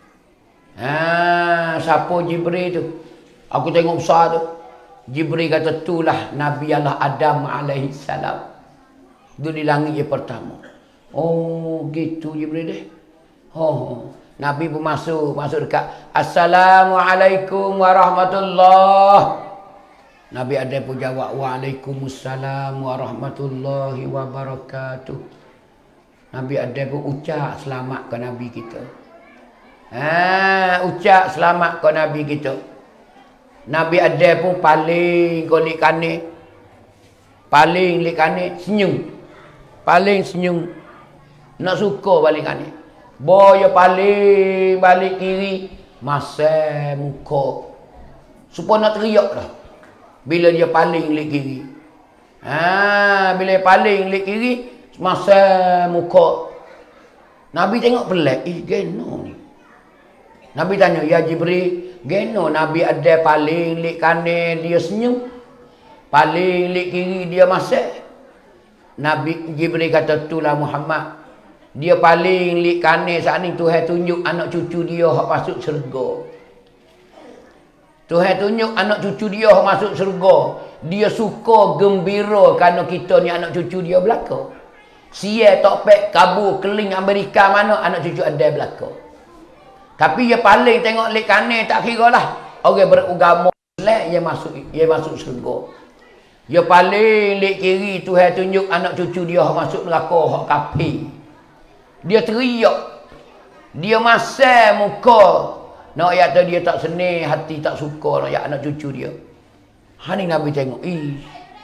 S1: Ha, siapa Jibril tu? Aku tengok besar tu. Jibril kata, itulah Nabi Allah Adam alaihi salam. Itu di langit yang pertama. Oh, gitu Jibril deh. Oh, Nabi pun masuk, masuk dekat. Assalamualaikum warahmatullahi. Nabi ada pun jawab, waalaikumsalam warahmatullahi wabarakatuh. Nabi ada pun ucap selamat ke Nabi kita. Ha, ucap selamat ke Nabi kita. Nabi ada pun paling golik kanik. Paling lik kanik senyum. Paling senyum. Nak suka balik kanik. Boya paling balik kiri. Masa muka. Supaya nak teriak dah. Bila dia paling lik kiri. Ha, bila paling lik kiri. Masa muka. Nabi tengok pelik. Eh, geno ni. Nabi tanya, ya Jibril, geno Nabi ada paling lik kanan dia senyum. Paling lik kiri dia masak. Nabi Jibril kata, itulah Muhammad. Dia paling lik kanan saat ni Tuhan tunjuk anak cucu dia hak masuk syurga. Tuhan tunjuk anak cucu dia hak masuk syurga. Dia suka gembira kerana kita ni anak cucu dia belaka. Sia topek kabur keling Amerika mana anak cucu ada belaka. Tapi dia paling tengok lik kanan tak kira lah. Orang beragama Islam dia masuk dia masuk syurga. Dia paling lik kiri Tuhan tunjuk anak cucu dia masuk neraka hak kafir. Dia teriak. Dia masam muka. Nak ayat dia tak senang, hati tak suka nak ayat anak cucu dia. Ha ni Nabi tengok. Ih.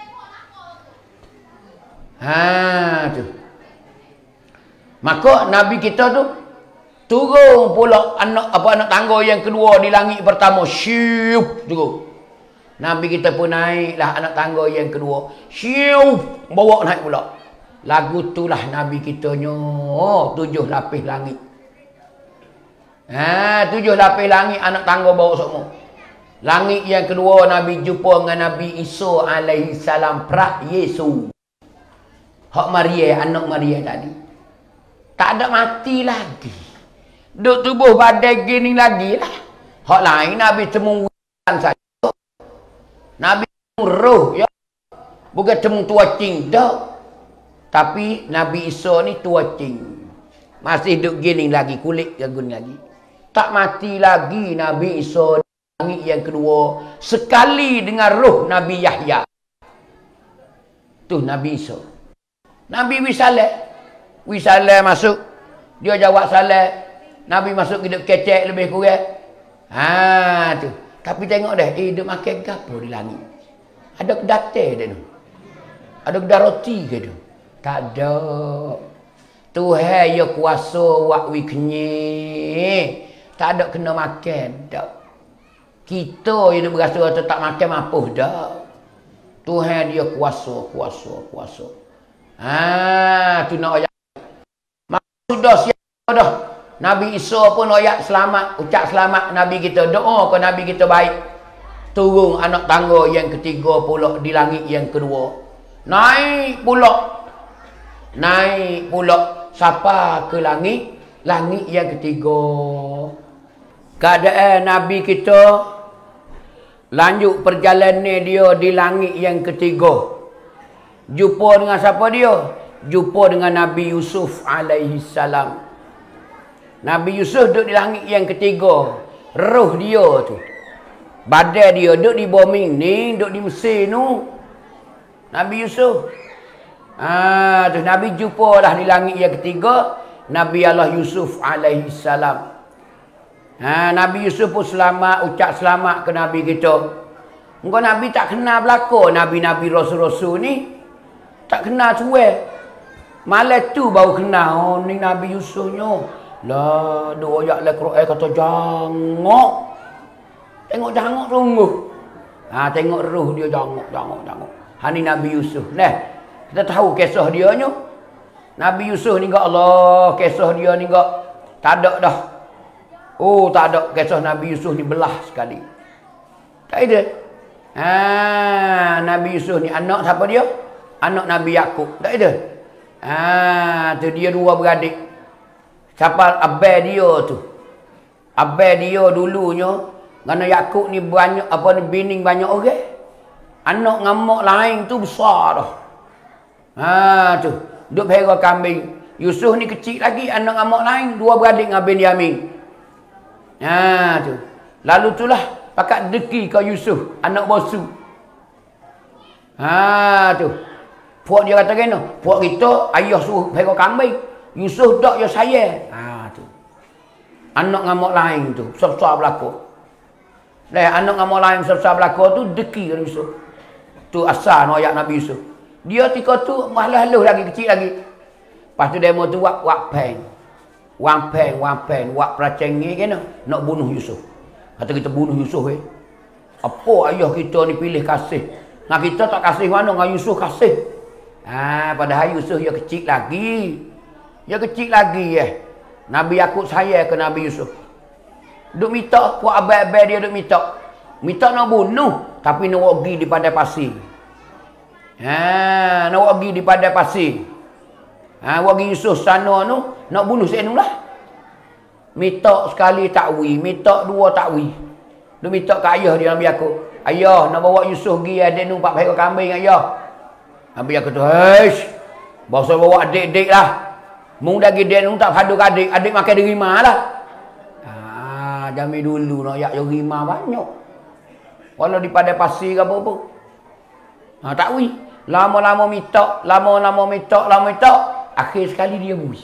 S1: Ha tu. Maka Nabi kita tu turun pula anak apa anak tangga yang kedua di langit pertama. Syup turun. Nabi kita pun naiklah anak tangga yang kedua. Syup bawa naik pula. Lagu itulah Nabi kita nyo. Oh, tujuh lapis langit. Ha, tujuh lapis langit anak tangga bawa semua. Langit yang kedua Nabi jumpa dengan Nabi Isa alaihi salam, pra Yesus. Hak Maria, anak Maria tadi. Tak ada mati lagi. Duk tubuh badan gini lagi lah. Hak lain Nabi temukan saja. Nabi roh ya. Bukan temu tua cing dah. Tapi Nabi Isa ni tua cing. Masih hidup giling lagi, kulit gagun lagi. Tak mati lagi Nabi Isa di langit yang kedua sekali dengan roh Nabi Yahya. Tu Nabi Isa. Nabi Wisaleh. Wisaleh masuk. Dia jawab salat. Nabi masuk hidup kecek lebih kurang. Ha tu. Tapi tengok dah, eh dia makan gapo di langit. Ada kedate dia tu. Ada kedai roti ke tu? Tak ada. Tuhan ya kuasa wak wi kenyek. Tak ada kena makan dak. Kita yang berasa tak makan mampu dak. Tuhan dia kuasa, kuasa, kuasa. Ha tu nak ayat. Sudah siap dah. Nabi Isa pun ayat selamat, ucap selamat Nabi kita, doa ke Nabi kita baik. Turun anak tangga yang ketiga pula di langit yang kedua. Naik pula. Naik pula siapa ke langit? Langit yang ketiga. Keadaan Nabi kita lanjut perjalanan dia di langit yang ketiga. Jumpa dengan siapa dia? Jumpa dengan Nabi Yusuf alaihi salam. Nabi Yusuf duduk di langit yang ketiga. Roh dia tu, badan dia duduk di bumi ni, duduk di Mesir tu. Nabi Yusuf. Ah, tu Nabi jumpa dah di langit yang ketiga Nabi Allah Yusuf alaihi salam. Ha, Nabi Yusuf pun selamat, ucap selamat ke Nabi kita. Engkau Nabi tak kenal belaka Nabi-Nabi Rasul-Rasul ni. Tak kenal tuai. Malam tu baru kenal, oh ni Nabi Yusufnya. Lah, dua ayat dalam Quran kata jangok. Tengok jangok sungguh. Ha, tengok roh dia jangok, jangok, jangok. Ha ni Nabi Yusuf. Nah, kita tahu kisah dia nya. Nabi Yusuf ni enggak Allah, kisah dia ni enggak tak ada dah. Oh, tak ada kisah Nabi Yusuf ni belah sekali. Tak ada. Ha, Nabi Yusuf ni anak siapa dia? Anak Nabi Yakub. Tak ada. Ha, tu dia dua beradik. Siapa abang dia tu? Abang dia dulunya kerana Yakub ni banyak apa ni bini banyak orang. Anak ngamak lain tu besar dah. Ha tu, duk pera kambing. Yusuf ni kecil lagi, anak ngamak lain, dua beradik dengan Benyamin. Ha tu. Lalu itulah pakat deki ke Yusuf, anak bosu. Ha tu. Puak dia kata kena, puak kita ayah suruh pera kambing. Yusuf tak ya saya. Ha tu. Anak ngamak lain tu, besar-besar belaka. Dah anak ngamak lain besar-besar belaka tu deki dengan Yusuf. Tu asal ayat Nabi Yusuf. Dia tika tu malah-haluh lagi kecil lagi. Lepas tu demo tu wak wak pen. Wang pen, wang pen, wak pracengi kena nak bunuh Yusuf. Kata kita bunuh Yusuf eh. Apa ayah kita ni pilih kasih. Nah kita tak kasih mana dengan Yusuf kasih. Ha padahal Yusuf dia kecil lagi. Dia kecil lagi eh. Nabi Yakub saya ke Nabi Yusuf. Duk minta, puak abang-abang dia duk minta. Minta nak bunuh, tapi nak pergi di padai pasir. Ha, nak pergi di padai pasir. Ha, pergi Yusuf sana tu, nak bunuh seenu lah. Minta sekali takwi, minta dua takwi. Duk minta ke ayah dia Nabi Yakub. Ayah, nak bawa Yusuf pergi ada nu empat ekor kambing ayah. Nabi Yakub tu, "Haish, bangsa bawa adik-adik lah. Mung dah gede nung tak padu adik, adik makan derima lah." Ah, jami dulu nak yak derima banyak. Walau di padai pasir ke apa-apa. Ha, tak wi. Lama-lama minta, lama-lama minta, lama minta, akhir sekali dia bui.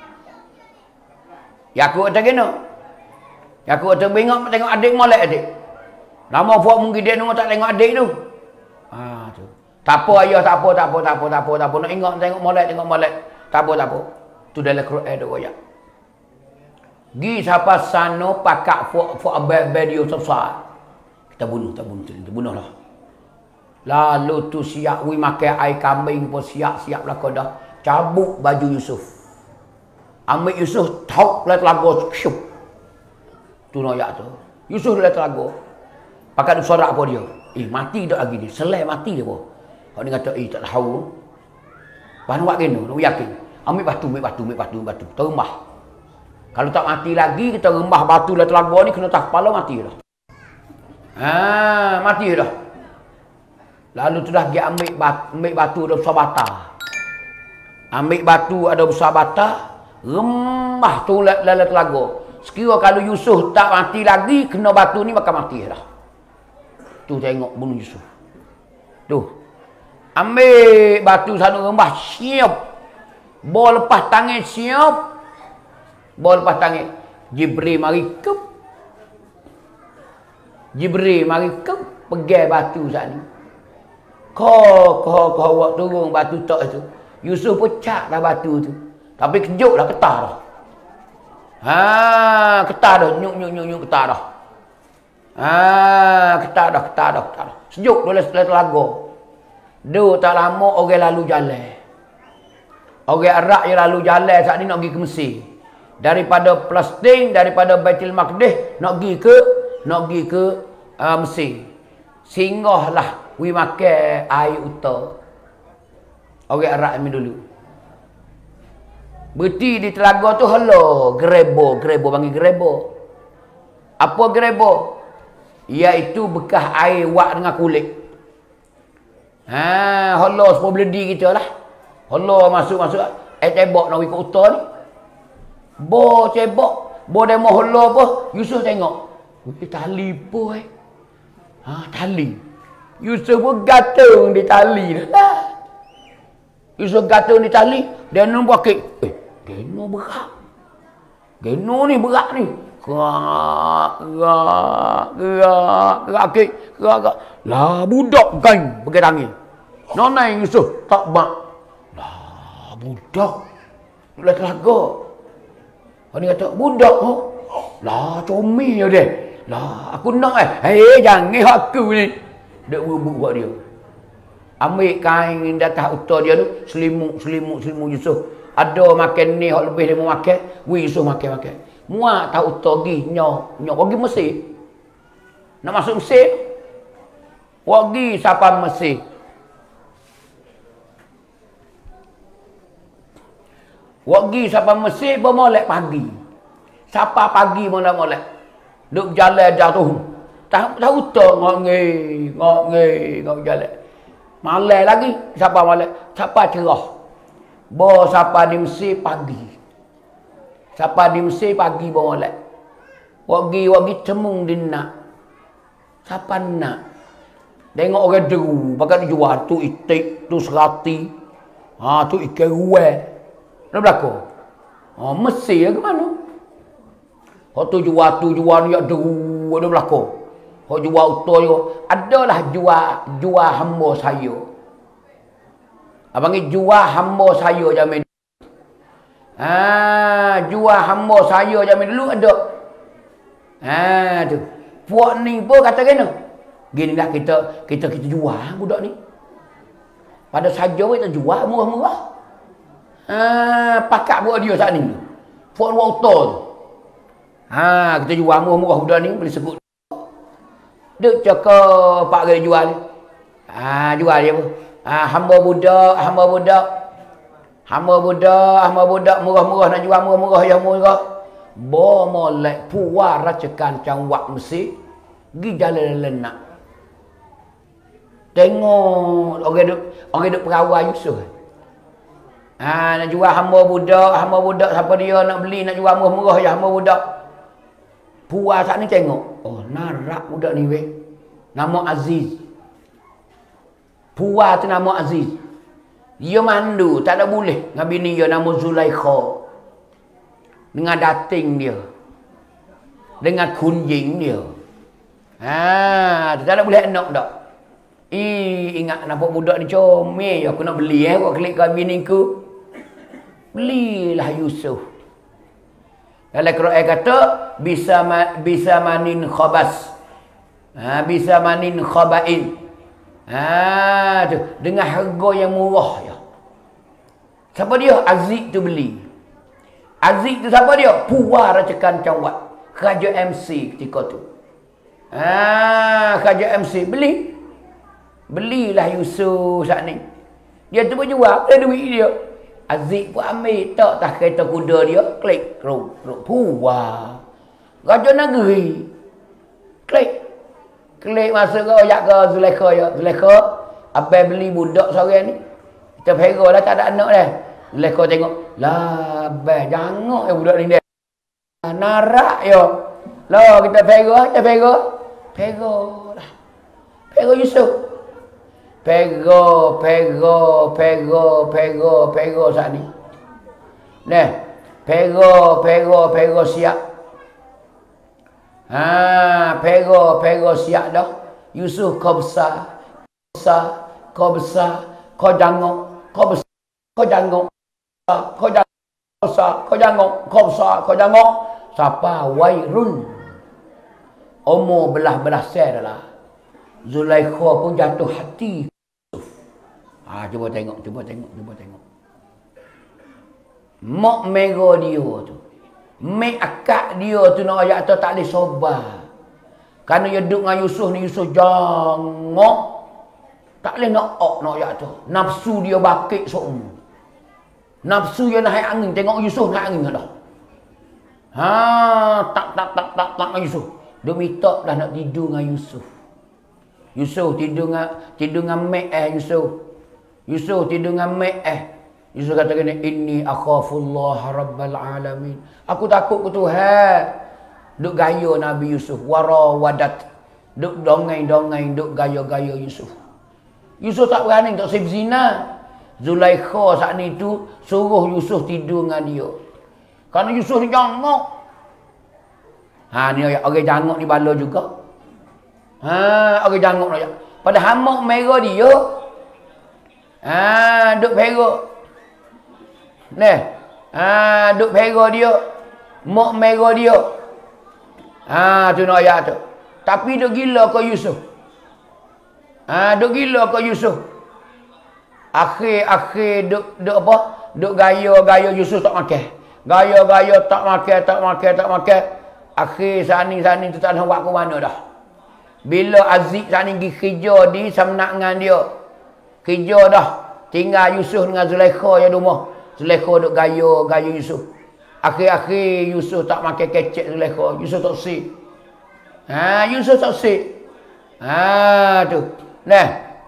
S1: Yakub kata kena. Yakub kata bengok tengok adik molek adik. Lama puak mung gede nung tak tengok adik tu. Ha tu. Tak apa ayah, tak apa, tak apa, tak apa, tak apa, tak apa. Nak ingat tengok molek, tengok molek. Tak apa, tak apa. Tu dalam Quran ada ayat. Gi siapa sana pakak fuk fuk abang-abang dia besar. Kita bunuh, kita bunuh, kita bunuhlah. Lalu tu siap wi makan air kambing pun siap-siap lah kau dah. Cabut baju Yusuf. Ambil Yusuf tauk lah telaga. Syup. Tu ayat tu. Yusuf lah telaga. Pakat dia sorak apa dia? Eh mati dah lagi ni. Selai mati dia pun. Kalau dia kata eh tak tahu. Bahan buat kena, nak yakin. Ambil batu, ambil batu, ambil batu, ambil batu. Terembah. Kalau tak mati lagi, kita rembah batu lah telaga ni, kena tak kepala, mati dah. Ha, mati dah. Lalu tu dah pergi ambil batu, ambil batu ada besar bata. Ambil batu ada besar bata, remah tu dalam telaga. Sekira kalau Yusuf tak mati lagi, kena batu ni maka mati dah. Tu tengok bunuh Yusuf. Tu. Ambil batu sana rembah, siap. Bawa lepas tangan, siap. Bawa lepas tangan. Jibril mari kep. Jibril mari kep. Pegang batu saat ni. Kau, kau, kau buat turun batu tak tu. Yusuf pecah dah batu tu. Tapi kejut lah, ketar dah. Ha, ketar dah. Nyuk, nyuk, nyuk, nyuk, ketar dah. Ha, ketar dah, ketar dah, ketar dah. Sejuk dalam telaga. Dua tak lama orang lalu jalan. Orang Arab yang lalu jalan saat ni nak pergi ke Mesir. Daripada Palestin, daripada Baitul Maqdis nak pergi ke nak pergi ke uh, Mesir. Singgahlah we makan air utara. Orang Arab ni dulu. Berhenti di telaga tu hello, gerebo, gerebo panggil gerebo. Apa gerebo? Iaitu bekas air wak dengan kulit. Ha, hello sepuluh beledi kita lah. Hello masuk-masuk eh cebok nak ikut utara ni. Bo cebok, bo demo hello apa? Yusuf tengok. Wih, tali apa eh? Ha, tali. Yusuf pun gantung di tali dah. Yusuf gantung di tali, dia nampak ke, eh, geno berat. Geno ni berat ni. Gerak, gerak, gerak, gerak ke, gerak, gerak. Lah budak kan pakai tangan. Nona Yusuf tak bak. Lah budak. Lah telaga. Orang ni kata budak oh. Lah comel dia. Lah aku nak eh. Hei jangan aku ni. Dia berebut buat dia. Ambil kain di atas utara dia tu, selimut, selimut, selimut Yusuf. Ada makan ni, hak lebih dia mau makan. Wih Yusuf makan, makan. Muak tak utara pergi, nyok, nyok pergi Mesir. Nak masuk Mesir. Pergi sampai Mesir. Pergi sampai Mesir, bermolek pagi. Sampai pagi mana molek. Duk jalan jatuh. Tak tahu utara, ngok-ngi, ngok-ngi, ngok jalan. Malam lagi, siapa malam? Siapa cerah? Bawa siapa di Mesir pagi. Siapa di Mesir pagi bawa malam. Wagi, wagi cemung dia nak. Siapa nak? Tengok orang deru, pakai dia jual tu itik, tu serati. Ha, tu ikan ruai. Nak berlaku? Ha, Mesir ke mana? Hak tu jual tu jual ni deru, ada berlaku. Hak jual utara juga. Adalah jual jual hamba saya. Abang ni jual hamba saya jamin. Ha, jual hamba saya jamin dulu ada. Ha tu. Puak ni pun kata kena. Ginilah kita kita kita jual budak ni. Pada saja kita jual murah-murah. Ha, pakak buat dia saat ni. Puak buat utara tu. Ha, kita jual murah-murah budak ni boleh sebut. Duk cakap pak kali jual. Ah, jual dia apa? Ah, hamba budak, hamba budak. Hamba budak, hamba budak murah-murah nak jual murah-murah yang murah. Bo molek puar racakan cangwak Mesir. Gi jalan lenak. Tengok orang duk orang duk perawai Yusuf. Ah, nak jual hamba budak, hamba budak siapa dia nak beli nak jual murah-murah ya hamba budak. Puas saat ni tengok. Oh, narak budak ni weh. Nama Aziz. Puas tu nama Aziz. Dia mandu, tak ada boleh. Dengan bini dia nama Zulaikha. Dengan dating dia. Dengan kunjing dia. Ha, tak ada boleh enak tak. Ih, ingat nampak budak ni comel. Aku nak beli eh. Aku klik ke bini ku. Belilah Yusuf. Dalam Quran kata bisa ma, bisa manin khabas. Ha, bisa manin khabain. Ha tu dengan harga yang murah ya. Siapa dia? Aziz tu beli. Aziz tu siapa dia? Puar racakan cawat. Raja M C ketika tu. Ha, Raja M C beli. Belilah Yusuf saat ni. Dia tu berjual, ada duit dia. Aziz pun ambil tak tak kereta kuda dia, klik, ruk, ruk, puah. Raja negeri. Klik. Klik masuk ke oyak ke Zulaikha ya. Zulaikha, Abang beli budak seorang ni. Kita pera lah, tak ada anak dah. Lekor tengok. Lah, abang jangan ya budak ni dia. Narak yo. Lah, kita pera, kita pera. Pera lah. Pera Yusuf. Pera, pera, pera, pera, pera saat ni. Nah, pera, pera, pera siap. Ha, pera, pera siap dah. Yusuf kau besar. Besar, kau besar, kau jangan, kau besar, kau jangan, kau jangan, kau besar, kau jangan, kau besar, kau jangan. Siapa Wairun? Umur belah-belah saya dah. Zulaikha pun jatuh hati. Ah, cuba tengok, cuba tengok, cuba tengok. Mak merah dia tu. Mek akak dia tu nak ayat tu tak boleh sobar. Kerana dia duduk dengan Yusuf ni, Yusuf jangok. Tak boleh nak ok nak ayat tu. Nafsu dia bakit semua. Nafsu dia naik angin. Tengok Yusuf naik angin dah. Ha, tak, tak, tak, tak, tak dengan Yusuf. Dia minta dah nak tidur dengan Yusuf. Yusuf tidur dengan, tidur dengan mek eh Yusuf. Yusuf tidur dengan mek eh. Yusuf kata kena, inni akhafullah rabbal alamin. Aku takut ke Tuhan. Duk gaya Nabi Yusuf. Wara wadat. Duk dongeng-dongeng, duk gaya-gaya Yusuf. Yusuf tak berani, tak sif zina. Zulaikha saat ni tu suruh Yusuf tidur dengan dia. Kerana Yusuf ni jangok. Ha, ni orang jangok ni bala juga. Ha, orang jangok ni. Pada hamak merah dia. Ha, duk perah. Nah. Ha, duk perah dia. Mak merah dia. Ha, tu nak ayat tu. Tapi duk gila ke Yusuf. Ha, duk gila ke Yusuf. Akhir-akhir duk, duk apa? Duk gaya-gaya Yusuf tak makan. Gaya-gaya tak makan, tak makan, tak makan. Akhir saat ni tu tak nak buat ke mana dah. Bila Aziz saat ni pergi kerja di samnak dengan dia. Kerja dah. Tinggal Yusuf dengan Zulaikha yang rumah. Zulaikha duk gaya-gaya Yusuf. Akhir-akhir Yusuf tak makan kecek Zulaikha. Yusuf tak si. Ha, Yusuf tak si. Ha, tu. Nah.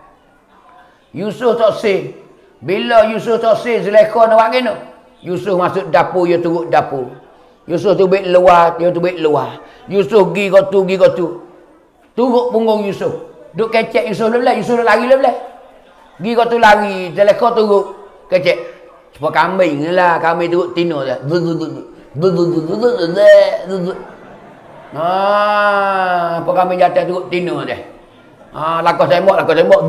S1: Yusuf tak si. Bila Yusuf tak si, Zulaikha nak buat kena. Yusuf masuk dapur, dia turut dapur. Yusuf tu baik luar, dia tu baik luar. Yusuf pergi kau tu, pergi kau tu. Turut punggung Yusuf. Duk kecek Yusuf lelah, Yusuf lari lelah. Pergi kau tu lari, Zulaikha turut kecek. Sebab kambing lah, kambing turut tino je. Ah, apa kambing jatuh turut tino je. Ah, lakau tembok, lakau tembok.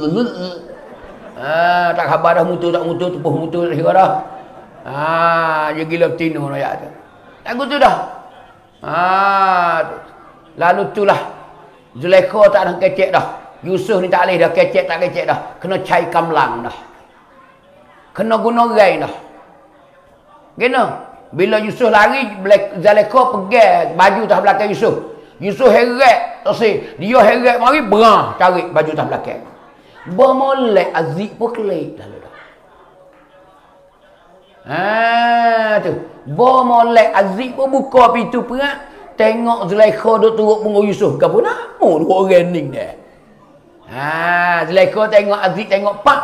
S1: Ah, tak khabar dah mutu, tak mutu, tupuh mutu dah kira dah. Ah, dia gila tino nak ayat tu. Lagu tu dah. Ah, tu. Lalu tu lah. Zulaikha tak ada kecek dah. Yusuf ni tak boleh dah kecek tak kecek dah. Kena cai kamlang dah. Kena guna rai dah. Kena. Bila Yusuf lari, Zulaikha pegang baju tak belakang Yusuf. Yusuf heret, tak si. Dia heret mari berah cari baju tak belakang. Bermolek Aziz pun kelik lalu dah. Ha tu. Bermolek Aziz pun buka pintu perak, tengok Zulaikha duk turut punggung Yusuf. Gapo nak? Oh, dua orang ni dah. Ha, Zulaikha tengok Aziz tengok pak.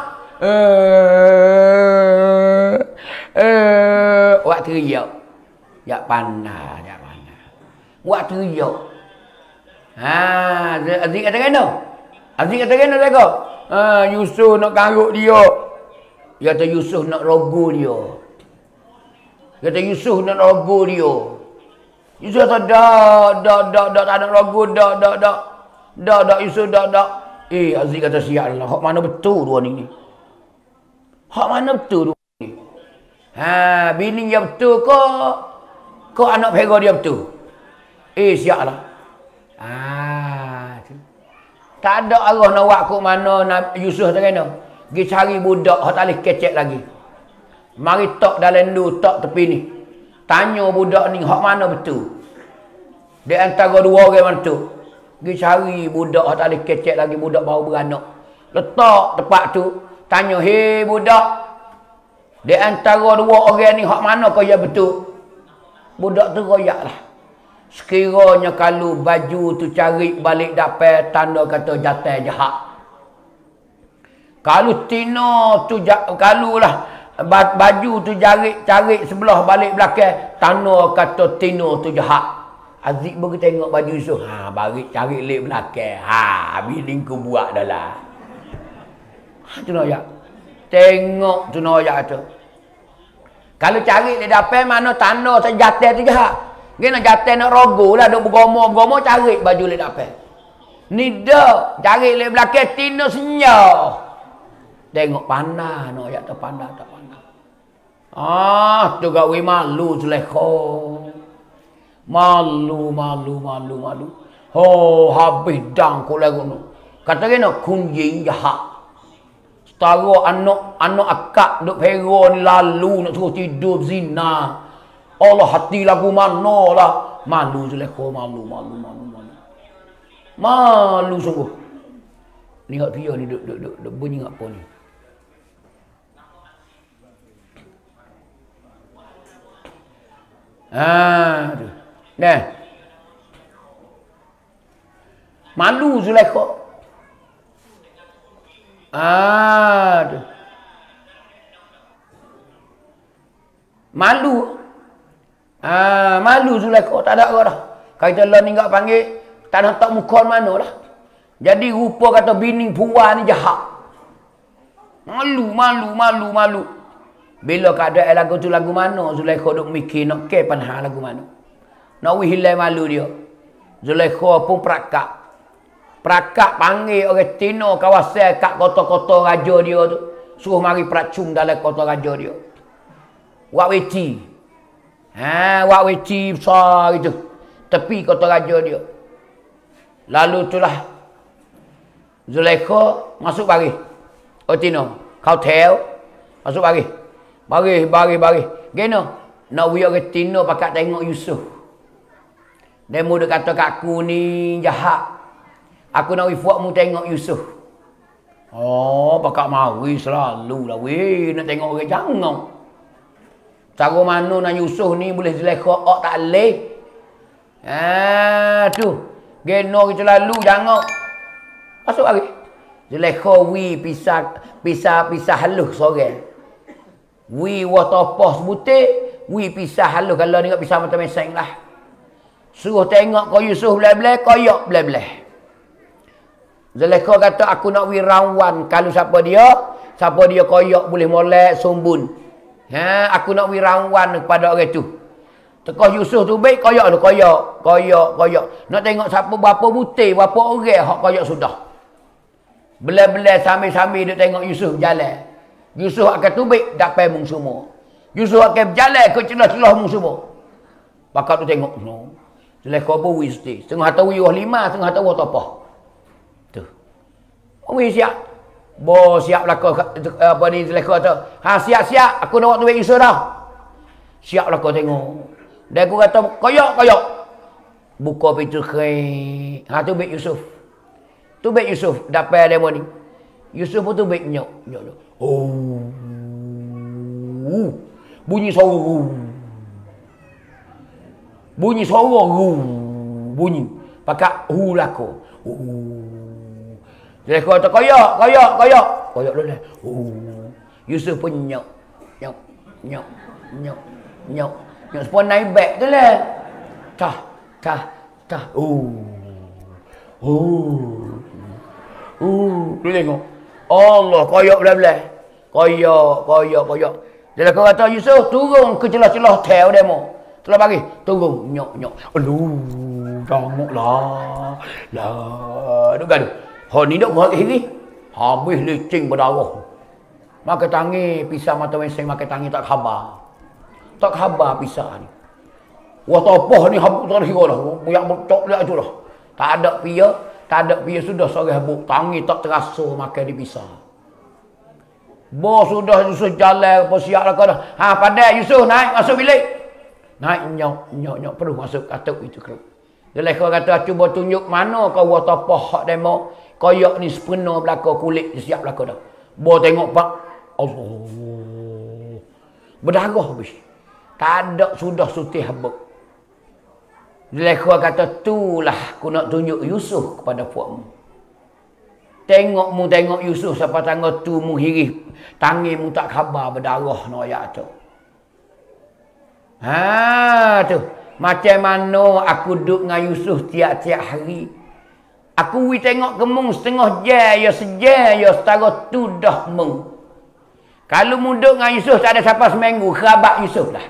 S1: Eh eh wak teriak. Ya panas, ya panas. Wak teriak. Ha, Aziz kata kena. Aziz kata kena Zulaikha. Ha, Yusuf nak garuk dia. Dia kata Yusuf nak rogo dia. Dia kata Yusuf nak rogo dia. Yusuf kata dak, dak, dak, dak, tak nak rogo, dak, dak, dak. Dak, dak, Yusuf, dak, dak. Eh, Aziz kata siap lah. Hak mana betul dua ni ni? Hak mana betul dua ni? Ha, bini dia betul ke? Ke anak pera dia betul? Eh, siap lah. Ah, tak ada arah nak buat kok mana Yusuf tak kena. Pergi cari budak hak tak boleh kecek lagi. Mari tok dalam du, tok tepi ni. Tanya budak ni hak mana betul. Di antara dua orang mana tu. Pergi cari budak hak tak boleh kecek lagi, budak baru beranak. Letak tempat tu, tanya, "Hei budak, di antara dua orang ni hak mana kau yang betul?" Budak tu royaklah. Sekiranya kalau baju tu cari balik dapat tanda kata jatah jahat. Kalau tino tu, kalau lah baju tu jarik-jarik sebelah balik belakang, tanah kata tino tu jahat. Aziz pun tengok baju Yusuf. Ha, balik cari lek belakang. Ha, bini ku buat dah lah. Ha, tu nak tengok tu nak tu. Kalau cari lek dapat mana tanah sejatah tu jahat. Gena jatah nak rogo lah, duk bergomo-gomo cari baju lek dapat. Ni dah cari lek belakang tino senyap. Tengok pandai nak ya tu pandai tak pandai. Ah, tu gawe malu Zulaikha. Malu, malu, malu, malu. Oh, habis dang kau lagu tu. Kata kena kunjing jahat. Setara anak anak akak duk pero ni lalu nak suruh tidur zina. Allah hati lagu mana lah. Malu Zulaikha, malu, malu, malu, malu. Malu sungguh. Lihat dia ni duk duk duk, duk bunyi apa ni. Ah, tu. Nah. Malu Zulaikha. Ah, tu. Malu. Ah, malu Zulaikha, tak ada apa dah. Kata Allah ni enggak panggil, tak nak tak muka mana dah. Jadi rupa kata bini puan ni jahat. Malu, malu, malu, malu. Bila keadaan lagu tu lagu mana, Zulaikha duk mikir nak ke panha lagu mana. Nak wih hilai malu dia. Zulaikha pun perakak. Perakak panggil orang Tino kawasan kat kota-kota raja dia tu. Suruh mari peracung dalam kota raja dia. Wak weci. Ha, wak weci besar itu. Tepi kota raja dia. Lalu itulah Zulaikha masuk bari. Oh Tino, kau tahu? Masuk bari. Bari, bari, bari. Gena, nak wih orang Tino pakat tengok Yusuf. Dia muda kata kat aku ni jahat. Aku nak wih fuakmu tengok Yusuf. Oh, pakat mari selalu lah weh. Nak tengok orang jangan. Cara mana nak Yusuf ni boleh Zulaikha ok tak leh. Ah, tu. Gena kita lalu jangan. Masuk lagi. Zulaikha wi pisah pisah pisah halus sorang. Wi watopos butik, wi pisah halus kalau ni pisah mata meseng lah. Suruh tengok kau Yusuf belah-belah, koyak belah-belah. Zulaikha kata aku nak wi rawan kalau siapa dia, siapa dia koyak boleh molek sumbun. Ha, aku nak wi rawan kepada orang tu. Tekah Yusuf tu baik koyak tu koyak, koyak, koyak. Nak tengok siapa berapa butik, berapa orang hak koyak sudah. Belah-belah sambil-sambil dia tengok Yusuf jalan. Yusuf akan tubik dapat mung semua. Yusuf akan berjalan ke celah-celah mung semua. Pakak tu tengok. No. Zulaikha pun wis ti. Setengah tahu yuh lima, setengah tahu apa. Tu. Wis siap. Bo siap lakau apa ni Zulaikha tu. Ha siap-siap aku nak tubik Yusuf dah. Siap lakau tengok. Dan aku kata koyak-koyak. Buka pintu kering. Ha tubik Yusuf. Tubik Yusuf dapat demo ni. Yusuf pun tubik nyok, nyok. Oh. Bunyi suara. Bunyi suara. Bunyi. Pakak hu lako. Oh. Jadi kau kata koyak, koyak, koyak. Koyak dulu. Oh. Yusuf pun nyok. Nyok, nyok, nyok, nyok. Nyok sepon naik back tu lah. Tah, tah, tah. Oh. Oh. Oh. Tu tengok. Allah koyak belah-belah. Koyak, koyak, koyak. Jadi kau kata Yusuf turun ke celah-celah tel demo. Telah bagi turun nyok nyok. Aduh, janganlah. Lah, duk gaduh. Ha ni dak buat hari. Habis licin berdarah. Maka tangi pisah mata meseng maka tangi tak khabar. Tak khabar pisah ni. Wah topoh ni habuk tak kira dah. Buyak betok dia tu dah. Tak ada pia, tak ada pia sudah sore habuk. Tangi tak terasa makan dipisah. Bos sudah Yusuf jalan apa siap lah kau dah. Ha pandai Yusuf naik masuk bilik. Naik nyok nyok nyok perlu masuk katuk itu keruk. Dia kau kata cuba tunjuk mana kau buat topoh hak demo. Koyak ni sepenuh belakang kulit siap belakang dah. Bo tengok pak. Allah. Berdarah habis. Tak ada sudah sutih habuk. Dia kata itulah aku nak tunjuk Yusuf kepada puakmu. Tengok mu tengok Yusuf siapa tangga tu mu hirih. Tangi mu tak khabar berdarah no ya tu. Ha tu. Macam mana aku duduk dengan Yusuf tiap-tiap hari. Aku wi tengok kemung setengah jam ya sejam ya setara tu dah mung. Kalau mu duduk dengan Yusuf tak ada siapa seminggu, kerabat Yusuf dah.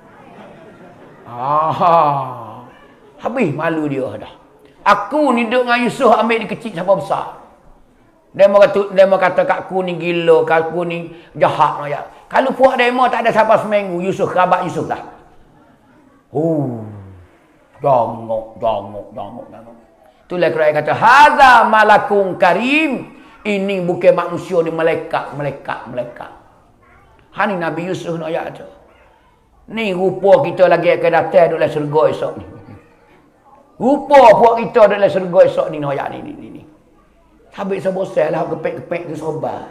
S1: Ah. Habis malu dia dah. Aku ni duduk dengan Yusuf ambil dia kecil sampai besar. Dia mau kata dia mau kata kat aku ni gila, kat aku ni jahat no ya. Kalau puak demo tak ada siapa seminggu, Yusuf kerabat Yusuf dah. Oh. Jongok, jongok, jongok, jongok. Itulah Quran kata hadza malakun karim. Ini bukan manusia ni, malaikat, malaikat, malaikat. Ha ni Nabi Yusuf nak ayat tu. Ni rupa kita lagi akan datang duduk dalam syurga esok ni. Rupa puak kita duduk dalam syurga esok ni nak ayat ni ni ni. ni. Habis sebosai lah kepek-kepek tu sobat.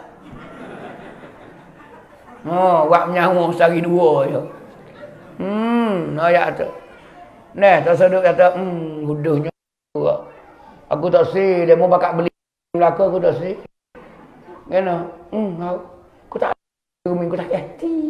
S1: Oh, wak menyawa sehari dua je. Hmm, nak ayat tu. Nah, tak sedut kata, hmm, hudahnya. Aku tak si, dia mau bakal beli belaka aku tak si. Kena, hmm, aku tak ada minggu tak hati.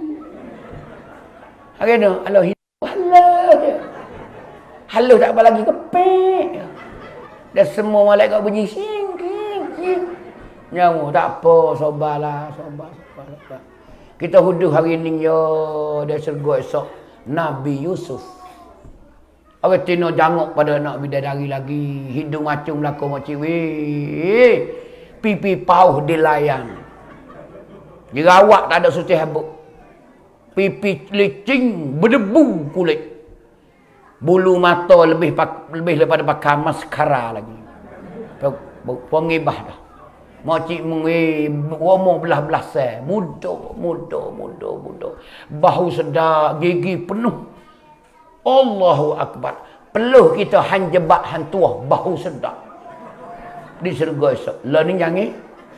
S1: Kena, Allah hidup, Allah je. Halus tak apa lagi, kepek. Dan semua malaikat bunyi, sing, sing, sing. Nyawa, tak apa, sobarlah, sobar, sobar, sobar. Kita huduh hari ni, yo, dia sergok esok. Nabi Yusuf. Orang tino jangok pada anak bidadari lagi. Hidung macam belakang macam weh. Pipi pauh dilayan. Jerawat tak ada sutih habuk. Pipi licing berdebu kulit. Bulu mata lebih lebih daripada pakai maskara lagi. Pengibah dah. Macam mengwe ngomong belah-belah saya. Muda, muda, muda, muda. Bahu sedar, gigi penuh. Allahu Akbar. Peluh kita han jebat han tuah bahu sedap. Di syurga esok. Lo ni jangan.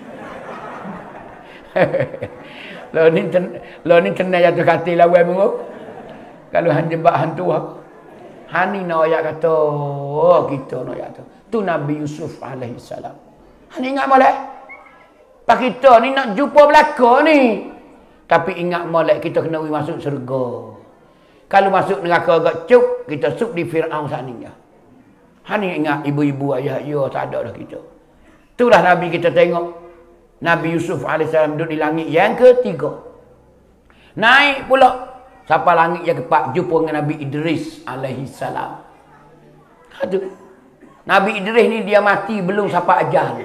S1: Lo ni lo ni kena jatuh kati lawan mengu. Kalau han jebat han tuah. Hani nak ayat kata oh, kita nak ayat tu. Tu Nabi Yusuf alaihi salam. Hani ingat molek. Pak kita ni nak jumpa belaka ni. Tapi ingat molek kita kena masuk syurga. Kalau masuk neraka agak cuk, kita sup di Fir'aun saninya. Hani ingat ibu-ibu ayah ayah tak ada dah kita. Itulah Nabi kita tengok. Nabi Yusuf alaihissalam duduk di langit yang ketiga. Naik pula. Sampai langit yang keempat jumpa dengan Nabi Idris alaihissalam. Aduh. Nabi Idris ni dia mati belum sampai ajal.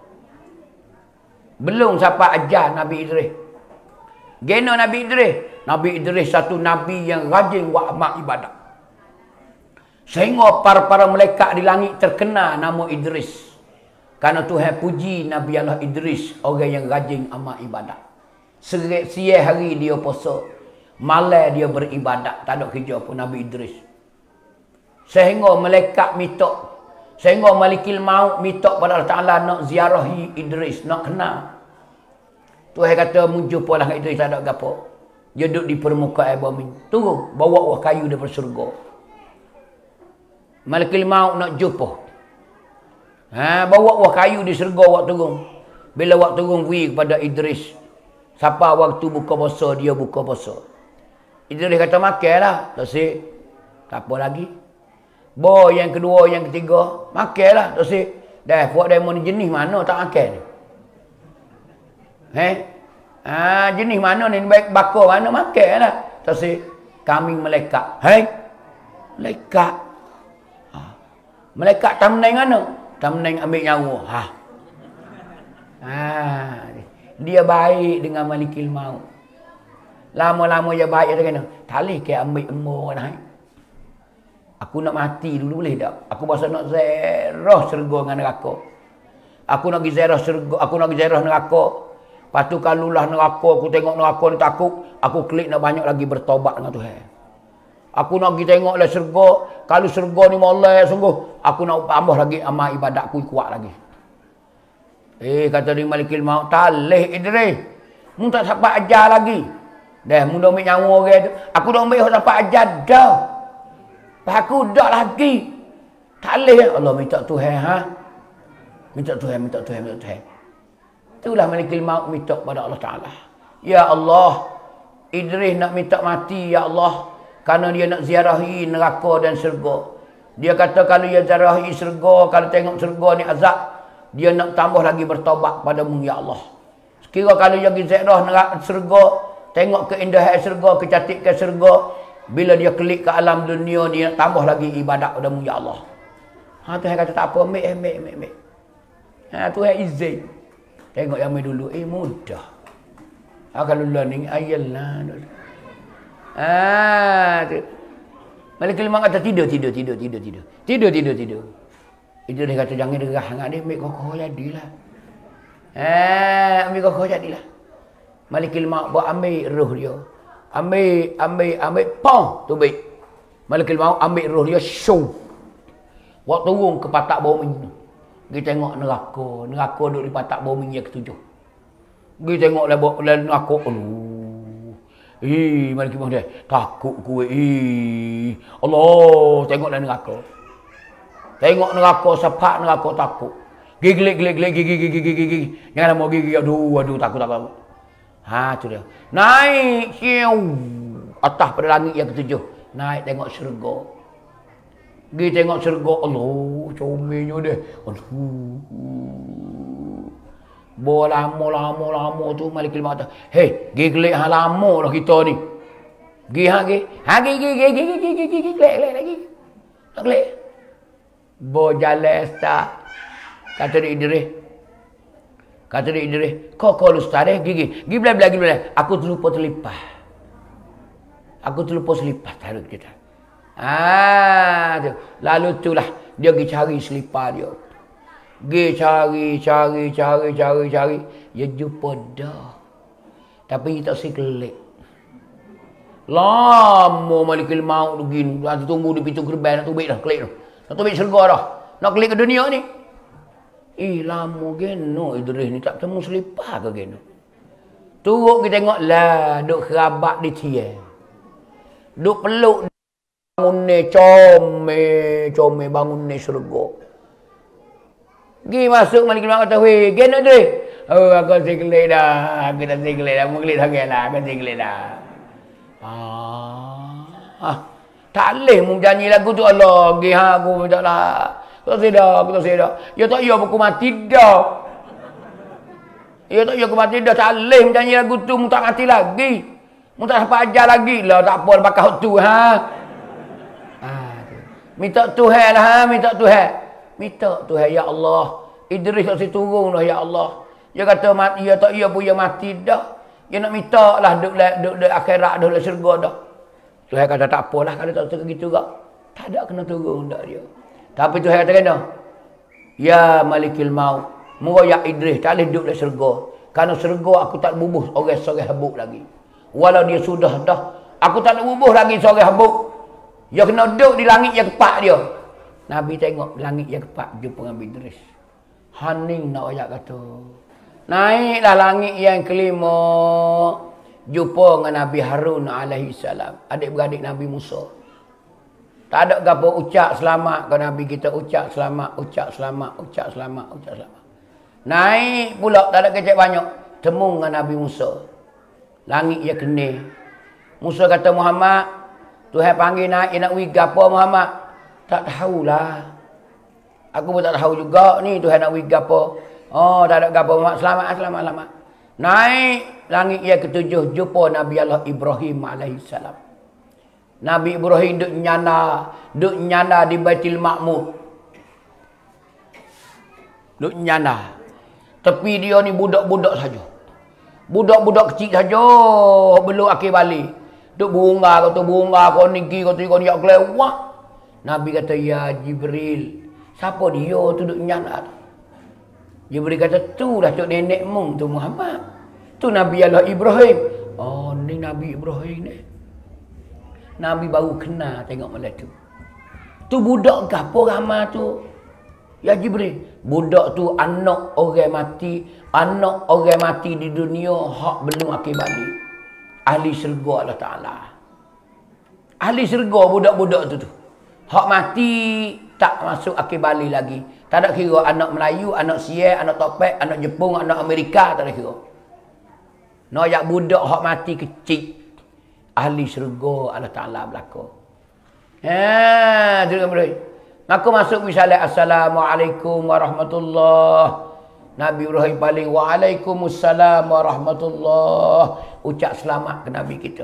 S1: Belum sampai ajal Nabi Idris. Gena Nabi Idris. Nabi Idris satu Nabi yang rajin buat amal ibadat. Sehingga para-para malaikat di langit terkenal nama Idris. Karena Tuhan puji Nabi Allah Idris, orang yang rajin amal ibadat. Siang hari dia puasa, malam dia beribadat, tak ada kerja pun Nabi Idris. Sehingga malaikat minta, sehingga Malikil Maut minta pada Allah Ta'ala nak ziarahi Idris, nak kenal. Tuhan kata, menjumpa lah Idris, tak ada apa. Dia duduk di permukaan bumi. Turun, bawa buah kayu daripada surga. Malakul Maut nak jumpa. Ha, bawa buah kayu di surga waktu turun. Bila waktu turun pergi kepada Idris. Siapa waktu buka puasa, dia buka puasa. Idris kata makanlah. Tak sih. Tak apa lagi. Boy yang kedua, yang ketiga, makanlah. Tak sih. Dah, buat demo ni jenis mana tak makan ni? Eh? Ah, jenis mana ni baik bakar mana makanlah. Terus kami malaikat. Hai. Malaikat. Ha. Malaikat tamneng mana? Tamneng ambil nyawa. Ha. Ha. Dia baik dengan Malikil Maut. Lama-lama dia baik dia kena. Talih ke ambil umur naik. Aku nak mati dulu boleh tak? Aku bahasa nak zerah syurga dengan neraka. Aku nak pergi zerah syurga, aku nak pergi zerah neraka. Lepas tu kalau lah neraka, aku tengok neraka ni takut, aku klik nak banyak lagi bertobat dengan Tuhan. Aku nak pergi tengok lah syurga, kalau syurga ni molek sungguh, aku nak tambah lagi amal ibadat aku kuat lagi. Eh, kata ni Malikil Maut, talih Idris. Mu tak sampai ajar lagi. Dah, mu dah ambil nyawa orang tu. Aku dah ambil sampai ajar dah. Lepas aku dah lagi. Talih. Allah minta Tuhan, ha? Minta Tuhan, minta Tuhan, minta Tuhan. Itulah malakul maut minta pada Allah Ta'ala. Ya Allah, Idris nak minta mati, ya Allah. Kerana dia nak ziarahi neraka dan syurga. Dia kata kalau dia ziarahi syurga, kalau tengok syurga ni azab, dia nak tambah lagi bertaubat padamu, ya Allah. Sekira kalau dia pergi ziarah neraka syurga, tengok keindahan syurga, kecantikan syurga, bila dia klik ke alam dunia, dia nak tambah lagi ibadat padamu, ya Allah. Ha, Tuhan kata tak apa, ambil, ambil, ambil, ambil. Ha, Tuhan izin. Tengok yang ambil dulu, eh mudah. Ha, kalau learning, ayalah. Ah, tu. Malaikat maut kata tidur, tidur, tidur, tidur, tidur. Tidur, tidur, tidur. Itu dia kata jangan derah sangat dia, ambil kokoh jadilah. Ah, ambil kokoh jadilah. Malaikat maut buat ambil roh dia. Ambil, ambil, ambil, pong, tu baik. Malaikat maut ambil roh dia, show. Buat turun ke patak bumi. Kita tengok neraka. Neraka duduk di patak bumi yang ketujuh. Kita tengok lah neraka. Aduh. Eh, malaikat maut dia. Takut ku. Eh. Allah, tengoklah neraka. Tengok neraka, sepak neraka takut. Gigi, gigi, gigi, gigi, gigi, gigi, gigi. Jangan mau gigi. Aduh, aduh, takut, takut. Ha, tu dia. Naik. Siu. Atas pada langit yang ketujuh. Naik tengok syurga. Pergi tengok syurga. Allah, comelnya dia. Aduh. Bawa lama, lama, lama tu. Malaikat maut kata, hei, pergi gelik ha lama lah kita ni. Pergi ha, pergi. Ha, pergi, pergi, pergi, pergi, pergi, pergi, pergi, gelik, gelik lagi. Tak gelik. Bawa jalan tak. Kata dia Idris. Kata dia Idris. Kau call ustaz eh, gigi. Gigi belah-belah, gigi belah. Aku terlupa terlipas. Aku terlupa selipar. Taruh kita. Ah, tu. Lalu itulah dia pergi cari selipar dia. Pergi cari, cari, cari, cari, cari. Dia jumpa dah. Tapi dia tak sekelik. Lama malaikat maut tu gini. Nanti tunggu di pintu gerbang. Nak tubik dah, klik dah. Nak tubik syurga dah. Nak klik ke dunia ni. Eh, lama geno Idris ni tak bertemu selipar ke geno. Turut kita tengok lah. Duk kerabat di tiang. Duk peluk bangun ni comel, comel bangun ni syurga. Pergi masuk malaikat maut kata, weh, geno Idris. Oh, aku sekelik dah. Aku dah sekelik dah. Aku kelik sangat lah. Aku sekelik dah. Ah, ah. Tak boleh menjanyi lagu tu Allah. Pergi ha, aku minta lah. Aku tak sedar, aku tak sedar. Ya tak ya aku mati dah. Ya tak ya aku mati dah. Tak boleh menjanyi lagu tu. Mu tak mati lagi. Mu tak sampai ajar lagi. Lah tak apa bakal tu ha. Ah, minta Tuhan lah ha. Minta Tuhan. Minta Tuhan. Ya Allah. Idris tak boleh turun lah ya Allah. Dia kata mati. Ya tak ya pun ya mati dah. Dia nak minta lah. Duduk di akhirat. Duduk di syurga dah. Tuhan kata tak apalah kalau tak turun gitu kak. Tak ada kena turun dah dia. Tapi Tuhan kata kena. Ya Malikil Maut. Meroyak Idris tak boleh duduk di syurga. Kerana syurga aku tak bubuh orang seorang habuk lagi. Walau dia sudah dah. Aku tak nak bubuh lagi seorang habuk. Dia kena duduk di langit yang kepak dia. Nabi tengok langit yang kepak jumpa dengan Idris. Haning nak ayat kata. Naiklah langit yang kelima. Jumpa dengan Nabi Harun alaihi salam. Adik-beradik Nabi Musa. Tak ada gapo ucap selamat ke Nabi kita. Ucap selamat, ucap selamat, ucap selamat, ucap selamat. Naik pula, tak ada kecek banyak. Temu dengan Nabi Musa. Langit yang kening. Musa kata, Muhammad, Tuhan panggil naik, nak pergi gapo Muhammad? Tak tahulah. Aku pun tak tahu juga ni Tuhan nak pergi gapo. Oh, tak ada gapo Muhammad. Selamat, selamat, selamat. Naik langit yang ketujuh, jumpa Nabi Allah Ibrahim alaihi salam. Nabi Ibrahim duduk nyana, duduk nyana di Baitul Ma'mur. Duduk nyana. Tapi dia ni budak-budak saja. Budak-budak kecil saja, belum akhir balik. Duduk bunga, kata bunga, kau niki, kau tu, kau ni, kau kelewat. Nabi kata, ya Jibril, siapa dia tu duduk nyana tu? Jibril kata, tu dah tok nenekmu tu Muhammad. Tu Nabi Allah Ibrahim. Oh, ni Nabi Ibrahim ni. Nabi baru kenal tengok malam tu. Tu budak ke apa ramai tu? Ya Jibril. Budak tu anak orang mati. Anak orang mati di dunia. Hak belum akhir balik. Ahli syurga Allah Ta'ala. Ahli syurga budak-budak tu tu. Hak mati. tak masuk akil balik lagi. Tak ada kira anak Melayu, anak Siai, anak Topek, anak Jepun, anak Amerika, tak ada kira. Noyak budak hak mati kecil. Ahli syurga Allah Ta'ala belaka. Ha, tu kan. Maka masuk misalnya Assalamualaikum warahmatullahi. Nabi Ibrahim paling Waalaikumsalam warahmatullah. Ucap selamat ke Nabi kita.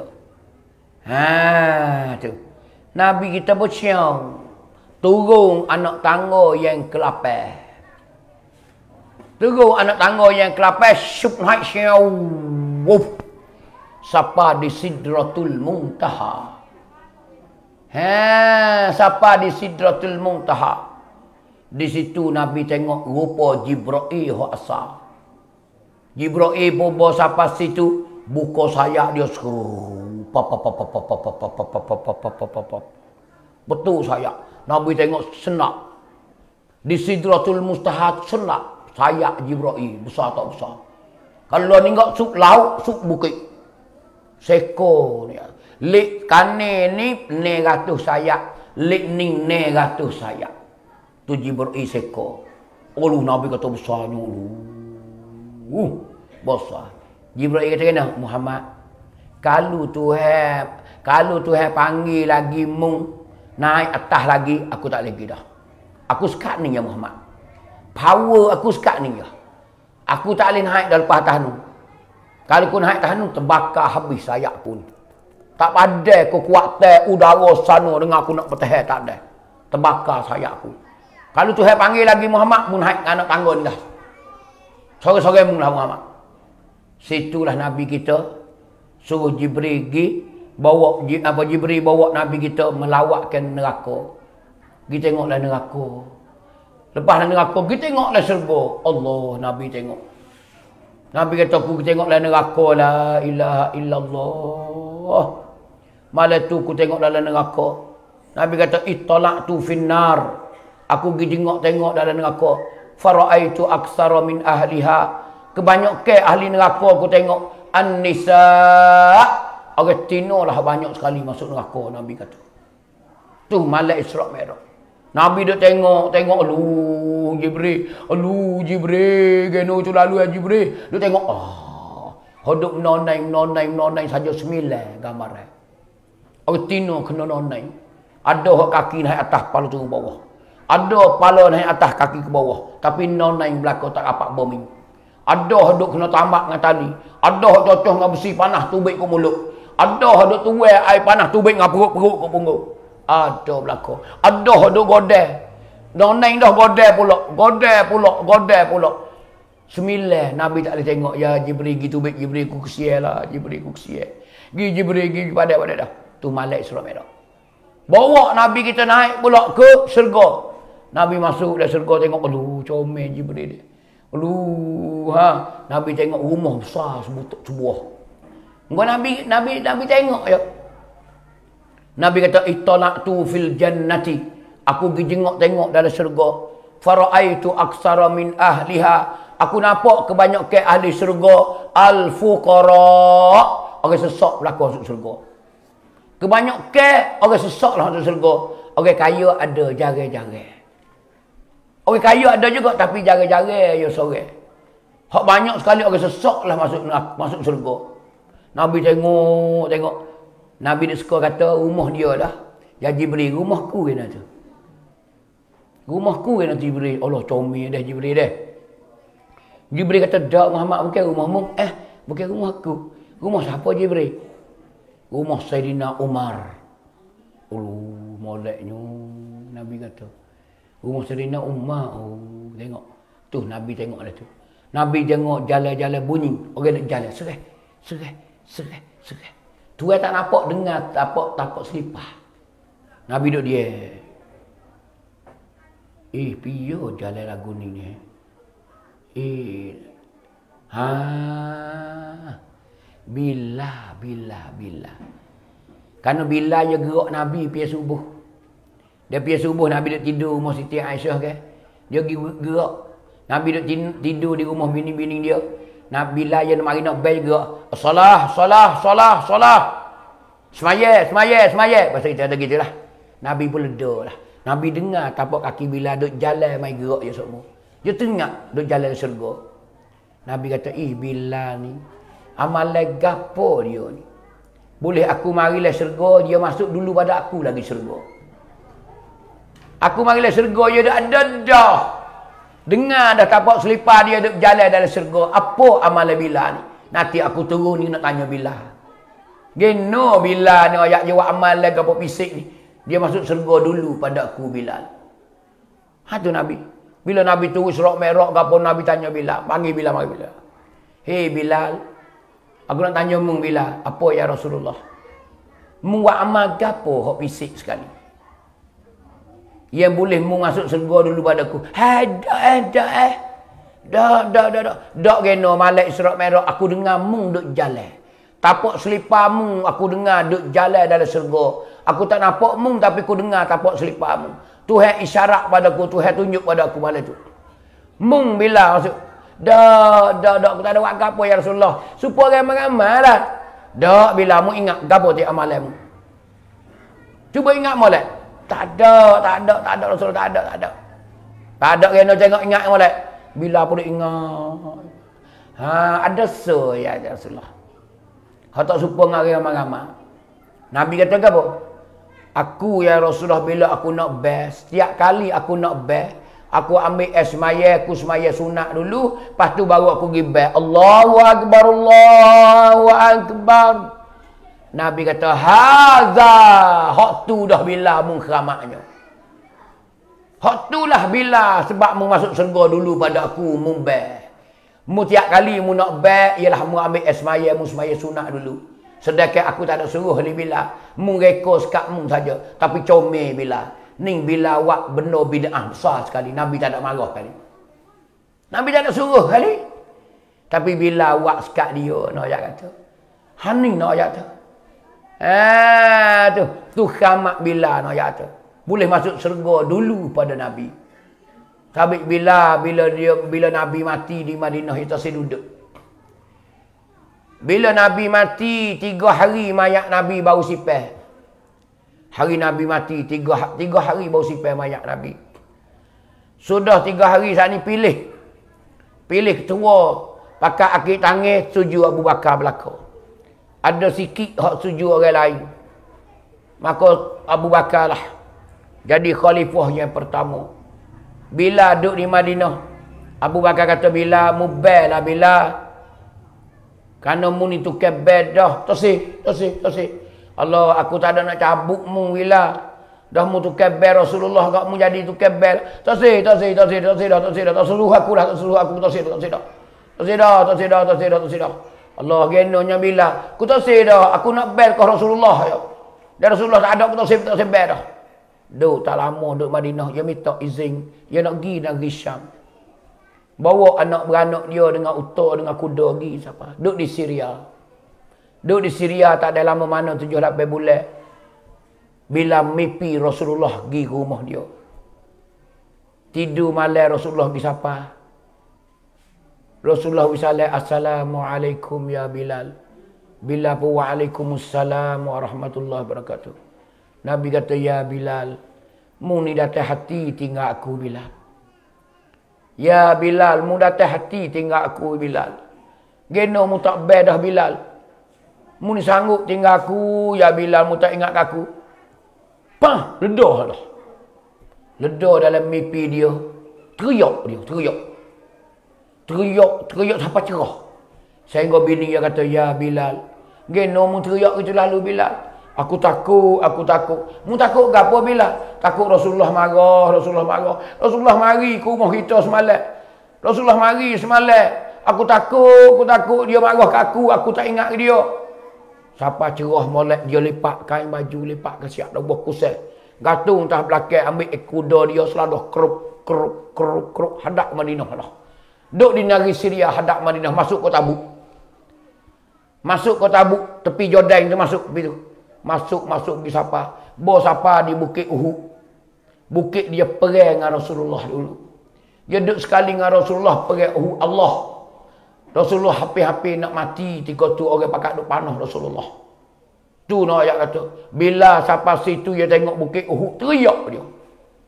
S1: Ha tu. Nabi kita bersiang. Turun anak tangga yang kelapai. Turun anak tangga yang kelapai. Syuk naik siang. Wuf. Sapa di Sidratul Muntaha. Ha, sapa di Sidratul Muntaha. Di situ Nabi tengok rupa Jibril hak asal. Jibril pun bawa sampai situ, buka sayap dia seru. Betul sayap. Nabi tengok senak. Di Sidratul Muntaha senak sayap Jibril, besar tak besar. Kalau ninggak sup laut, sup bukit. Seko ni. Lik kane ni ne ratus sayap, lik ning ne ratus sayap. Tu Jibril seko. Ulu Nabi kata besarnya ulu. Uh, besar. Jibril kata kena, Muhammad, kalau Tuhan, kalau Tuhan panggil lagi mung naik atas lagi, aku tak lagi dah. Aku sekat ni ya Muhammad. Power aku sekat ni ya. Aku tak boleh naik dah lepas atas ni. Kalau aku naik atas ni, terbakar habis sayap pun. Tak ada kekuatan udara sana dengan aku nak bertahan, tak ada. Terbakar sayap aku. Kalau Tuhan panggil lagi Muhammad, mu naik anak tangga ni dah. Sore-sore mu lah Muhammad. Situlah Nabi kita suruh Jibril pergi bawa apa Jibril bawa Nabi kita melawatkan neraka. Kita tengoklah neraka. Lepaslah neraka, kita tengoklah syurga. Allah, Nabi tengok. Nabi kata aku tengoklah neraka, la ilaha illallah. Malam tu aku tengok dalam neraka. Nabi kata ittala'tu finnar. Aku pergi tengok-tengok dalam neraka. Fara'aitu aksara min ahliha. Kebanyakan ahli neraka aku tengok. An-nisa. Orang tino lah banyak sekali masuk neraka, Nabi kata. Tu malam Isra' Mi'raj. Nabi duk tengok, tengok. Aluh, Jibril. Aluh, Jibril. Geno tu lalu ya Jibril. Duk tengok. Ah, hodok menonai, menonai, menonai saja sembilan gambaran. Orang tino kena nonai. Ada hak kaki naik atas, kepala turun bawah. Ada kepala naik atas, kaki ke bawah. Tapi nonai belakang tak dapat bombing. Ada hak duk kena tambak dengan tali. Ada hak cocok dengan besi panas tubik ke mulut. Ada hak duk tuai air panas tubik dengan perut-perut ke punggung. Ada belakang. Ada hak duk godeh. Nonai dah godeh pula. Godeh pula, godeh pula. Sembilan Nabi tak boleh tengok. Ya Jibril pergi tubik, Jibril ku kesian lah. Jibril ku kesian. Pergi Jibril pergi pada-pada dah. Tu malam Isra' Mi'raj. Bawa Nabi kita naik pula ke syurga. Nabi masuk dari syurga tengok, aduh comel Jibril dia. Aduh, ha. Nabi tengok rumah besar sebuah. Bukan Nabi Nabi Nabi tengok ya. Nabi kata ittala'tu fil jannati. Aku pergi tengok-tengok dalam syurga. Fara'aitu aksara min ahliha. Aku nampak kebanyakan ahli syurga al-fuqara. Orang sesak belakang masuk syurga. Kebanyakan orang sesak lah masuk syurga. Orang kaya ada jari-jari. Orang kaya ada juga tapi jari-jari ya sore. Hak banyak sekali orang sesak lah masuk masuk syurga. Nabi tengok, tengok. Nabi dia suka kata rumah dia lah. Ya Jibril, rumahku kena tu. Rumahku kena Jibril. Allah comel dah Jibril dah. Jibril kata, "Dak Muhammad, bukan rumahmu." Eh, bukan rumahku. Rumah siapa Jibril? Rumah Sayyidina Umar. Oh, moleknya Nabi kata. Rumah Sayyidina Umar. Oh, tengok. Tu Nabi tengok dah tu. Nabi tengok jalan-jalan bunyi. Orang nak jalan sereh, sereh, sereh, sereh. Tuan tak nampak dengar tapak tapak selipah. Nabi duduk dia. Eh, piyo jalan lagu ni ni. Eh. Ha. Bila, bila, bila. Kerana bila je gerak Nabi pergi subuh. Dia pergi subuh, Nabi duduk tidur rumah Siti Aisyah ke. Dia pergi gerak. Nabi duduk tidur di rumah bini-bini dia. Nabi bila je mari nak bel gerak. Salah, salah, salah, salah. Semaya, semaya, semaya. Pasal kita ada gitulah. Nabi pun ledar lah. Nabi dengar tapak kaki Bilal duk jalan mai gerak je semua. Dia tengok duk jalan syurga. Nabi kata, "Ih Bilal ni, amalan gapo dia ni? Boleh aku marilah syurga, dia masuk dulu pada aku lagi syurga. Aku marilah syurga, dia dah ada dah. Dengar dah tapak selipar dia duk jalan dalam syurga. Apa amalan Bilal ni? Nanti aku turun ni nak tanya Bilal. Geno Bilal ni ayat jawab amalan gapo pisik ni. Dia masuk syurga dulu pada aku Bilal." Ha tu Nabi. Bila Nabi turun Isra' Mi'raj gapo Nabi tanya Bilal, panggil Bilal, panggil Bilal. "Hei Bilal, aku nak tanya mung Bilal, apa ya Rasulullah? Mung buat amal gapo hok pisik sekali? Yang boleh mung masuk syurga dulu pada aku." "Ada ada eh. Dak dak dak dak. Dak geno malam Isra' Mi'raj aku dengar mung duk jalan. Tapak selipar mung aku dengar duk jalan dalam syurga. Aku tak nampak mung tapi aku dengar tapak selipar mung. Tuhan isyarat padaku, Tuhan tunjuk pada aku malam tu. Mung bila masuk. Dak, dak, dak, aku tak ada buat apa ya Rasulullah. Supaya ramai-ramai lah. Dak, bila mu ingat gapo ti amalan mu. Cuba ingat molek. Tak ada, tak ada, tak ada Rasulullah, tak ada, tak ada. Tak ada kena tengok ingat molek. Bila pun ingat. Ha, ada so ya Rasulullah. Kau tak suka dengan ramai-ramai. Nabi kata apa? Aku ya Rasulullah bila aku nak best, setiap kali aku nak best, aku ambil es semaya, aku semaya sunat dulu, lepas tu baru aku pergi best. Allahu Akbar, Allahu Akbar. Nabi kata, "Haza, hak tu dah bila mung keramatnya. Hak tu lah bila sebab mu masuk syurga dulu pada aku mung best. Mu tiap kali mu nak best, ialah mu ambil es semaya, mu semaya sunat dulu. Sedangkan aku tak ada suruh ni Bilal. Mu reka sekat mu saja. Tapi comel Bilal. Ni Bilal wak benar bid'ah besar sekali. Nabi tak ada marah kali. Nabi tak ada suruh kali. Tapi Bilal wak sekat dia. Nak ayat kata. Hani nak ayat kata. Ah, tu. Tu khamat Bilal nak ayat kata. Boleh masuk syurga dulu pada Nabi. Sabit Bilal bila dia bila Nabi mati di Madinah kita si duduk. Bila Nabi mati, tiga hari mayat Nabi baru sipeh. Hari Nabi mati, tiga, tiga hari baru sipeh mayat Nabi. Sudah tiga hari saat ni pilih. Pilih ketua. Pakai akhir tangan, setuju Abu Bakar belakang. Ada sikit hak setuju orang lain. Maka Abu Bakar lah jadi khalifah yang pertama. Bila duduk di Madinah, Abu Bakar kata, "Bila mubal lah Bila. Kerana mu ni tukar bed dah. Tersih, tersih, tersih. Allah, aku tak ada nak cabut mu Bila. Dah mu tukar bed Rasulullah kat mu jadi tukar bed. Tersih, tersih, tersih, tersih dah, tersih dah. Tak suruh aku dah, tak suruh aku, tersih dah, tersih dah. Tersih dah, tersih dah, tersih dah, tersih dah. Allah, genonya Bila. Aku tersih dah, aku nak bed ke Rasulullah. Ya. Dan Rasulullah tak ada, aku tersih, tersih bed dah. Duk tak lama duk Madinah, dia minta izin. Dia nak pergi negeri Syam. Bawa anak beranak dia dengan unta, dengan kuda pergi siapa? Duduk di Syria. Duduk di Syria tak ada lama mana tujuh lapan bulan. Bila mimpi Rasulullah pergi ke rumah dia. Tidur malam Rasulullah pergi siapa? Rasulullah bersalam, "Assalamualaikum ya Bilal." Bilal pun waalaikumsalam warahmatullahi wabarakatuh. Nabi kata, "Ya Bilal, mu ni datang hati tinggal aku Bilal. Ya Bilal, mu datang hati tinggal aku Bilal. Geno mu tak bed dah Bilal. Mu ni sanggup tinggal aku, ya Bilal, mu tak ingat aku." Pah, ledah dah. Ledah dalam mimpi dia. Teriak dia, teriak. Teriak, teriak sampai cerah. Sehingga bini dia kata, "Ya Bilal, geno mu teriak itu lalu Bilal. Aku takut, aku takut." Mu takut ke apa Bilal? Takut Rasulullah marah, Rasulullah marah. Rasulullah mari ke rumah kita semalam. Rasulullah mari semalam. Aku takut, aku takut dia marah ke aku, aku tak ingat ke dia. Siapa cerah molek dia lipat kain baju, lipat ke siap dah buah kusai. Gantung tah belakang, ambil kuda dia selalu kerup, kerup, kerup, kerup. Hadap Madinah lah. Duduk di negeri Syria, hadap Madinah, masuk ke Tabuk. Masuk ke Tabuk, tepi Jordan tu masuk begitu. Masuk, masuk pergi siapa? Bos siapa di Bukit Uhud. Bukit dia perang dengan Rasulullah dulu. Dia duduk sekali dengan Rasulullah perang Uhud Allah. Rasulullah hampir-hampir nak mati tiga tu orang pakat duk panah Rasulullah. Tu nak ayat kata, bila siapa situ dia tengok Bukit Uhud, teriak dia.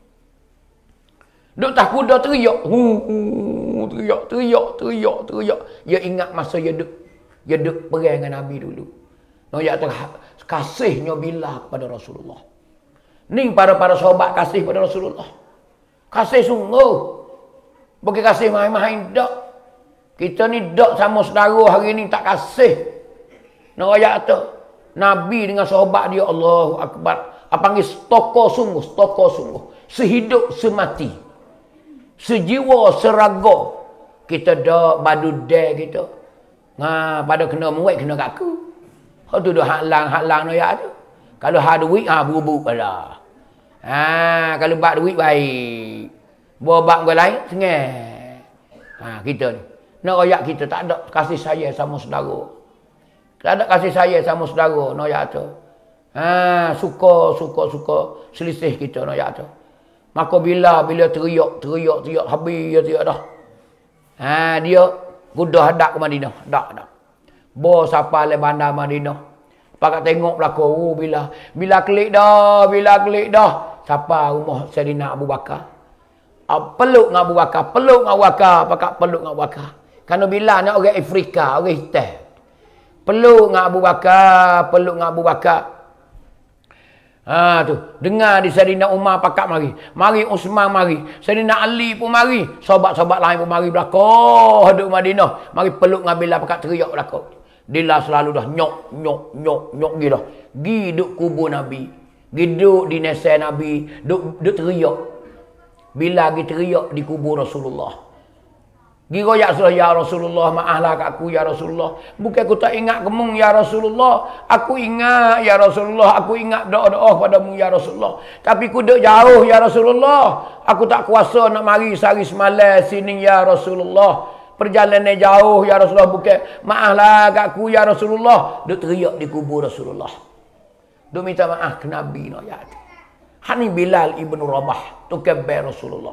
S1: Duk tak kuda teriak. Hu, teriak, teriak, teriak, teriak. Dia ingat masa dia duk, dia duk perang dengan Nabi dulu. Noyak tu kasihnya Bilal kepada Rasulullah. Ni para-para sahabat kasih pada Rasulullah. Kasih sungguh. Bukan kasih main-main dak. Kita ni dak sama saudara hari ni tak kasih. Noyak tu Nabi dengan sahabat dia, Allahu Akbar. Apa panggil stoko sungguh, stoko sungguh. Sehidup semati. Sejiwa seraga. Kita dak badu dare kita. Nah, pada kena muat kena kaku. Hak tu dah halang-halang no ya tu. Kalau ha duit ha buru-buru pada. Ha kalau bak duit baik. Buat bak orang lain sengeh. Ha kita ni. Nak royak kita tak ada kasih sayang sama saudara. Tak ada kasih sayang sama saudara no ya tu. Ha suka suka suka selisih kita no ya tu. Maka bila bila teriak teriak teriak habis dia teriak dah. Ha dia kuda hadap ke Madinah. Dak dak. Bo siapa le bandar Madinah. Pakat tengok belakang. Oh bila bila klik dah, bila klik dah. Siapa rumah Sayyidina Abu Bakar. Ah, peluk dengan Abu Bakar, peluk dengan Abu Bakar, pakat peluk dengan Abu Bakar. Kerana bila nak orang Afrika, orang hitam. Peluk dengan Abu Bakar, peluk dengan Abu Bakar. Ha tu, dengar di Sayyidina Umar pakat mari. Mari Uthman mari. Sayyidina Ali pun mari. Sahabat-sahabat lain pun mari belakang duduk Madinah. Mari peluk dengan Bilal pakat teriak belakang. Dia selalu dah nyok nyok nyok nyok gitu dah. Gi duduk kubur Nabi. Gi duduk di nasi Nabi, duduk duduk teriak. Bila gi teriak di kubur Rasulullah. Gi royak Rasulullah, ya Rasulullah, maaflah kat aku ya Rasulullah. Bukan aku tak ingat kemung ya Rasulullah. Aku ingat ya Rasulullah, aku ingat doa-doa padamu ya Rasulullah. Tapi aku duduk jauh ya Rasulullah. Aku tak kuasa nak mari sehari semalam sini ya Rasulullah. Perjalanan jauh ya Rasulullah, bukan maaflah kat aku ya Rasulullah. Duk teriak di kubur Rasulullah. Duk minta maaf ke Nabi no ya. Hani Bilal ibn Rabah tu kabar Rasulullah.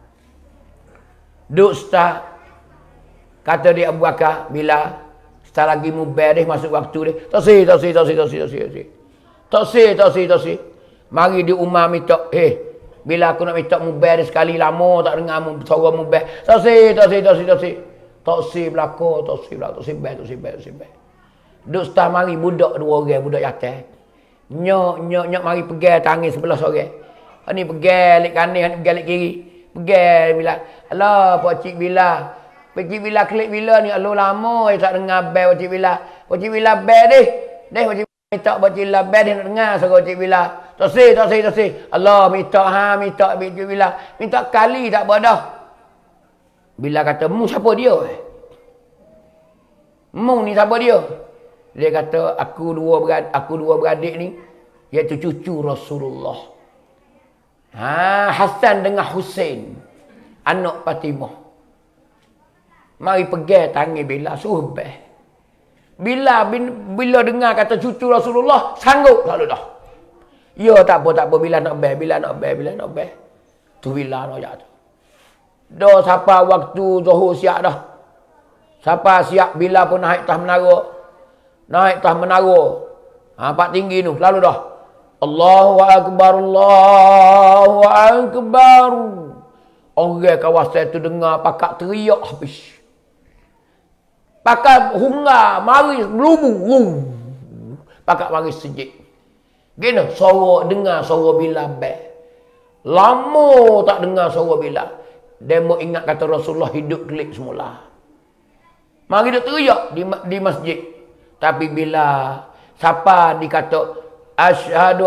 S1: Duk start kata dia Abu Bakar, Bilal start lagi mubarak masuk waktu dia. Tak sih, tak sih, tak sih, tak sih, tak sih. Tak sih, tak sih, tak sih. Mari di Umar minta, eh bila aku nak minta mubarak sekali lama tak dengar suara mubarak. Tak sih, tak sih, tak sih, tak sih. Tak sih belakang, tak sih belakang, tak sih baik, tak sih baik, tak sih baik. Duk start mari budak dua orang, budak yatim. Nyok, nyok, nyok mari pegang tangan sebelah seorang. Ni pegang lik kanan, ni pegang lik kiri. Pegang bila. Alah, Pak Cik Bila. Pak Cik Bila klik bila ni. Alah lama saya tak dengar bel Pak Cik Bila. Pak Cik Bila bel deh. Deh Pak Cik Bila minta Pak Cik Bila bel dia nak dengar suara Pak Cik Bila. Tak sih, tak sih, tak sih. Allah minta ha, minta Pak Cik Bila. Minta kali tak berdah. Bila kata, mu siapa dia? Mu ni siapa dia? Dia kata, aku dua beradik, aku dua beradik ni, iaitu cucu Rasulullah. Ha, Hasan dengan Husain, anak Fatimah. Mari pegang tangan Bilal, suruh beh. Bila bila dengar kata cucu Rasulullah, sanggup lalu dah. Ya tak apa, tak apa, Bilal nak beh, Bilal nak beh, Bilal nak beh. Tu Bilal nak jatuh. Dah siapa waktu Zuhur siap dah. Siapa siap Bilal pun naik atas menara. Naik atas menara. Ha, pak tinggi tu, lalu dah. Allahu Akbar, Allahu Akbar. Orang kawasan tu dengar pakak teriak habis. Pakak hungar, mari melubu. Pakak mari sejik. Gini, suara dengar suara Bilal bel. Lama tak dengar suara Bilal. Dia mau ingat kata Rasulullah hidup klik semula. Mari dia teriak di, di masjid. Tapi bila siapa dikata asyhadu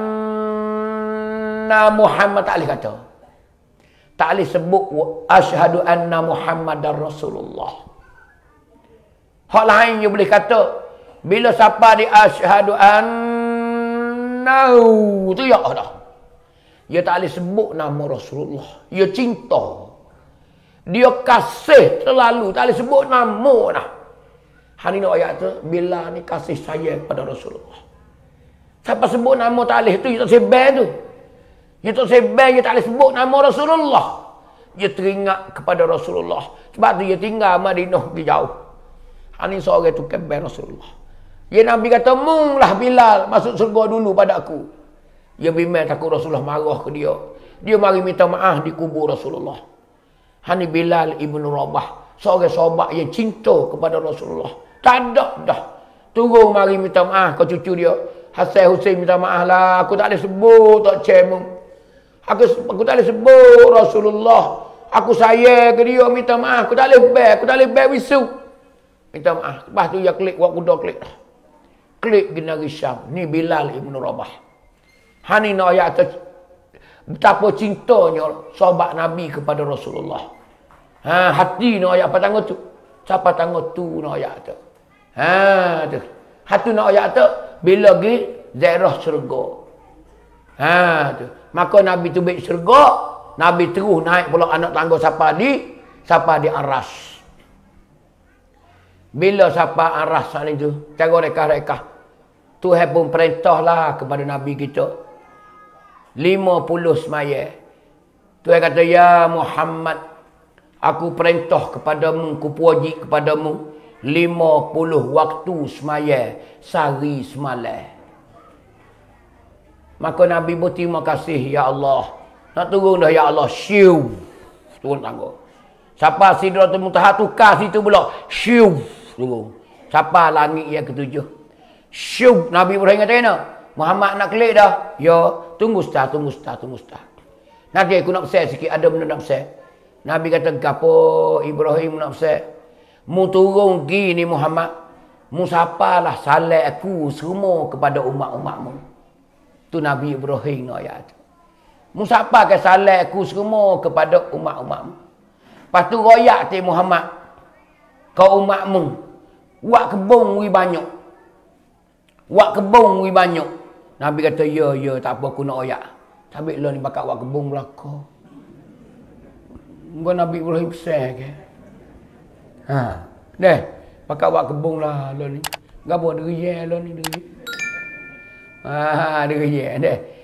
S1: anna Muhammad, tak boleh kata. Tak boleh sebut asyhadu anna Muhammadar Rasulullah. Hak lain dia boleh kata. Bila siapa di asyhadu anna, tu ya dah. Dia tak boleh sebut nama Rasulullah. Dia cinta. Dia kasih selalu. Tak boleh sebut nama dah. Hari ni ayat tu, bila ni kasih sayang pada Rasulullah. Siapa sebut nama tak boleh tu, dia tak sebel tu. Dia tak sebel, dia tak boleh sebut nama Rasulullah. Dia teringat kepada Rasulullah. Sebab tu dia tinggal Madinah di jauh. Hari ni seorang tu kebel Rasulullah. Ya Nabi kata, munglah Bilal masuk surga dulu pada aku. Dia bimbang takut Rasulullah marah ke dia. Dia mari minta maaf di kubur Rasulullah. Hani Bilal ibn Rabah, seorang sahabat yang cinta kepada Rasulullah. Tak ada dah. Turun mari minta maaf ke cucu dia. Hasan Hussein minta maaf lah. Aku tak boleh sebut tak cemung. Aku, aku tak boleh sebut Rasulullah. Aku sayang ke dia, minta maaf. Aku tak boleh bear. Aku tak boleh bear wisu. Minta maaf. Lepas tu dia klik, buat kuda klik. Klik Ginari Syam. Ni Bilal ibn Rabah. Hani nak ayat tu. Betapa cintanya sahabat Nabi kepada Rasulullah. Ha, hati nak ayat apa tangga tu? Siapa tangga tu nak ayat tu? Ha, tu. Hati nak ayat tu. Bila pergi, zairah syurga. Ha, tu. Maka Nabi tu baik syurga. Nabi terus naik pula anak tangga siapa di? Siapa di aras. Bila siapa aras sana tu? Cara rekah-rekah. Tuhan pun perintahlah kepada Nabi kita. lima puluh semaya. Tuhan kata, ya Muhammad, aku perintah kepadamu, aku puji kepadamu, lima puluh waktu semaya, sehari semalam. Maka Nabi pun terima kasih, ya Allah. Nak turun dah, ya Allah. Syiu. Turun tangga. Siapa Sidratul Muntaha tukar situ pula. Syiu. Turun. Siapa langit yang ketujuh. Syiu. Nabi Ibrahim kata, mana? Muhammad nak klik dah. Ya, tunggu setah, tunggu setah, tunggu setah. Nanti aku nak pesan sikit, ada benda nak pesan. Nabi kata, apa Ibrahim nak pesan? Mu turun pergi ni Muhammad. Mu sapalah salat aku semua kepada umat-umatmu. Tu Nabi Ibrahim nak ayat. Mu sapa ke salat aku semua kepada umat-umatmu. Lepas tu royak ti Muhammad. Kau umatmu. Wak kebun wi banyak. Wak kebun wi banyak. Nabi kata, ya, ya, tak apa aku nak oyak. Tapi lah ni bakat wak kebun belakang. Mungkin Nabi Ibrahim pesan ke. Ha. Deh, bakat wak kebun lah, lah ni. Gapa, dia rejek lah ni, dia rejek. Ha, dia rejek, deh.